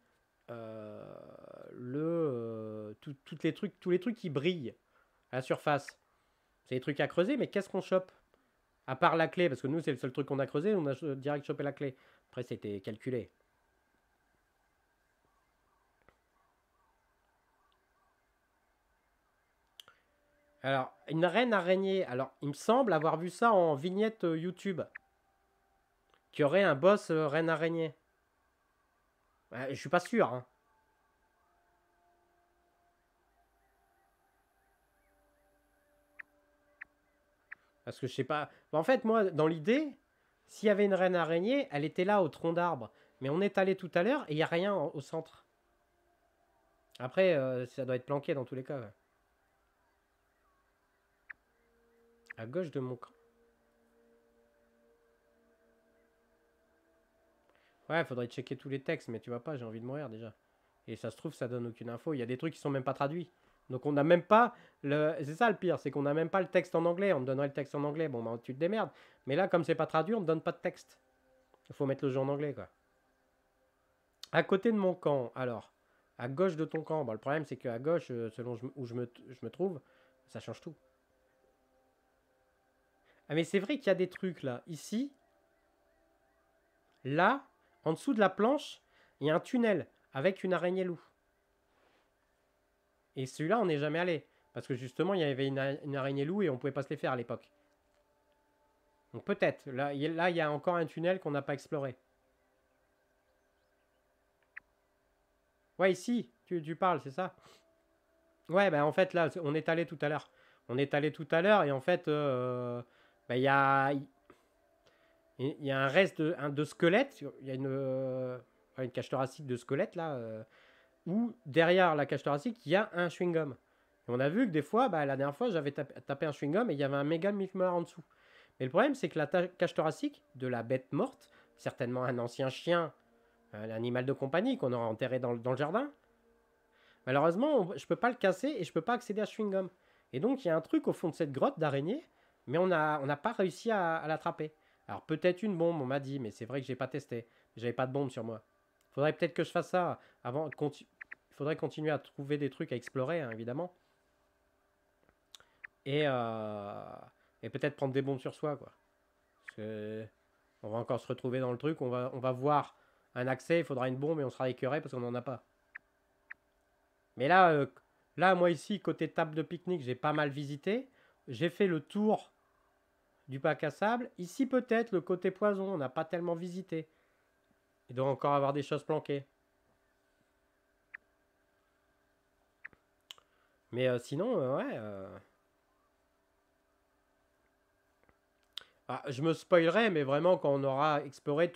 tous les trucs qui brillent à la surface. C'est des trucs à creuser, mais qu'est-ce qu'on chope? À part la clé, parce que nous, c'est le seul truc qu'on a creusé, on a direct chopé la clé. Après, c'était calculé. Alors, une reine araignée. Alors, il me semble avoir vu ça en vignette YouTube. Qu'il y aurait un boss reine araignée. Je suis pas sûr, hein. Parce que je sais pas. En fait, moi, dans l'idée, s'il y avait une reine araignée, elle était là au tronc d'arbre. Mais on est allé tout à l'heure et il n'y a rien au centre. Après, ça doit être planqué dans tous les cas. Ouais. À gauche de mon camp. Ouais, faudrait checker tous les textes, mais tu vois pas, j'ai envie de mourir déjà. Et ça se trouve, ça donne aucune info. Il y a des trucs qui sont même pas traduits. Donc on n'a même pas le. C'est ça le pire, c'est qu'on n'a même pas le texte en anglais. On me donnerait le texte en anglais. Bon, bah tu te démerdes. Mais là, comme c'est pas traduit, on me donne pas de texte. Il faut mettre le jeu en anglais, quoi. À côté de mon camp, alors. À gauche de ton camp. Bon, le problème, c'est qu'à gauche, selon où je me trouve, ça change tout. Ah, mais c'est vrai qu'il y a des trucs là. Ici, là, en dessous de la planche, il y a un tunnel avec une araignée loup. Et celui-là, on n'est jamais allé. Parce que justement, il y avait une araignée loup et on pouvait pas se les faire à l'époque. Donc peut-être. Là, il y a encore un tunnel qu'on n'a pas exploré. Ouais, ici, tu parles, c'est ça? Ouais, bah en fait, là, on est allé tout à l'heure. On est allé tout à l'heure et en fait, bah, il y a un reste de squelette. Il y a une cage thoracique de squelette, là. Où derrière la cage thoracique, il y a un chewing-gum. Et on a vu que des fois, bah, la dernière fois, j'avais tapé un chewing-gum et il y avait un méga milkmar en dessous. Mais le problème, c'est que la cage thoracique de la bête morte, certainement un ancien chien, un animal de compagnie qu'on aura enterré dans le jardin, malheureusement, je peux pas le casser et je peux pas accéder à ce chewing-gum. Et donc, il y a un truc au fond de cette grotte d'araignée, mais on n'a pas réussi à l'attraper. Alors, peut-être une bombe, on m'a dit, mais c'est vrai que j'ai pas testé. J'avais pas de bombe sur moi. Faudrait peut-être que je fasse ça avant. Il faudrait continuer à trouver des trucs à explorer, hein, évidemment. Et, et peut-être prendre des bombes sur soi, quoi. Parce que on va encore se retrouver dans le truc, on va voir un accès, il faudra une bombe et on sera écœuré parce qu'on n'en a pas. Mais là, moi ici, côté table de pique-nique, j'ai pas mal visité. J'ai fait le tour du bac à sable. Ici, peut-être, le côté poison, on n'a pas tellement visité. Il doit encore avoir des choses planquées. Mais sinon, ouais. Ah, je me spoilerai, mais vraiment quand on aura exploré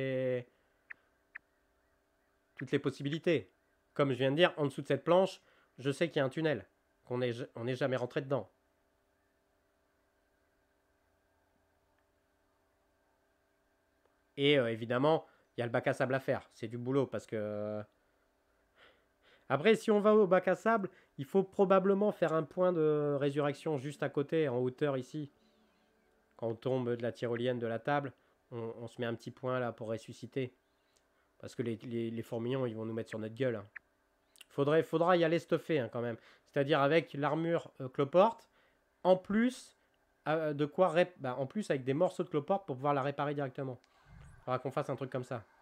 toutes les possibilités. Comme je viens de dire, en dessous de cette planche, je sais qu'il y a un tunnel. On n'est jamais rentré dedans. Et évidemment, il y a le bac à sable à faire. C'est du boulot parce que. Après, si on va au bac à sable, il faut probablement faire un point de résurrection juste à côté, en hauteur ici. Quand on tombe de la tyrolienne de la table, on se met un petit point là pour ressusciter. Parce que les fourmillons, ils vont nous mettre sur notre gueule. Hein. Faudra y aller stuffé hein, quand même. C'est-à-dire avec l'armure cloporte, en plus de quoi en plus avec des morceaux de cloporte pour pouvoir la réparer directement. Faudra qu'on fasse un truc comme ça.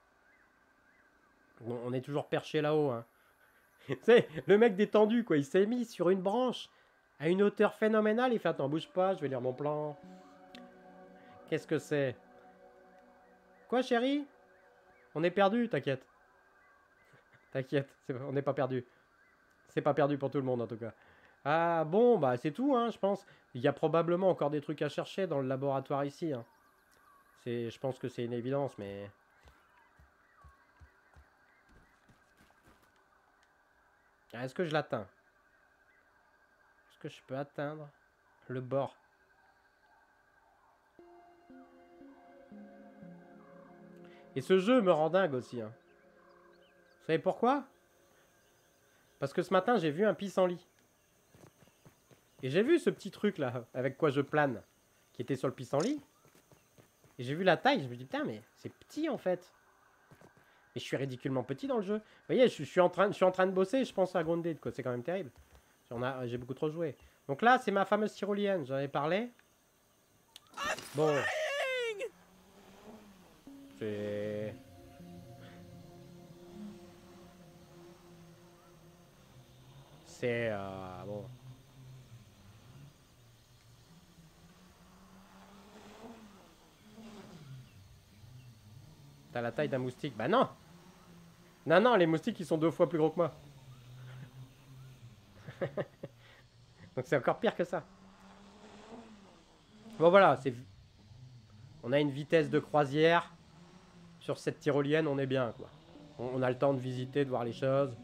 Bon, on est toujours perché là-haut. Hein. C'est le mec détendu quoi. Il s'est mis sur une branche à une hauteur phénoménale. Il fait attends, bouge pas, je vais lire mon plan. Qu'est-ce que c'est? Quoi, chérie? On est perdu, t'inquiète. T'inquiète, on n'est pas perdu. C'est pas perdu pour tout le monde en tout cas. Ah bon, bah c'est tout, hein, je pense. Il y a probablement encore des trucs à chercher dans le laboratoire ici. Hein. Je pense que c'est une évidence, mais... Est-ce que je l'atteins? Est-ce que je peux atteindre le bord? Et ce jeu me rend dingue aussi. Hein. Vous savez pourquoi? Parce que ce matin, j'ai vu un pissenlit. Et j'ai vu ce petit truc là, avec quoi je plane, qui était sur le pissenlit. Et j'ai vu la taille, je me dis, putain, mais c'est petit en fait. Et je suis ridiculement petit dans le jeu. Vous voyez, je suis en train de bosser, je pense à Grounded, quoi. C'est quand même terrible. J'ai beaucoup trop joué. Donc là, c'est ma fameuse tyrolienne, j'en ai parlé. Bon. C'est... bon. T'as la taille d'un moustique. Bah non! Non, non, les moustiques, ils sont 2 fois plus gros que moi. Donc c'est encore pire que ça. Bon voilà, on a une vitesse de croisière. Sur cette tyrolienne, on est bien, quoi. On a le temps de visiter, de voir les choses.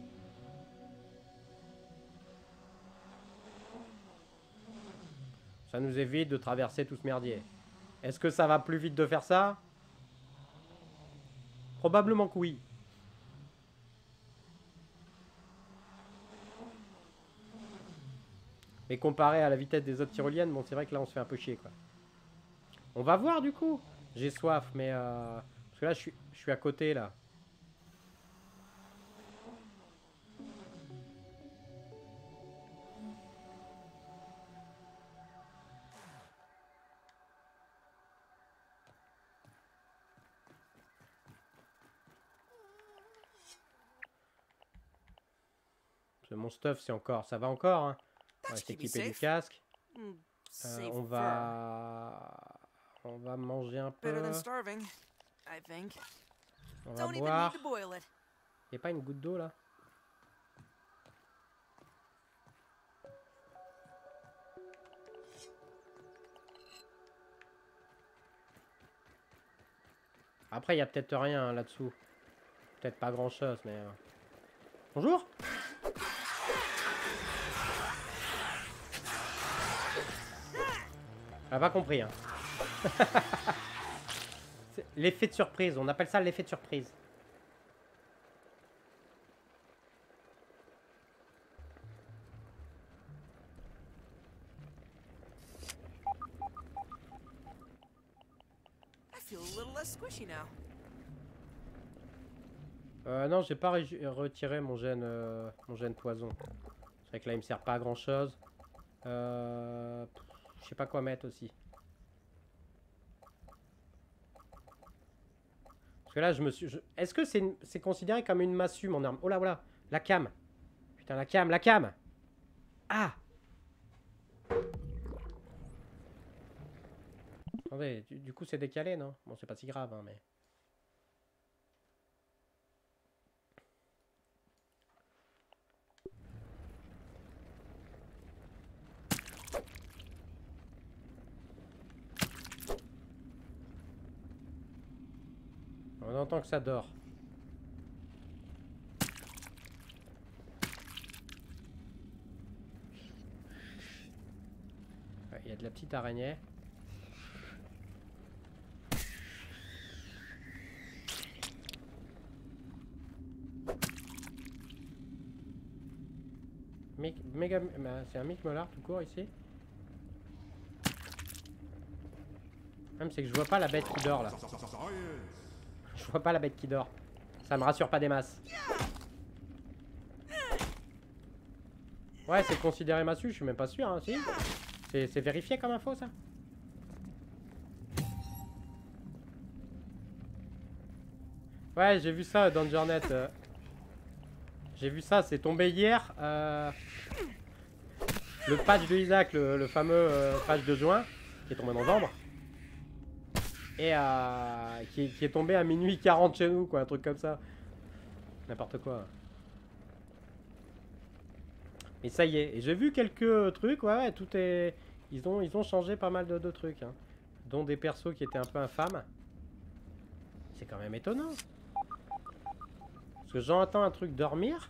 Ça nous évite de traverser tout ce merdier. Est-ce que ça va plus vite de faire ça? Probablement que oui. Mais comparé à la vitesse des autres tyroliennes, bon, c'est vrai que là, on se fait un peu chier, quoi. On va voir, du coup. J'ai soif, mais... Parce que là, je suis à côté, là. Mon stuff, c'est encore... Ça va encore, hein. On va s'équiper du casque. On va manger un peu. On va boire. Il n'y a pas une goutte d'eau, là? Après, il n'y a peut-être rien hein, là-dessous. Peut-être pas grand-chose, mais... Bonjour! Elle a pas compris, hein. L'effet de surprise, on appelle ça l'effet de surprise. Non, j'ai pas retiré mon gène poison. C'est vrai que là, il me sert pas à grand chose. Je sais pas quoi mettre aussi. Parce que là, est-ce que c'est considéré comme une massue, mon arme? Oh là, voilà. La cam. Putain, la cam, la cam. Ah! Attendez, du coup, c'est décalé, non? Bon, c'est pas si grave, hein, mais... On entend que ça dort. Il y a de la petite araignée. C'est un Mic-Molar tout court ici. Même c'est que je vois pas la bête qui dort là. Je vois pas la bête qui dort. Ça me rassure pas des masses. Ouais, c'est considéré massue, je suis même pas sûr, hein, si. C'est vérifié comme info, ça? Ouais, j'ai vu ça dans Journet. J'ai vu ça, c'est tombé hier. Le patch de Isaac, le fameux patch de juin, qui est tombé en novembre. Et qui est tombé à minuit 40 chez nous, quoi, un truc comme ça. N'importe quoi. Et ça y est. Et j'ai vu quelques trucs, ouais, tout est... Ils ont changé pas mal de trucs, hein. Dont des persos qui étaient un peu infâmes. C'est quand même étonnant. Parce que j'entends un truc dormir.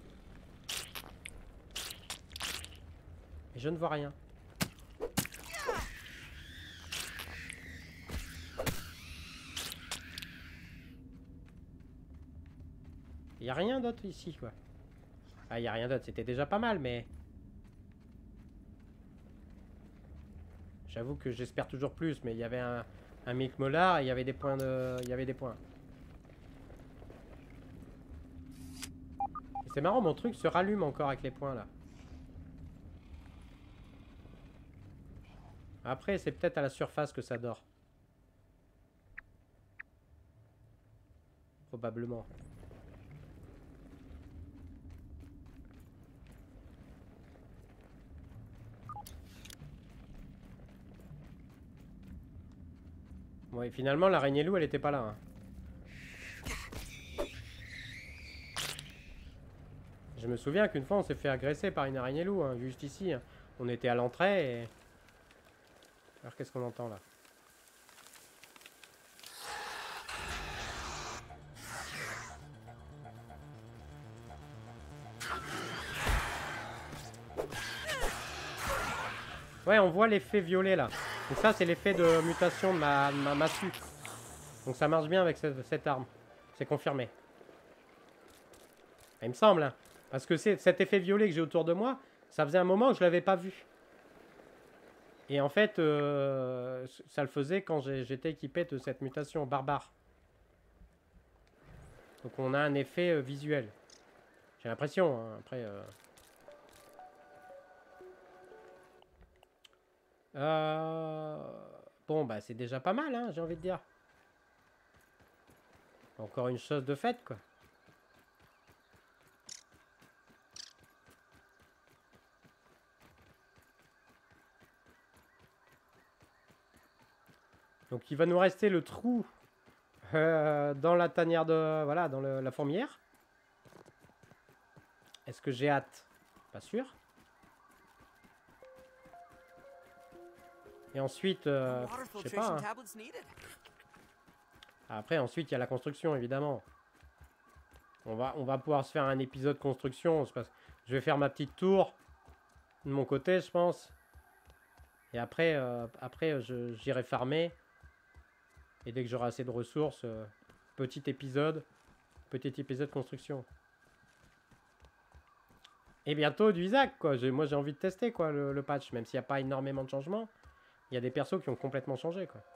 Et je ne vois rien. Il n'y a rien d'autre ici, quoi. Ah, il n'y a rien d'autre. C'était déjà pas mal, mais... J'avoue que j'espère toujours plus, mais il y avait un Milk Molar et il y avait des points de... Il y avait des points. C'est marrant, mon truc se rallume encore avec les points, là. Après, c'est peut-être à la surface que ça dort. Probablement. Ouais, finalement, l'araignée loup, elle était pas là, hein. Je me souviens qu'une fois, on s'est fait agresser par une araignée loup, hein, juste ici. Hein. On était à l'entrée et... Alors, qu'est-ce qu'on entend, là? Ouais, on voit l'effet violet, là. Donc ça, c'est l'effet de mutation de ma massue. Donc ça marche bien avec cette arme. C'est confirmé. Il me semble, hein. Parce que cet effet violet que j'ai autour de moi, ça faisait un moment que je l'avais pas vu. Et en fait, ça le faisait quand j'étais équipé de cette mutation barbare. Donc on a un effet visuel. J'ai l'impression, hein. Après... Bon, bah c'est déjà pas mal, hein, j'ai envie de dire. Encore une chose de faite, quoi. Donc il va nous rester le trou dans la tanière de... Voilà, dans la fourmilière. Est-ce que j'ai hâte? Pas sûr. Et ensuite, je sais pas. Hein. Après, ensuite, il y a la construction, évidemment. On va pouvoir se faire un épisode construction. Je vais faire ma petite tour de mon côté, je pense. Et après, j'irai farmer. Et dès que j'aurai assez de ressources, petit épisode construction. Et bientôt du Isaac, quoi. Moi, j'ai envie de tester, quoi, le patch. Même s'il n'y a pas énormément de changements. Il y a des persos qui ont complètement changé, quoi.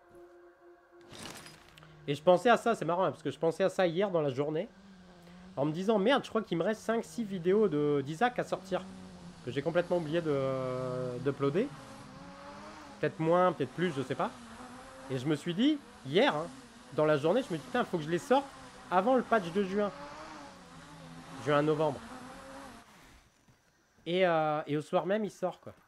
Et je pensais à ça, c'est marrant, hein, parce que je pensais à ça hier dans la journée. En me disant, merde, je crois qu'il me reste 5-6 vidéos d'Isaac à sortir. Que j'ai complètement oublié d'uploader. Peut-être moins, peut-être plus, je sais pas. Et je me suis dit, hier, hein, dans la journée, je me dis, putain, il faut que je les sorte avant le patch de juin. Juin-novembre. Et au soir même, il sort, quoi.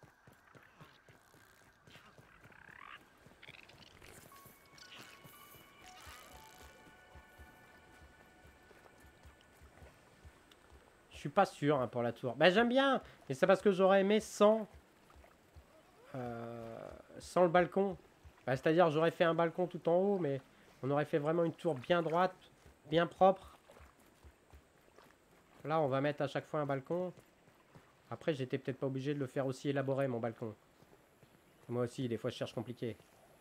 Je suis pas sûr, hein, pour la tour. Bah, j'aime bien, mais c'est parce que j'aurais aimé sans le balcon. Bah, c'est-à-dire, j'aurais fait un balcon tout en haut, mais on aurait fait vraiment une tour bien droite, bien propre. Là, on va mettre à chaque fois un balcon. Après, j'étais peut-être pas obligé de le faire aussi élaboré, mon balcon. Moi aussi, des fois, je cherche compliqué.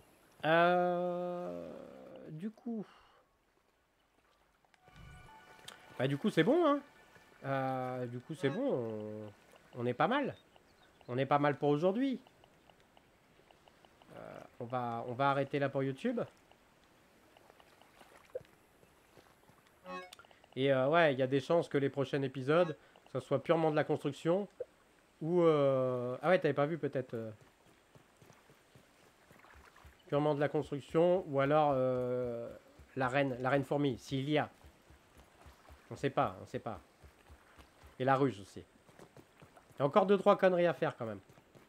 Du coup... Bah, du coup, c'est bon, hein. Du coup, c'est bon. On est pas mal. On est pas mal pour aujourd'hui. On va arrêter là pour YouTube. Et ouais, il y a des chances que les prochains épisodes, ça soit purement de la construction. Ou... Ah ouais, t'avais pas vu peut-être... Purement de la construction. Ou alors la reine fourmi, s'il y a. On sait pas, on sait pas. Et la ruche aussi. Il y a encore 2-3 conneries à faire quand même.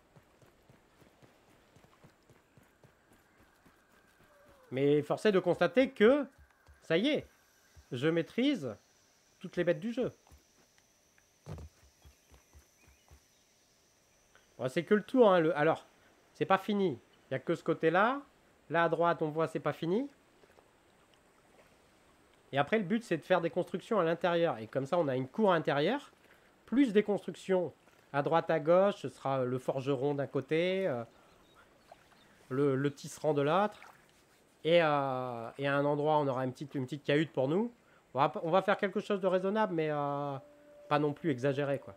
Mais force est de constater que, ça y est, je maîtrise toutes les bêtes du jeu. Bon, c'est que le tour, hein, alors, c'est pas fini. Il n'y a que ce côté-là. Là, à droite, on voit, c'est pas fini. Et après, le but, c'est de faire des constructions à l'intérieur. Et comme ça, on a une cour intérieure, plus des constructions à droite, à gauche. Ce sera le forgeron d'un côté, le tisserand de l'autre. Et à un endroit, on aura une petite cahute pour nous. On va faire quelque chose de raisonnable, mais pas non plus exagéré, quoi.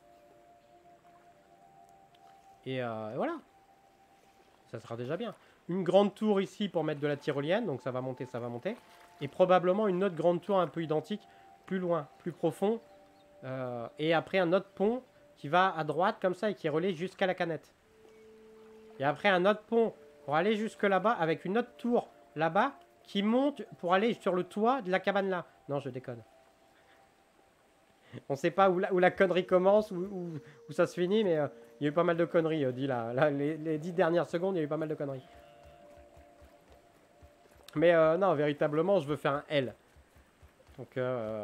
Et voilà. Ça sera déjà bien. Une grande tour ici pour mettre de la tyrolienne. Donc ça va monter, ça va monter. Et probablement une autre grande tour un peu identique, plus loin, plus profond. Et après un autre pont qui va à droite comme ça et qui est relié jusqu'à la canette. Et après un autre pont pour aller jusque là-bas avec une autre tour là-bas qui monte pour aller sur le toit de la cabane là. Non, je déconne. On sait pas où la connerie commence, où ça se finit, mais il y a eu pas mal de conneries, dit là. Les 10 dernières secondes, il y a eu pas mal de conneries. Mais non, véritablement, je veux faire un L. Donc,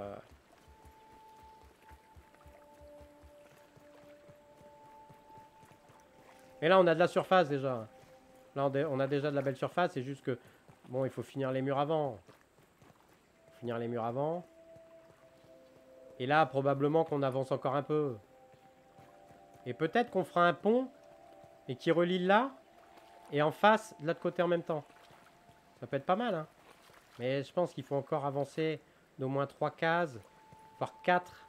et là, on a de la surface déjà. Là, on a déjà de la belle surface. C'est juste que, bon, il faut finir les murs avant. Finir les murs avant. Et là, probablement qu'on avance encore un peu. Et peut-être qu'on fera un pont et qui relie là et en face de l'autre côté en même temps. Ça peut être pas mal, hein. Mais je pense qu'il faut encore avancer d'au moins 3 cases, voire 4.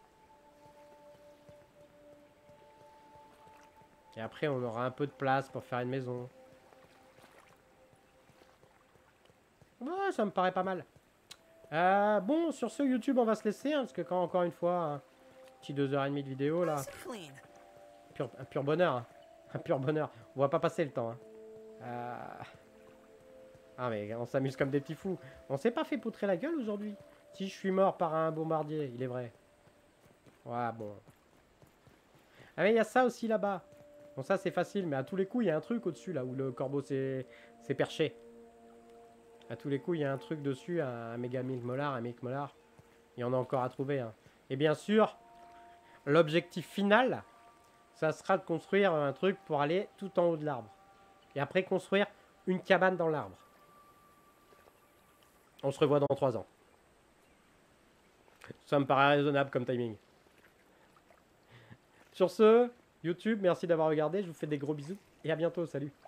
Et après, on aura un peu de place pour faire une maison. Ouais, ça me paraît pas mal. Bon, sur ce, YouTube, on va se laisser, hein, parce que quand, encore une fois, un petit 2h30 de vidéo, là. Un pur bonheur, hein. Un pur bonheur. On va pas passer le temps, hein. Ah, mais on s'amuse comme des petits fous. On s'est pas fait poutrer la gueule aujourd'hui. Si je suis mort par un bombardier, il est vrai. Ouais, bon. Ah, mais il y a ça aussi là-bas. Bon, ça, c'est facile, mais à tous les coups, il y a un truc au-dessus, là, où le corbeau s'est perché. À tous les coups, il y a un truc dessus, un méga milk molar, un milk molar. Il y en a encore à trouver, hein. Et bien sûr, l'objectif final, ça sera de construire un truc pour aller tout en haut de l'arbre. Et après, construire une cabane dans l'arbre. On se revoit dans 3 ans. Ça me paraît raisonnable comme timing. Sur ce, YouTube, merci d'avoir regardé. Je vous fais des gros bisous. Et à bientôt. Salut.